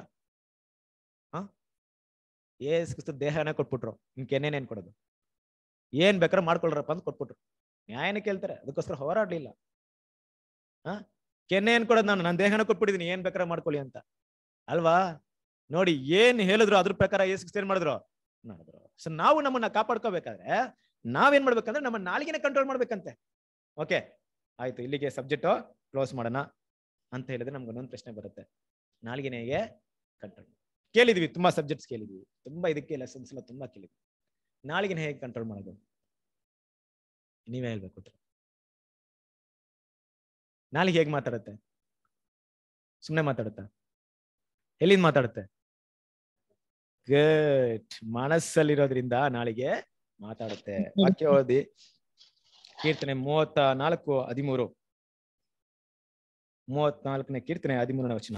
ಯೇಸು ಕ್ರಿಸ್ತ ದೇಹನೇ ಕೊಟ್ಬಿಟ್ರು, ನಿನ್ ಕೆನ್ನೇನೇನ್ ಕೊಡೋದು? ಏನ್ ಬೇಕಾದ್ರೆ ಮಾಡ್ಕೊಳ್ರಪ್ಪ ಅಂತ ಕೊಟ್ಬಿಟ್ರು. ನ್ಯಾಯನ ಕೇಳ್ತಾರೆ, ಅದಕ್ಕೋಸ್ಕರ ಹೋರಾಡ್ಲಿಲ್ಲ. ಕೆನ್ನೆ ಏನ್ ಕೊಡೋದು? ನಾನು ದೇಹನ ಕೊಟ್ಬಿಟ್ಟಿದೀನಿ, ಏನ್ ಬೇಕಾದ್ರೆ ಮಾಡ್ಕೊಳ್ಳಿ ಅಂತ ಅಲ್ವಾ? ನೋಡಿ, ಏನ್ ಹೇಳಿದ್ರು ಅದ್ರ ಪ್ರಕಾರ ಯೇಸು ಕ್ರಿಸ್ತ ಏನ್ ಮಾಡಿದ್ರು? ಸೊ ನಾವು ನಮ್ಮನ್ನ ಕಾಪಾಡ್ಕೋಬೇಕಾದ್ರೆ ನಾವೇನ್ ಮಾಡ್ಬೇಕಂದ್ರೆ ನಮ್ಮ ನಾಲ್ಗೆನ ಕಂಟ್ರೋಲ್ ಮಾಡ್ಬೇಕಂತೆ. ಓಕೆ ಆಯ್ತು, ಇಲ್ಲಿಗೆ ಸಬ್ಜೆಕ್ಟ್ ಕ್ಲೋಸ್ ಮಾಡೋಣ ಅಂತ ಹೇಳಿದ್ರೆ ನಮ್ಗೆ ಒಂದೊಂದು ಪ್ರಶ್ನೆ ಬರುತ್ತೆ. ನಾಲ್ಗೆನ ಹೇಗೆ ಕಂಟ್ರೋಲ್ ಕೇಳಿದ್ವಿ, ತುಂಬಾ ಸಬ್ಜೆಕ್ಟ್ಸ್ ಕೇಳಿದ್ವಿ, ತುಂಬಾ ಇದಕ್ಕೆ ಲೆಸನ್ಸ್ ಎಲ್ಲ ತುಂಬಾ ಕೇಳಿದ್ವಿ. ನಾಲ್ಗೆನ ಹೇಗೆ ಕಂಟ್ರೋಲ್ ಮಾಡೋದು ನೀವೇ ಹೇಳ್ಬೇಕು. ನಾಲಿಗೆ ಹೇಗೆ ಮಾತಾಡುತ್ತೆ? ಸುಮ್ಮನೆ ಮಾತಾಡುತ್ತಾ? ಎಲ್ಲಿಂದ ಮಾತಾಡುತ್ತೆ? ಗುಡ್. ಮನಸ್ಸಲ್ಲಿರೋದ್ರಿಂದ ನಾಳೆಗೆ ಮಾತಾಡುತ್ತೆ. ವಾಕ್ಯ ಓದಿ, ಕೀರ್ತನೆ 34:13. 34ನೇ ಕೀರ್ತನೆ 13ನೇ ವಚನ.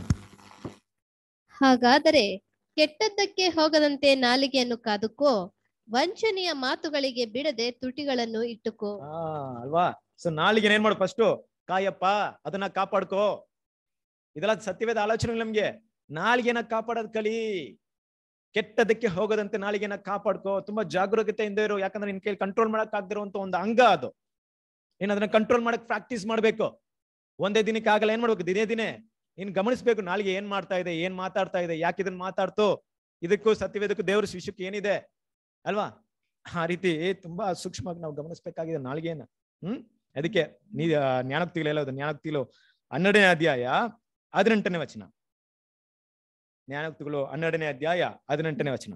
ಹಾಗಾದರೆ ಕೆಟ್ಟದ್ದಕ್ಕೆ ಹೋಗದಂತೆ ನಾಲಿಗೆಯನ್ನು ಕಾದುಕೋ, ವಂಚನೆಯ ಮಾತುಗಳಿಗೆ ಬಿಡದೆ ತುಟಿಗಳನ್ನು ಇಟ್ಟುಕೋ. ಅಲ್ವಾ? ಸೊ ನಾಲಿಗೆ ಏನ್ ಮಾಡು? ಫಸ್ಟ್ ಕಾಯಪ್ಪ, ಅದನ್ನ ಕಾಪಾಡ್ಕೋ. ಇದೆಲ್ಲ ಸತ್ಯವೇದ ಆಲೋಚನೆ. ನಮ್ಗೆ ನಾಲಿಗೆನ ಕಾಪಾಡೋದ್ ಕಲಿ. ಕೆಟ್ಟದಕ್ಕೆ ಹೋಗದಂತೆ ನಾಲಿಗೆನ ಕಾಪಾಡ್ಕೋ. ತುಂಬಾ ಜಾಗರೂಕತೆಯಿಂದ ಇರು. ಯಾಕಂದ್ರೆ ನಿನ್ ಕೈಲಿ ಕಂಟ್ರೋಲ್ ಮಾಡಕ್ ಆಗದಿರುವಂತ ಒಂದು ಅಂಗ ಅದು. ಏನ್ ಅದನ್ನ ಕಂಟ್ರೋಲ್ ಮಾಡಕ್ ಪ್ರಾಕ್ಟೀಸ್ ಮಾಡ್ಬೇಕು. ಒಂದೇ ದಿನಕ್ಕೆ ಆಗಲ್ಲ. ಏನ್ ಮಾಡ್ಬೇಕು? ದಿನೇ ದಿನೇ ನೀನ್ ಗಮನಿಸ್ಬೇಕು. ನಾಲಿಗೆ ಏನ್ ಮಾಡ್ತಾ ಇದೆ, ಏನ್ ಮಾತಾಡ್ತಾ ಇದೆ, ಯಾಕೆ ಇದನ್ನ ಮಾತಾಡ್ತು, ಇದಕ್ಕೂ ಸತ್ಯವೇದಕ್ಕೂ ದೇವ್ರ ಶಿಷ್ಯಕ್ಕೆ ಏನಿದೆ ಅಲ್ವಾ? ಆ ರೀತಿ ತುಂಬಾ ಸೂಕ್ಷ್ಮವಾಗಿ ನಾವು ಗಮನಿಸ್ಬೇಕಾಗಿದೆ ನಾಲಿಗೆಯನ್ನ. ಅದಕ್ಕೆ ಜ್ಞಾನೋಕ್ತಿಗಳು ಹೇಳೋದು. ಜ್ಞಾನೋಕ್ತಿಗಳು 12ನೇ ಅಧ್ಯಾಯ 18ನೇ ವಚನ. ಜ್ಞಾನೋಕ್ತಿಗಳು 12ನೇ ಅಧ್ಯಾಯ 18ನೇ ವಚನ.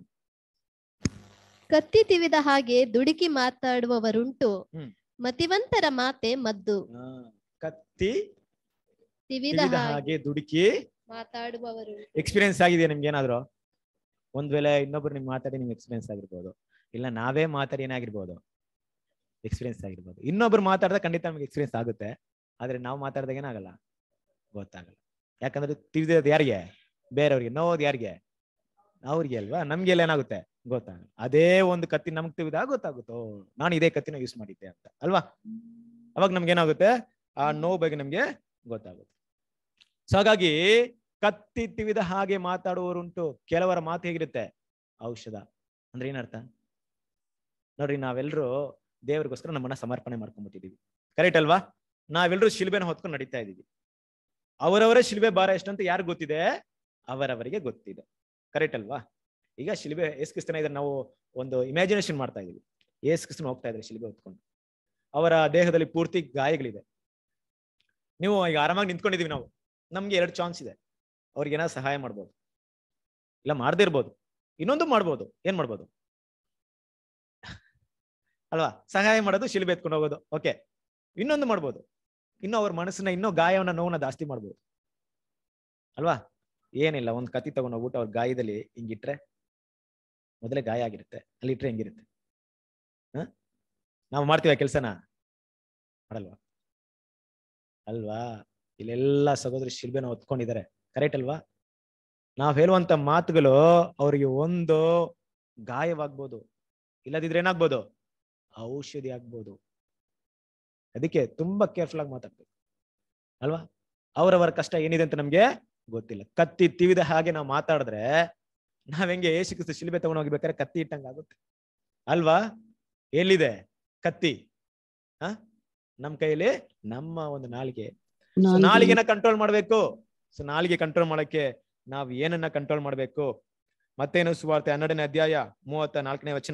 ಕತ್ತಿ ತಿವಿದ ಹಾಗೆ ದುಡುಕಿ ಮಾತಾಡುವವರುಂಟು, ಮತಿವಂತರ ಮಾತೆ ಮದ್ದು. ಕತ್ತಿ ತಿವಿದ ಹಾಗೆ ದುಡುಕಿ ಮಾತಾಡುವವರು. ಎಕ್ಸ್ಪೀರಿಯನ್ಸ್ ಆಗಿದೆಯಾ ನಿಮ್ಗೆ ಏನಾದ್ರು? ಒಂದ್ ವೇಳೆ ಇನ್ನೊಬ್ರು ನಿಮ್ಗೆ ಮಾತಾಡಿ ನಿಮ್ಗೆ ಎಕ್ಸ್ಪೀರಿಯನ್ಸ್ ಆಗಿರ್ಬೋದು, ಇಲ್ಲ ನಾವೇ ಮಾತಾಡಿ ಏನಾಗಿರ್ಬೋದು, ಎಕ್ಸ್ಪೀರಿಯನ್ಸ್ ಆಗಿರ್ಬೋದು. ಇನ್ನೊಬ್ರು ಮಾತಾಡಿದಾಗ ಖಂಡಿತ ನಮ್ಗೆ ಎಕ್ಸ್ಪೀರಿಯನ್ಸ್ ಆಗುತ್ತೆ. ಆದ್ರೆ ನಾವು ಮಾತಾಡಿದಾಗ ಏನಾಗಲ್ಲ, ಗೊತ್ತಾಗಲ್ಲ. ಯಾಕಂದ್ರೆ ತಿವಿದೋದು ಯಾರಿಗೆ? ಬೇರೆಯವ್ರಿಗೆ. ನೋವು ಯಾರಿಗೆ? ಅವ್ರಿಗೆ ಅಲ್ವಾ? ನಮ್ಗೆಲ್ಲ ಏನಾಗುತ್ತೆ? ಗೊತ್ತಾಗಲ್ಲ. ಅದೇ ಒಂದು ಕತ್ತಿ ನಮ್ಗೆ ತಿವಿದಾಗ ಗೊತ್ತಾಗುತ್ತೋ ನಾನು ಇದೇ ಕತ್ತಿನ ಯೂಸ್ ಮಾಡಿದ್ದೆ ಅಂತ ಅಲ್ವಾ? ಅವಾಗ ನಮ್ಗೆ ಏನಾಗುತ್ತೆ? ಆ ನೋವು ಬಗ್ಗೆ ನಮ್ಗೆ ಗೊತ್ತಾಗುತ್ತೆ. ಸೊ ಹಾಗಾಗಿ ಕತ್ತಿ ತಿವಿದ ಹಾಗೆ ಮಾತಾಡುವವರುಂಟು. ಕೆಲವರ ಮಾತು ಹೇಗಿರುತ್ತೆ? ಔಷಧ. ಅಂದ್ರೆ ಏನರ್ಥ ನೋಡ್ರಿ, ನಾವೆಲ್ಲರೂ ದೇವರಿಗೋಸ್ಕರ ನಮ್ಮನ್ನ ಸಮರ್ಪಣೆ ಮಾಡ್ಕೊಂಡ್ಬಿಟ್ಟಿದೀವಿ. ಕರೆಕ್ಟ್ ಅಲ್ವಾ? ನಾವೆಲ್ಲರೂ ಶಿಲ್ಬೆನ ಹೊತ್ಕೊಂಡು ನಡೀತಾ ಇದೀವಿ. ಅವರವರೇ ಶಿಲ್ಬೆ ಭಾರ ಎಷ್ಟಂತ ಯಾರು ಗೊತ್ತಿದೆ? ಅವರವರಿಗೆ ಗೊತ್ತಿದೆ. ಕರೆಕ್ಟ್ ಅಲ್ವಾ? ಈಗ ಶಿಲ್ಬೆ ಯೇಸು ಕ್ರಿಸ್ತನ ಇದ್ರೆ ನಾವು ಒಂದು ಇಮ್ಯಾಜಿನೇಷನ್ ಮಾಡ್ತಾ ಇದೀವಿ. ಯೇಸು ಕ್ರಿಸ್ತನ ಹೋಗ್ತಾ ಇದ್ರೆ ಶಿಲ್ಬೆ ಹೊತ್ಕೊಂಡು, ಅವರ ದೇಹದಲ್ಲಿ ಪೂರ್ತಿ ಗಾಯಗಳಿದೆ. ನೀವು ಈಗ ಆರಾಮಾಗಿ ನಿಂತ್ಕೊಂಡಿದೀವಿ ನಾವು. ನಮ್ಗೆ 2 ಚಾನ್ಸ್ ಇದೆ. ಅವ್ರಿಗೆ ಏನಾದ್ರು ಸಹಾಯ ಮಾಡ್ಬೋದು, ಇಲ್ಲ ಮಾಡದೇ ಇರ್ಬೋದು, ಇನ್ನೊಂದು ಮಾಡ್ಬೋದು. ಏನ್ ಮಾಡ್ಬೋದು ಅಲ್ವಾ? ಸಹಾಯ ಮಾಡೋದು, ಶಿಲ್ಬೆ ಎತ್ಕೊಂಡು ಹೋಗೋದು. ಓಕೆ. ಇನ್ನೊಂದು ಮಾಡ್ಬೋದು, ಇನ್ನು ಅವ್ರ ಮನಸ್ಸನ್ನ, ಇನ್ನೂ ಗಾಯವನ್ನ, ನೋವನ್ನ ಜಾಸ್ತಿ ಮಾಡ್ಬೋದು ಅಲ್ವಾ? ಏನಿಲ್ಲ, ಒಂದ್ ಕತ್ತಿ ತಗೊಂಡೋಗ್ಬಿಟ್ಟು ಅವ್ರ ಗಾಯದಲ್ಲಿ ಹಿಂಗಿಟ್ರೆ, ಮೊದಲೇ ಗಾಯ ಆಗಿರುತ್ತೆ, ಅಲ್ಲಿ ಇಟ್ರೆ ಹೆಂಗಿರುತ್ತೆ? ನಾವು ಮಾಡ್ತೀವ ಕೆಲ್ಸನ? ಮಾಡಲ್ವಾ? ಅಲ್ವಾ? ಇಲ್ಲೆಲ್ಲ ಸಹೋದರಿ ಶಿಲ್ಬೆನ ಹೊತ್ಕೊಂಡಿದ್ದಾರೆ. ಕರೆಕ್ಟ್ ಅಲ್ವಾ? ನಾವ್ ಹೇಳುವಂತ ಮಾತುಗಳು ಅವ್ರಿಗೆ ಒಂದು ಗಾಯವಾಗ್ಬೋದು, ಇಲ್ಲದಿದ್ರೆ ಏನಾಗ್ಬೋದು? ಔಷಧಿ ಆಗ್ಬೋದು. ಅದಕ್ಕೆ ತುಂಬಾ ಕೇರ್ಫುಲ್ ಆಗಿ ಮಾತಾಡ್ಬೇಕು ಅಲ್ವಾ? ಅವರವರ ಕಷ್ಟ ಏನಿದೆ ಅಂತ ನಮ್ಗೆ ಗೊತ್ತಿಲ್ಲ. ಕತ್ತಿ ತಿವಿದ ಹಾಗೆ ನಾವು ಮಾತಾಡಿದ್ರೆ ನಾವ್ ಹೆಂಗೆ ಯೇಸು ಕ್ರಿಸ್ತ ಶಿಲ್ಬೆ ತಗೊಂಡು ಹೋಗ್ಬೇಕಾದ್ರೆ ಕತ್ತಿ ಇಟ್ಟಂಗ ಆಗುತ್ತೆ ಅಲ್ವಾ? ಎಲ್ಲಿದೆ ಕತ್ತಿ? ನಮ್ ಕೈಯಲ್ಲಿ ನಮ್ಮ ಒಂದು ನಾಲಿಗೆ. ನಾಲಿಗೆನ ಕಂಟ್ರೋಲ್ ಮಾಡ್ಬೇಕು. ಸೊ ನಾಲಿಗೆ ಕಂಟ್ರೋಲ್ ಮಾಡಕ್ಕೆ ನಾವ್ ಏನನ್ನ ಕಂಟ್ರೋಲ್ ಮಾಡ್ಬೇಕು? ಮತ್ತೇನು ಸುವಾರ್ತೆ 12ನೇ ಅಧ್ಯಾಯ 34ನೇ ವಚನ.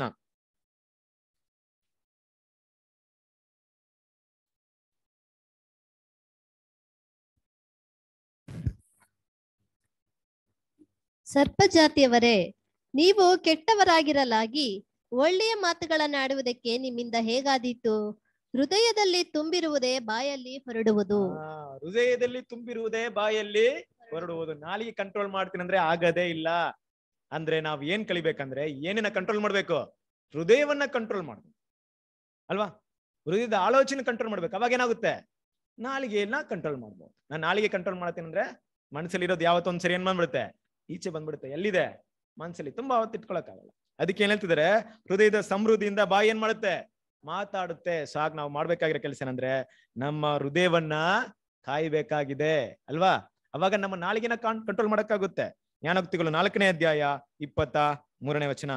ಸರ್ಪ ಜಾತಿಯವರೇ, ನೀವು ಕೆಟ್ಟವರಾಗಿರಲಾಗಿ ಒಳ್ಳೆಯ ಮಾತುಗಳನ್ನಾಡುವುದಕ್ಕೆ ನಿಮ್ಮಿಂದ ಹೇಗಾದೀತು? ಹೃದಯದಲ್ಲಿ ತುಂಬಿರುವುದೇ ಬಾಯಲ್ಲಿ ಹೊರಡುವುದು. ಹೃದಯದಲ್ಲಿ ತುಂಬಿರುವುದೇ ಬಾಯಲ್ಲಿ ಹೊರಡುವುದು. ನಾಲಿಗೆ ಕಂಟ್ರೋಲ್ ಮಾಡ್ತೀನಿ ಅಂದ್ರೆ ಆಗದೇ ಇಲ್ಲ. ಅಂದ್ರೆ ನಾವ್ ಏನ್ ಕಲಿಬೇಕಂದ್ರೆ ಏನೇನ ಕಂಟ್ರೋಲ್ ಮಾಡ್ಬೇಕು? ಹೃದಯವನ್ನ ಕಂಟ್ರೋಲ್ ಮಾಡ್ಬೇಕು ಅಲ್ವಾ? ಹೃದಯದ ಆಲೋಚನೆ ಕಂಟ್ರೋಲ್ ಮಾಡ್ಬೇಕು. ಅವಾಗ ಏನಾಗುತ್ತೆ? ನಾಲಿಗೆಯನ್ನ ಕಂಟ್ರೋಲ್ ಮಾಡ್ಬೋದು. ನಾನು ನಾಲಿಗೆ ಕಂಟ್ರೋಲ್ ಮಾಡ್ತೀನಿ ಅಂದ್ರೆ ಮನಸ್ಸಲ್ಲಿ ಇರೋದು ಯಾವತ್ತೊಂದ್ಸರಿ ಏನ್ ಬಂದ್ಬಿಡುತ್ತೆ? ಈಚೆ ಬಂದ್ಬಿಡುತ್ತೆ. ಎಲ್ಲಿದೆ? ಮನಸ್ಸಲ್ಲಿ. ತುಂಬಾ ಹೊತ್ತು ಇಟ್ಕೊಳಕ್ಕಾಗಲ್ಲ. ಅದಕ್ಕೆ ಏನ್ ಹೇಳ್ತಿದ್ದಾರೆ? ಹೃದಯದ ಸಮೃದ್ಧಿಯಿಂದ ಬಾಯಿ ಏನ್ ಮಾಡುತ್ತೆ? ಮಾತಾಡುತ್ತೆ. ಸಾಕ್ ನಾವು ಮಾಡ್ಬೇಕಾಗಿರೋ ಕೆಲಸ ಏನಂದ್ರೆ ನಮ್ಮ ಹೃದಯವನ್ನ ಕಾಯ್ಬೇಕಾಗಿದೆ ಅಲ್ವಾ? ಅವಾಗ ನಮ್ಮ ನಾಲಿಗೆನ ಕಂಟ್ರೋಲ್ ಮಾಡಕ್ಕಾಗುತ್ತೆ. ಜ್ಞಾನೋಕ್ತಿಗಳು 4ನೇ ಅಧ್ಯಾಯ 23ನೇ ವಚನ.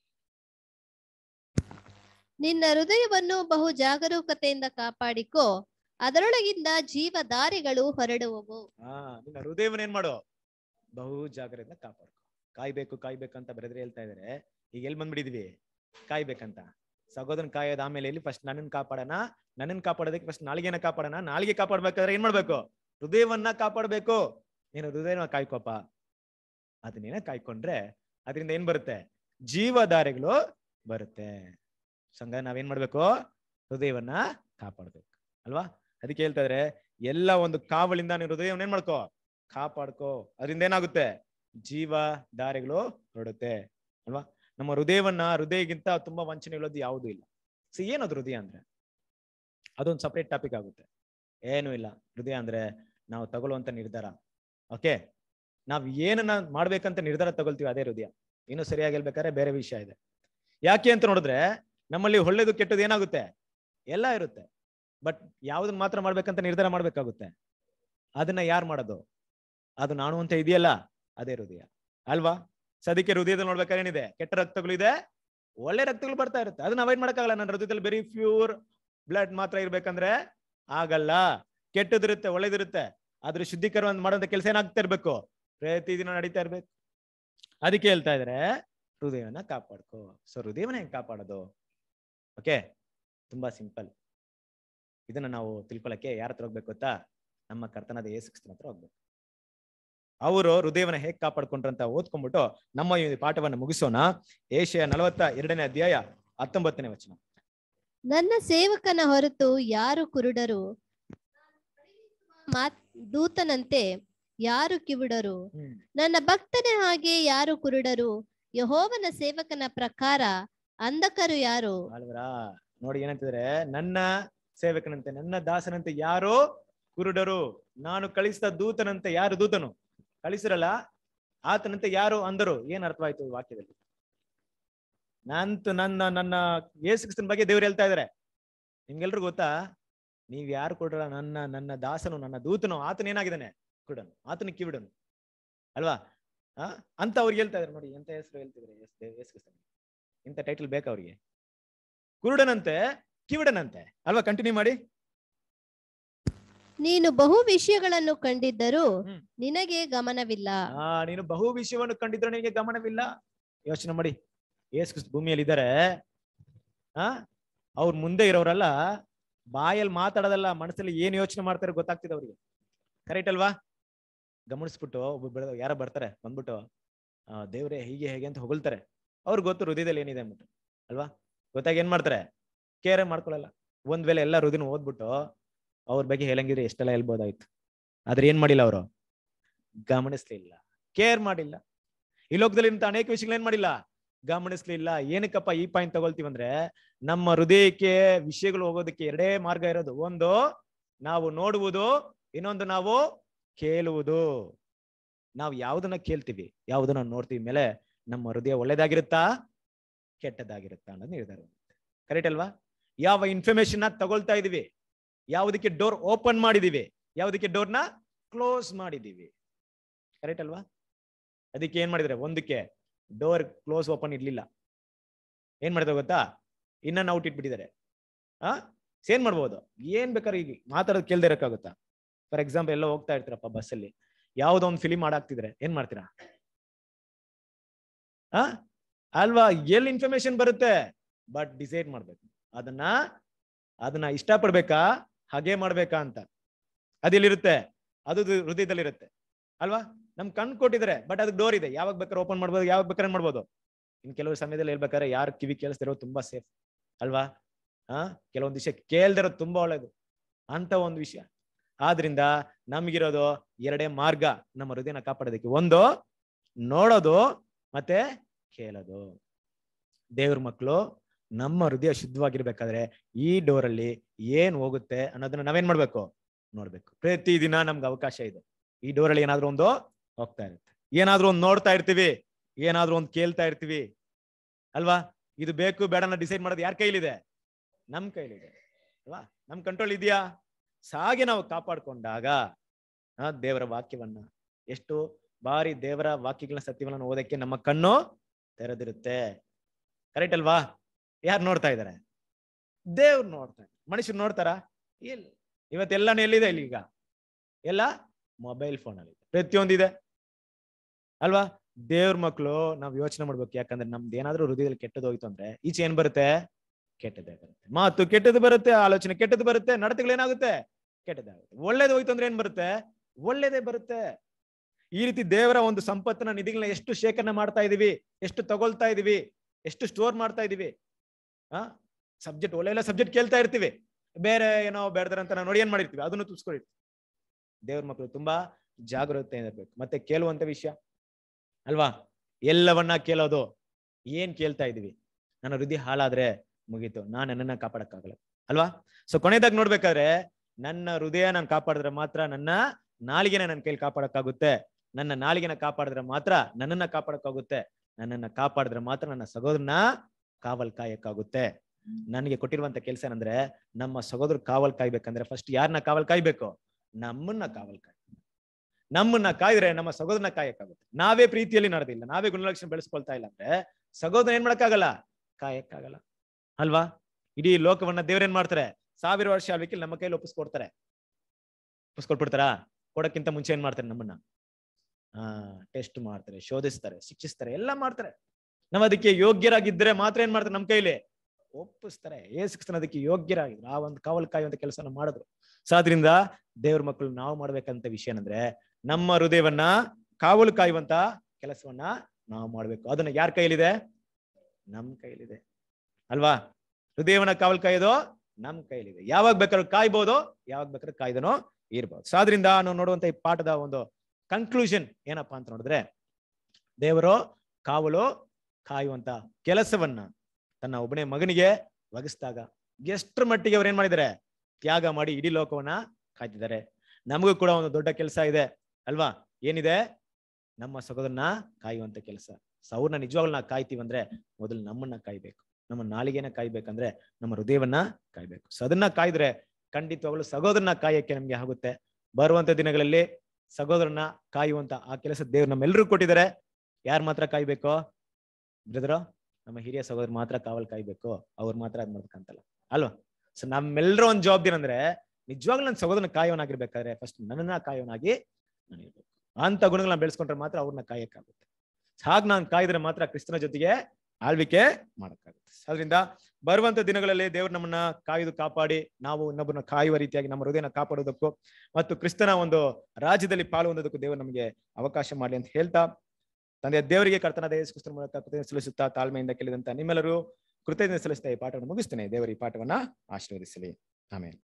ನಿನ್ನ ಹೃದಯವನ್ನು ಬಹು ಜಾಗರೂಕತೆಯಿಂದ ಕಾಪಾಡಿಕೋ, ಅದರೊಳಗಿಂದ ಜೀವ ದಾರಿಗಳು ಹೊರಡುವವು. ನಿನ್ನ ಹೃದಯವನ್ನ ಏನ್ ಮಾಡು? ಬಹು ಜಾಗ್ರತೆಯಿಂದ ಕಾಪಾಡ್ಕೊ. ಕಾಯ್ಬೇಕಂತ ಬರೆದ್ರೆ ಹೇಳ್ತಾ ಇದಾರೆ. ಈಗ ಎಲ್ಲಿ ಬಂದ್ಬಿಟ್ಟಿದ್ವಿ? ಕಾಯ್ಬೇಕಂತ. ಸಹೋದರನ್ ಕಾಯೋದು ಆಮೇಲೆ ಇಲ್ಲಿ ಫಸ್ಟ್ ನನ್ನನ್ನು ಕಾಪಾಡೋಣ. ನನ್ನನ್ನು ಕಾಪಾಡೋದಕ್ಕೆ ಫಸ್ಟ್ ನಾಲಿಗೆನ ಕಾಪಾಡೋಣ. ನಾಲಿಗೆ ಕಾಪಾಡ್ಬೇಕಾದ್ರೆ ಏನ್ ಮಾಡ್ಬೇಕು? ಹೃದಯವನ್ನ ಕಾಪಾಡ್ಬೇಕು. ನೀನು ಹೃದಯನ ಕಾಯ್ಕೋಪ. ಅದನ್ನೇನ ಕಾಯ್ಕೊಂಡ್ರೆ ಅದರಿಂದ ಏನ್ ಬರುತ್ತೆ? ಜೀವಧಾರೆಗಳು ಬರುತ್ತೆ. ಸಂಘ ನಾವೇನ್ ಮಾಡ್ಬೇಕು? ಹೃದಯವನ್ನ ಕಾಪಾಡ್ಬೇಕು ಅಲ್ವಾ? ಅದಕ್ಕೆ ಹೇಳ್ತಾ ಇದ್ರೆ ಎಲ್ಲ ಒಂದು ಕಾವಲಿಂದ ನೀನು ಹೃದಯವನ್ನ ಏನ್ ಮಾಡ್ಕೋ? ಕಾಪಾಡ್ಕೋ. ಅದರಿಂದ ಏನಾಗುತ್ತೆ? ಜೀವ ದಾರಿಗಳು ಹೊರಡುತ್ತೆ. ಅಲ್ವಾ? ನಮ್ಮ ಹೃದಯಕ್ಕಿಂತ ತುಂಬಾ ವಂಚನೆ ಇಲ್ಲೋದು ಯಾವುದೂ ಇಲ್ಲ. ಸೊ ಏನದು ಹೃದಯ ಅಂದ್ರೆ? ಅದೊಂದು ಸಪರೇಟ್ ಟಾಪಿಕ್ ಆಗುತ್ತೆ. ಏನು ಇಲ್ಲ, ಹೃದಯ ಅಂದ್ರೆ ನಾವು ತಗೊಳ್ಳುವಂತ ನಿರ್ಧಾರ. ಓಕೆ, ನಾವ್ ಏನನ್ನ ಮಾಡ್ಬೇಕಂತ ನಿರ್ಧಾರ ತಗೊಳ್ತೀವಿ ಅದೇ ಹೃದಯ. ಇನ್ನು ಸರಿಯಾಗಿ ಹೇಳ್ಬೇಕಾದ್ರೆ ಬೇರೆ ವಿಷಯ ಇದೆ. ಯಾಕೆ ಅಂತ ನೋಡಿದ್ರೆ, ನಮ್ಮಲ್ಲಿ ಒಳ್ಳೇದು ಕೆಟ್ಟದ್ದು ಏನಾಗುತ್ತೆ, ಎಲ್ಲ ಇರುತ್ತೆ. ಬಟ್ ಯಾವ್ದನ್ನ ಮಾತ್ರ ಮಾಡ್ಬೇಕಂತ ನಿರ್ಧಾರ ಮಾಡ್ಬೇಕಾಗುತ್ತೆ. ಅದನ್ನ ಯಾರು ಮಾಡೋದು? ಅದು ನಾನು ಅಂತ ಇದೆಯಲ್ಲ, ಅದೇ ಹೃದಯ ಅಲ್ವಾ? ಸದ್ಯಕ್ಕೆ ಹೃದಯದಲ್ಲಿ ನೋಡ್ಬೇಕಾದ್ರೆ ಏನಿದೆ? ಕೆಟ್ಟ ರಕ್ತಗಳು ಇದೆ, ಒಳ್ಳೆ ರಕ್ತಗಳು ಬರ್ತಾ ಇರುತ್ತೆ. ಅದನ್ನ ಅವಾಯ್ಡ್ ಮಾಡಕ್ಕಾಗಲ್ಲ. ನನ್ನ ಹೃದಯದಲ್ಲಿ ಬರೀ ಪ್ಯೂರ್ ಬ್ಲಡ್ ಮಾತ್ರ ಇರ್ಬೇಕಂದ್ರೆ ಆಗಲ್ಲ. ಕೆಟ್ಟದಿರುತ್ತೆ, ಒಳ್ಳೇದಿರುತ್ತೆ. ಆದ್ರೆ ಶುದ್ಧೀಕರಣ ಮಾಡುವಂತ ಕೆಲಸ ಏನಾಗ್ತಾ ಇರ್ಬೇಕು, ಪ್ರತಿದಿನ ನಡೀತಾ ಇರ್ಬೇಕು. ಅದಕ್ಕೆ ಹೇಳ್ತಾ ಇದ್ರೆ ಹೃದಯವನ್ನ ಕಾಪಾಡ್ಕೋ. ಸೊ ಹೃದಯವನ್ನ ಹೆಂಗ್ ಕಾಪಾಡೋದು? ಓಕೆ, ತುಂಬಾ ಸಿಂಪಲ್. ಇದನ್ನ ನಾವು ತಿಳ್ಕೊಳಕ್ಕೆ ಯಾರ ಹತ್ರ ಹೋಗ್ಬೇಕು ಗೊತ್ತಾ? ನಮ್ಮ ಕರ್ತನಾದ ಯೇಸು ಕ್ರಿಸ್ತನ ಹತ್ರ ಹೋಗ್ಬೇಕು. ಅವರು ಹೃದಯವನ್ನ ಹೇಗ್ ಕಾಪಾಡ್ಕೊಂಡ್ರಂತ ಓದ್ಕೊಂಡ್ಬಿಟ್ಟು ನಮ್ಮ ಈ ಪಾಠವನ್ನ ಮುಗಿಸೋಣ. ಏಷಯ 42ನೇ ಅಧ್ಯಾಯ 19ನೇ ವಚನ. ನನ್ನ ಸೇವಕನ ಹೊರತು ಯಾರು ಕುರುಡರು, ದೂತನಂತೆ ಯಾರು ಕಿವುಡರು, ನನ್ನ ಭಕ್ತನ ಹಾಗೆ ಯಾರು ಕುರುಡರು, ಯೆಹೋವನ ಸೇವಕನ ಪ್ರಕಾರ ಅಂಧಕರು ಯಾರು? ಅಲ್ವರಾ? ನೋಡಿ ಏನಂತಿದ್ರೆ, ನನ್ನ ಸೇವಕನಂತೆ, ನನ್ನ ದಾಸನಂತೆ ಯಾರು ಕುರುಡರು, ನಾನು ಕಳಿಸಿದ ದೂತನಂತೆ ಯಾರು ದೂತನು ಕಳಿಸಿರಲ್ಲ ಆತನಂತೆ ಯಾರು ಅಂದರು. ಏನ್ ಅರ್ಥವಾಯ್ತು ಈ ವಾಕ್ಯದಲ್ಲಿ? ನನ್ನ ಯೇಸು ಕ್ರಿಸ್ತನ ಬಗ್ಗೆ ದೇವ್ರು ಹೇಳ್ತಾ ಇದಾರೆ. ನಿಮ್ಗೆಲ್ರು ಗೊತ್ತಾ, ನೀವ್ ಯಾರು ಕೊಡ್ರ? ನನ್ನ ದಾಸನು, ನನ್ನ ದೂತನು, ಆತನ ಏನಾಗಿದ್ದಾನೆ? ಕುರುಡನು, ಆತನ ಕಿವಿಡನು ಅಲ್ವಾ? ಅಂತ ಅವ್ರಿಗೆ ಹೇಳ್ತಾ ಇದಾರೆ. ನೋಡಿ ಎಂತ ಹೆಸರು ಹೇಳ್ತಿದ್ರೆ ಯೇಸು ಕ್ರಿಸ್ತನ, ಇಂಥ ಟೈಟಲ್ ಬೇಕಾ ಅವ್ರಿಗೆ? ಕುರುಡನಂತೆ, ಕಿವಿಡನಂತೆ ಅಲ್ವಾ? ಕಂಟಿನ್ಯೂ ಮಾಡಿ. ನೀನು ಬಹು ವಿಷಯಗಳನ್ನು ಕಂಡಿದ್ದರೂ ನಿನಗೆ ಗಮನವಿಲ್ಲ. ನೀನು ಬಹು ವಿಷಯವನ್ನು ಕಂಡಿದ್ರು ನಿನಗೆ ಗಮನವಿಲ್ಲ. ಯೋಚನೆ ಮಾಡಿ, ಯೇಸು ಕ್ರಿಸ್ತ ಭೂಮಿಯಲ್ಲಿ ಇದ್ದಾರೆ. ಅವ್ರ ಮುಂದೆ ಇರೋರೆಲ್ಲ ಬಾಯಲ್ಲಿ ಮಾತಾಡೋದಲ್ಲ, ಮನಸ್ಸಲ್ಲಿ ಏನ್ ಯೋಚನೆ ಮಾಡ್ತಾರೆ ಗೊತ್ತಾಗ್ತಿದೆ ಅವ್ರಿಗೆ. ಕರೆಕ್ಟ್ ಅಲ್ವಾ? ಗಮನಿಸ್ಬಿಟ್ಟು ಯಾರೋ ಬರ್ತಾರೆ, ಬಂದ್ಬಿಟ್ಟು ದೇವ್ರೆ ಹೀಗೆ ಹೇಗೆ ಅಂತ ಹೊಗಳ್ತಾರೆ. ಅವ್ರಿಗೆ ಗೊತ್ತು ಹೃದಯದಲ್ಲಿ ಏನಿದೆ ಅಂದ್ಬಿಟ್ಟು ಅಲ್ವಾ? ಗೊತ್ತಾಗಿ ಏನ್ ಮಾಡ್ತಾರೆ? ಕೇರೆ ಮಾಡ್ಕೊಳಲ್ಲ. ಒಂದ್ ವೇಳೆ ಎಲ್ಲ ಹೃದಯನ ಓದ್ಬಿಟ್ಟು ಅವ್ರ ಬಗ್ಗೆ ಹೇಳಂಗಿದ್ರೆ ಎಷ್ಟೆಲ್ಲ ಹೇಳ್ಬೋದಾಯ್ತು. ಆದ್ರೆ ಏನ್ ಮಾಡಿಲ್ಲ, ಅವರು ಗಮನಿಸ್ಲಿಲ್ಲ, ಕೇರ್ ಮಾಡಿಲ್ಲ. ಈ ಲೋಕದಲ್ಲಿ ಇಂತ ಅನೇಕ ವಿಷಯಗಳು ಏನ್ ಮಾಡಿಲ್ಲ, ಗಮನಿಸ್ಲಿಲ್ಲ. ಏನಕ್ಕಪ್ಪ ಈ ಪಾಯಿಂಟ್ ತಗೊಳ್ತೀವಂದ್ರೆ, ನಮ್ಮ ಹೃದಯಕ್ಕೆ ವಿಷಯಗಳು ಹೋಗೋದಕ್ಕೆ ಎರಡೇ ಮಾರ್ಗ ಇರೋದು. ಒಂದು ನಾವು ನೋಡುವುದು, ಇನ್ನೊಂದು ನಾವು ಕೇಳುವುದು. ನಾವು ಯಾವ್ದನ್ನ ಕೇಳ್ತೀವಿ, ಯಾವ್ದನ್ನ ನೋಡ್ತೀವಿ ಮೇಲೆ ನಮ್ಮ ಹೃದಯ ಒಳ್ಳೇದಾಗಿರುತ್ತಾ ಕೆಟ್ಟದಾಗಿರುತ್ತಾ ಅನ್ನೋದು ನಿರ್ಧಾರ. ಕರೆಕ್ಟ್ ಅಲ್ವಾ? ಯಾವ ಇನ್ಫಾರ್ಮೇಶನ್ ತಗೊಳ್ತಾ ಇದೀವಿ, ಯಾವುದಕ್ಕೆ ಡೋರ್ ಓಪನ್ ಮಾಡಿದೀವಿ, ಯಾವುದಕ್ಕೆ ಡೋರ್ನ ಕ್ಲೋಸ್ ಮಾಡಿದೀವಿ. ಕರೆಕ್ಟ್ ಅಲ್ವಾ? ಅದಕ್ಕೆ ಏನ್ ಮಾಡಿದ್ರೆ, ಒಂದಕ್ಕೆ ಡೋರ್ ಕ್ಲೋಸ್ ಓಪನ್ ಇರ್ಲಿಲ್ಲ, ಏನ್ ಮಾಡಿದ್ರೆ ಗೊತ್ತಾ? ಇನ್ನ ಔಟ್ ಇಟ್ಬಿಟ್ಟಿದ್ದಾರೆ. ಏನ್ ಮಾಡ್ಬೋದು? ಏನ್ ಬೇಕಾದ್ರೆ ಈಗ ಮಾತಾಡೋದು ಕೇಳ್ದೆ ಇರಕ್ಕಾಗುತ್ತಾ? ಫಾರ್ ಎಕ್ಸಾಂಪಲ್, ಎಲ್ಲ ಹೋಗ್ತಾ ಇರ್ತೀರಪ್ಪ ಬಸ್ಸಲ್ಲಿ, ಯಾವ್ದೋ ಒಂದು ಫಿಲಿಮ್ ಆಡಾಕ್ತಿದ್ರೆ ಏನ್ ಮಾಡ್ತೀರಾ? ಅಲ್ವಾ? ಎಲ್ಲಿ ಇನ್ಫಾರ್ಮೇಶನ್ ಬರುತ್ತೆ, ಬಟ್ ಡಿಸೈಡ್ ಮಾಡ್ಬೇಕು. ಅದನ್ನ ಇಷ್ಟಪಡ್ಬೇಕಾ, ಹಾಗೆ ಮಾಡ್ಬೇಕಾ ಅಂತ. ಅದೆಲ್ಲಿರುತ್ತೆ? ಅದು ಹೃದಯದಲ್ಲಿರುತ್ತೆ ಅಲ್ವಾ? ನಮ್ ಕಣ್ ಕೊಟ್ಟಿದ್ರೆ, ಬಟ್ ಅದಕ್ಕೆ ಡೋರ್ ಇದೆ, ಯಾವಾಗ ಬೇಕಾದ್ರೆ ಓಪನ್ ಮಾಡ್ಬೋದು, ಯಾವಾಗ ಬೇಕಾದ್ರೆ ಮಾಡ್ಬೋದು. ಇನ್ ಕೆಲವು ಸಮಯದಲ್ಲಿ ಹೇಳ್ಬೇಕಾದ್ರೆ ಯಾರು ಕಿವಿ ಕೇಳಿಸ್ತಿರೋ ತುಂಬಾ ಸೇಫ್ ಅಲ್ವಾ? ಕೆಲವೊಂದು ವಿಷಯ ಕೇಳ್ದಿರೋದು ತುಂಬಾ ಒಳ್ಳೇದು ಅಂತ ಒಂದು ವಿಷಯ. ಆದ್ರಿಂದ ನಮ್ಗಿರೋದು ಎರಡೇ ಮಾರ್ಗ ನಮ್ಮ ಹೃದಯನ ಕಾಪಾಡೋದಕ್ಕೆ. ಒಂದು ನೋಡೋದು, ಮತ್ತೆ ಕೇಳೋದು. ದೇವ್ರ ಮಕ್ಕಳು ನಮ್ಮ ಹೃದಯ ಶುದ್ಧವಾಗಿರ್ಬೇಕಾದ್ರೆ ಈ ಡೋರಲ್ಲಿ ಏನ್ ಹೋಗುತ್ತೆ ಅನ್ನೋದನ್ನ ನಾವೇನ್ ಮಾಡ್ಬೇಕು? ನೋಡ್ಬೇಕು. ಪ್ರತಿದಿನ ನಮ್ಗೆ ಅವಕಾಶ ಇದೆ. ಈ ಡೋರಲ್ಲಿ ಏನಾದ್ರೂ ಒಂದು ಹೋಗ್ತಾ ಇರುತ್ತೆ, ಏನಾದ್ರೂ ಒಂದು ನೋಡ್ತಾ ಇರ್ತೀವಿ, ಏನಾದ್ರೂ ಒಂದು ಕೇಳ್ತಾ ಇರ್ತೀವಿ ಅಲ್ವಾ? ಇದು ಬೇಕು ಬೇಡನ ಡಿಸೈಡ್ ಮಾಡೋದು ಯಾರ ಕೈಲಿದೆ? ನಮ್ ಕೈಲಿದೆ ಅಲ್ವಾ? ನಮ್ ಕಂಟ್ರೋಲ್ ಇದೆಯಾ? ಹಾಗೆ ನಾವು ಕಾಪಾಡ್ಕೊಂಡಾಗ ದೇವರ ವಾಕ್ಯವನ್ನ, ಎಷ್ಟು ಬಾರಿ ದೇವರ ವಾಕ್ಯಗಳನ್ನ, ಸತ್ಯವನ್ನ ಓದಕ್ಕೆ ನಮ್ಮ ಕಣ್ಣು ತೆರೆದಿರುತ್ತೆ. ಕರೆಕ್ಟ್ ಅಲ್ವಾ? ಯಾರು ನೋಡ್ತಾ ಇದಾರೆ? ದೇವ್ರು ನೋಡ್ತಾ ಇದ್ದಾರೆ. ಮನುಷ್ಯರು ನೋಡ್ತಾರಾ? ಇಲ್ಲ. ಇವತ್ತೆಲ್ಲಾನು ಎಲ್ಲಿದೆ? ಇಲ್ಲಿ ಈಗ ಎಲ್ಲ ಮೊಬೈಲ್ ಫೋನ್ ಅಲ್ಲಿ ಪ್ರತಿಯೊಂದಿದೆ ಅಲ್ವಾ? ದೇವ್ರ ಮಕ್ಕಳು ನಾವು ಯೋಚನೆ ಮಾಡ್ಬೇಕು. ಯಾಕಂದ್ರೆ ನಮ್ದು ಏನಾದ್ರೂ ಹೃದಯದಲ್ಲಿ ಕೆಟ್ಟದ್ದು ಹೋಯ್ತು ಅಂದ್ರೆ ಈಚೆ ಏನ್ ಬರುತ್ತೆ? ಕೆಟ್ಟದ್ದೇ ಬರುತ್ತೆ. ಮಾತು ಕೆಟ್ಟದ್ದು ಬರುತ್ತೆ, ಆಲೋಚನೆ ಕೆಟ್ಟದ್ದು ಬರುತ್ತೆ, ನಡತೆಗಳು ಏನಾಗುತ್ತೆ? ಕೆಟ್ಟದಾಗುತ್ತೆ. ಒಳ್ಳೇದು ಹೋಯ್ತು ಅಂದ್ರೆ ಏನ್ ಬರುತ್ತೆ? ಒಳ್ಳೇದೇ ಬರುತ್ತೆ. ಈ ರೀತಿ ದೇವರ ಒಂದು ಸಂಪತ್ತಿನ ನಿಧಿಗಳನ್ನ ಎಷ್ಟು ಶೇಖರಣೆ ಮಾಡ್ತಾ ಇದೀವಿ, ಎಷ್ಟು ತಗೊಳ್ತಾ ಇದೀವಿ, ಎಷ್ಟು ಸ್ಟೋರ್ ಮಾಡ್ತಾ ಇದೀವಿ. ಸಬ್ಜೆಕ್ಟ್ ಒಳ್ಳೆ ಸಬ್ಜೆಕ್ಟ್ ಕೇಳ್ತಾ ಇರ್ತೀವಿ, ಬೇರೆ ಏನೋ ಬೇಡದಂತ ನಾವು ನೋಡಿ ಏನ್ ಮಾಡಿರ್ತೀವಿ, ಅದನ್ನು ತುಪ್ಸ್ಕೊಂಡಿರ್ತೀವಿ. ದೇವ್ರ ಮಕ್ಕಳು ತುಂಬಾ ಜಾಗರೂಕತೆ ಇರಬೇಕು. ಮತ್ತೆ ಕೇಳುವಂತ ವಿಷಯ ಅಲ್ವಾ? ಎಲ್ಲವನ್ನ ಕೇಳೋದು, ಏನ್ ಕೇಳ್ತಾ ಇದೀವಿ? ನನ್ನ ಹೃದಯ ಹಾಳಾದ್ರೆ ಮುಗೀತು, ನಾನು ನನ್ನನ್ನ ಕಾಪಾಡಕ್ಕಾಗಲ್ಲ ಅಲ್ವಾ? ಸೊ ಕೊನೆಯದಾಗಿ ನೋಡ್ಬೇಕಾದ್ರೆ ನನ್ನ ಹೃದಯ ನಾನು ಕಾಪಾಡಿದ್ರೆ ಮಾತ್ರ ನನ್ನ ನಾಲಿಗೆನ ನನ್ನ ಕೈಲಿ ಕಾಪಾಡಕ್ಕಾಗುತ್ತೆ. ನನ್ನ ನಾಲಿಗೆನ ಕಾಪಾಡಿದ್ರೆ ಮಾತ್ರ ನನ್ನನ್ನ ಕಾಪಾಡಕ್ಕಾಗುತ್ತೆ. ನನ್ನನ್ನ ಕಾಪಾಡಿದ್ರೆ ಮಾತ್ರ ನನ್ನ ಸಹೋದರನ ಕಾವಲ್ ಕಾಯಕ್ಕಾಗುತ್ತೆ. ನನಗೆ ಕೊಟ್ಟಿರುವಂತ ಕೆಲಸ ಏನಂದ್ರೆ, ನಮ್ಮ ಸಹೋದರ ಕಾವಲ್ ಕಾಯ್ಬೇಕಂದ್ರೆ ಫಸ್ಟ್ ಯಾರನ್ನ ಕಾವಲ್ ಕಾಯ್ಬೇಕು? ನಮ್ಮನ್ನ ಕಾವಲ್ ಕಾಯ್. ನಮ್ಮನ್ನ ಕಾಯ್ದ್ರೆ ನಮ್ಮ ಸಹೋದರನ ಕಾಯಕ್ಕಾಗುತ್ತೆ. ನಾವೇ ಪ್ರೀತಿಯಲ್ಲಿ ನಡೆದಿಲ್ಲ, ನಾವೇ ಗುಣಲಕ್ಷಣ ಬೆಳೆಸ್ಕೊಳ್ತಾ ಇಲ್ಲ ಅಂದ್ರೆ ಸಹೋದರ ಏನ್ ಮಾಡಕ್ಕಾಗಲ್ಲ, ಕಾಯಕ್ಕಾಗಲ್ಲ ಅಲ್ವಾ? ಇಡೀ ಲೋಕವನ್ನ ದೇವ್ರೇನ್ ಮಾಡ್ತಾರೆ? 1000 ವರ್ಷ ಆಳ್ವಿಕೆ ನಮ್ಮ ಕೈಲಿ ಒಪ್ಪಿಸ್ಕೊಟ್ಬಿಡ್ತಾರ? ಕೊಡಕ್ಕಿಂತ ಮುಂಚೆ ಏನ್ ಮಾಡ್ತಾರೆ? ನಮ್ಮನ್ನ ಟೆಸ್ಟ್ ಮಾಡ್ತಾರೆ, ಶೋಧಿಸ್ತಾರೆ, ಶಿಕ್ಷಿಸ್ತಾರೆ, ಎಲ್ಲ ಮಾಡ್ತಾರೆ. ನಾವ್ ಅದಕ್ಕೆ ಯೋಗ್ಯರಾಗಿದ್ರೆ ಮಾತ್ರ ಏನ್ ಮಾಡ್ತಾರೆ? ನಮ್ಮ ಕೈಲಿ ಒಪ್ಪಿಸ್ತಾರೆ. ಯೇಸು ಕ್ರಿಸ್ತನ ಅದಕ್ಕೆ ಯೋಗ್ಯರಾಗಿದ್ರು, ಆ ಒಂದು ಕಾವಲ್ ಕಾಯುವಂತ ಕೆಲಸನ ಮಾಡಿದ್ರು. ಸೊ ಆದ್ರಿಂದ ದೇವ್ರ ಮಕ್ಕಳು ನಾವು ಮಾಡ್ಬೇಕಂತ ವಿಷಯ ಏನಂದ್ರೆ, ನಮ್ಮ ಹೃದಯವನ್ನ ಕಾವಲು ಕಾಯುವಂತ ಕೆಲಸವನ್ನ ನಾವು ಮಾಡ್ಬೇಕು. ಅದನ್ನ ಯಾರ ಕೈಲಿದೆ? ನಮ್ ಕೈಲಿದೆ ಅಲ್ವಾ? ಹೃದಯವನ್ನ ಕಾವಲು ಕಾಯೋದು ನಮ್ ಕೈಲಿದೆ. ಯಾವಾಗ ಬೇಕಾದ್ರೂ ಕಾಯ್ಬೋದು, ಯಾವಾಗ ಬೇಕಾದ್ರೂ ಕಾಯ್ದನೋ ಇರ್ಬೋದು. ಸೊ ಆದ್ರಿಂದ ನಾವು ನೋಡುವಂತ ಈ ಪಾಠದ ಒಂದು ಕನ್ಕ್ಲೂಷನ್ ಏನಪ್ಪಾ ಅಂತ ನೋಡಿದ್ರೆ, ದೇವರು ಕಾವಲು ಕಾಯುವಂತ ಕೆಲಸವನ್ನ ತನ್ನ ಒಬ್ಬನೇ ಮಗನಿಗೆ ಒದಗಿಸಿದಾಗ ಎಷ್ಟರ ಮಟ್ಟಿಗೆ ಅವ್ರು ಏನ್ ಮಾಡಿದ್ದಾರೆ? ತ್ಯಾಗ ಮಾಡಿ ಇಡೀ ಲೋಕವನ್ನ ಕಾಯ್ತಿದ್ದಾರೆ. ನಮಗೂ ಕೂಡ ಒಂದು ದೊಡ್ಡ ಕೆಲಸ ಇದೆ ಅಲ್ವಾ? ಏನಿದೆ? ನಮ್ಮ ಸಹೋದರನ ಕಾಯುವಂತ ಕೆಲಸ. ಸೊ ಅವ್ರನ್ನ ನಿಜವಾಗ್ಲೂ ನಾವು ಕಾಯ್ತೀವಿ ಅಂದ್ರೆ ಮೊದಲು ನಮ್ಮನ್ನ ಕಾಯ್ಬೇಕು. ನಮ್ಮ ನಾಲಿಗೆನ ಕಾಯ್ಬೇಕಂದ್ರೆ ನಮ್ಮ ಹೃದಯವನ್ನ ಕಾಯ್ಬೇಕು. ಸೊ ಅದನ್ನ ಕಾಯ್ದ್ರೆ ಖಂಡಿತವಾಗ್ಲೂ ಸಹೋದರನ ಕಾಯಕ್ಕೆ ನಮ್ಗೆ ಆಗುತ್ತೆ. ಬರುವಂತ ದಿನಗಳಲ್ಲಿ ಸಹೋದರನ ಕಾಯುವಂತ ಆ ಕೆಲಸ ದೇವ್ರು ನಮ್ಮೆಲ್ಲರೂ ಕೊಟ್ಟಿದ್ದಾರೆ. ಯಾರು ಮಾತ್ರ ಕಾಯ್ಬೇಕು ಬ್ರದರ್? ನಮ್ಮ ಹಿರಿಯ ಸಹೋದರ ಮಾತ್ರ ಕಾವಲ್ ಕಾಯ್ಬೇಕು, ಅವ್ರು ಮಾತ್ರ ಅದ್ ಮಾಡ್ಬೇಕಂತಲ್ಲ ಅಲ್ವಾ? ಸೊ ನಮ್ಮೆಲ್ಲರೂ ಒಂದ್ ಜವಾಬ್ದಾರಿ ಅಂದ್ರೆ, ನಿಜವಾಗ್ಲೂ ನನ್ನ ಸಹೋದರನ ಕಾಯೋನಾಗಿರ್ಬೇಕಾದ್ರೆ ಫಸ್ಟ್ ನನ್ನನ್ನ ಕಾಯೋನಾಗಿ ನಾನು ಇರ್ಬೇಕು. ಅಂತ ಗುಣಗಳನ್ನ ಬೆಳೆಸ್ಕೊಂಡ್ರೆ ಮಾತ್ರ ಅವ್ರನ್ನ ಕಾಯಕ್ಕಾಗುತ್ತೆ. ಹಾಗೆ ನಾನು ಕಾಯ್ದ್ರೆ ಮಾತ್ರ ಕ್ರಿಸ್ತನ ಜೊತೆಗೆ ಆಳ್ವಿಕೆ ಮಾಡಕ್ಕಾಗುತ್ತೆ. ಅದರಿಂದ ಬರುವಂತ ದಿನಗಳಲ್ಲಿ ದೇವ್ರು ನಮ್ಮನ್ನ ಕಾಯ್ದು ಕಾಪಾಡಿ ನಾವು ಇನ್ನೊಬ್ಬರನ್ನ ಕಾಯುವ ರೀತಿಯಾಗಿ ನಮ್ಮ ಹೃದಯನ ಕಾಪಾಡೋದಕ್ಕೂ ಮತ್ತು ಕ್ರಿಸ್ತನ ಒಂದು ರಾಜ್ಯದಲ್ಲಿ ಪಾಲ್ಗೊಳ್ಳೋದಕ್ಕೂ ದೇವರು ನಮಗೆ ಅವಕಾಶ ಮಾಡಲಿ ಅಂತ ಹೇಳ್ತಾ, ತಂದೆ ದೇವರಿಗೆ ಕರ್ತನಾದ ಯೇಸು ಕ್ರಿಸ್ತನ ಮೂಲಕ ಕೃತಜ್ಞತೆ ಸಲ್ಲಿಸುತ್ತಾ ತಾಳ್ಮೆಯಿಂದ ಕೇಳಿದಂತ ನಿಮ್ಮೆಲ್ಲರೂ ಕೃತಜ್ಞತೆ ಸಲ್ಲಿಸ್ತಾ ಈ ಪಾಠವನ್ನು ಮುಗಿಸ್ತೇನೆ. ದೇವರು ಈ ಪಾಠವನ್ನ ಆಶೀರ್ವದಿಸಲಿ. ಆಮೆನ್.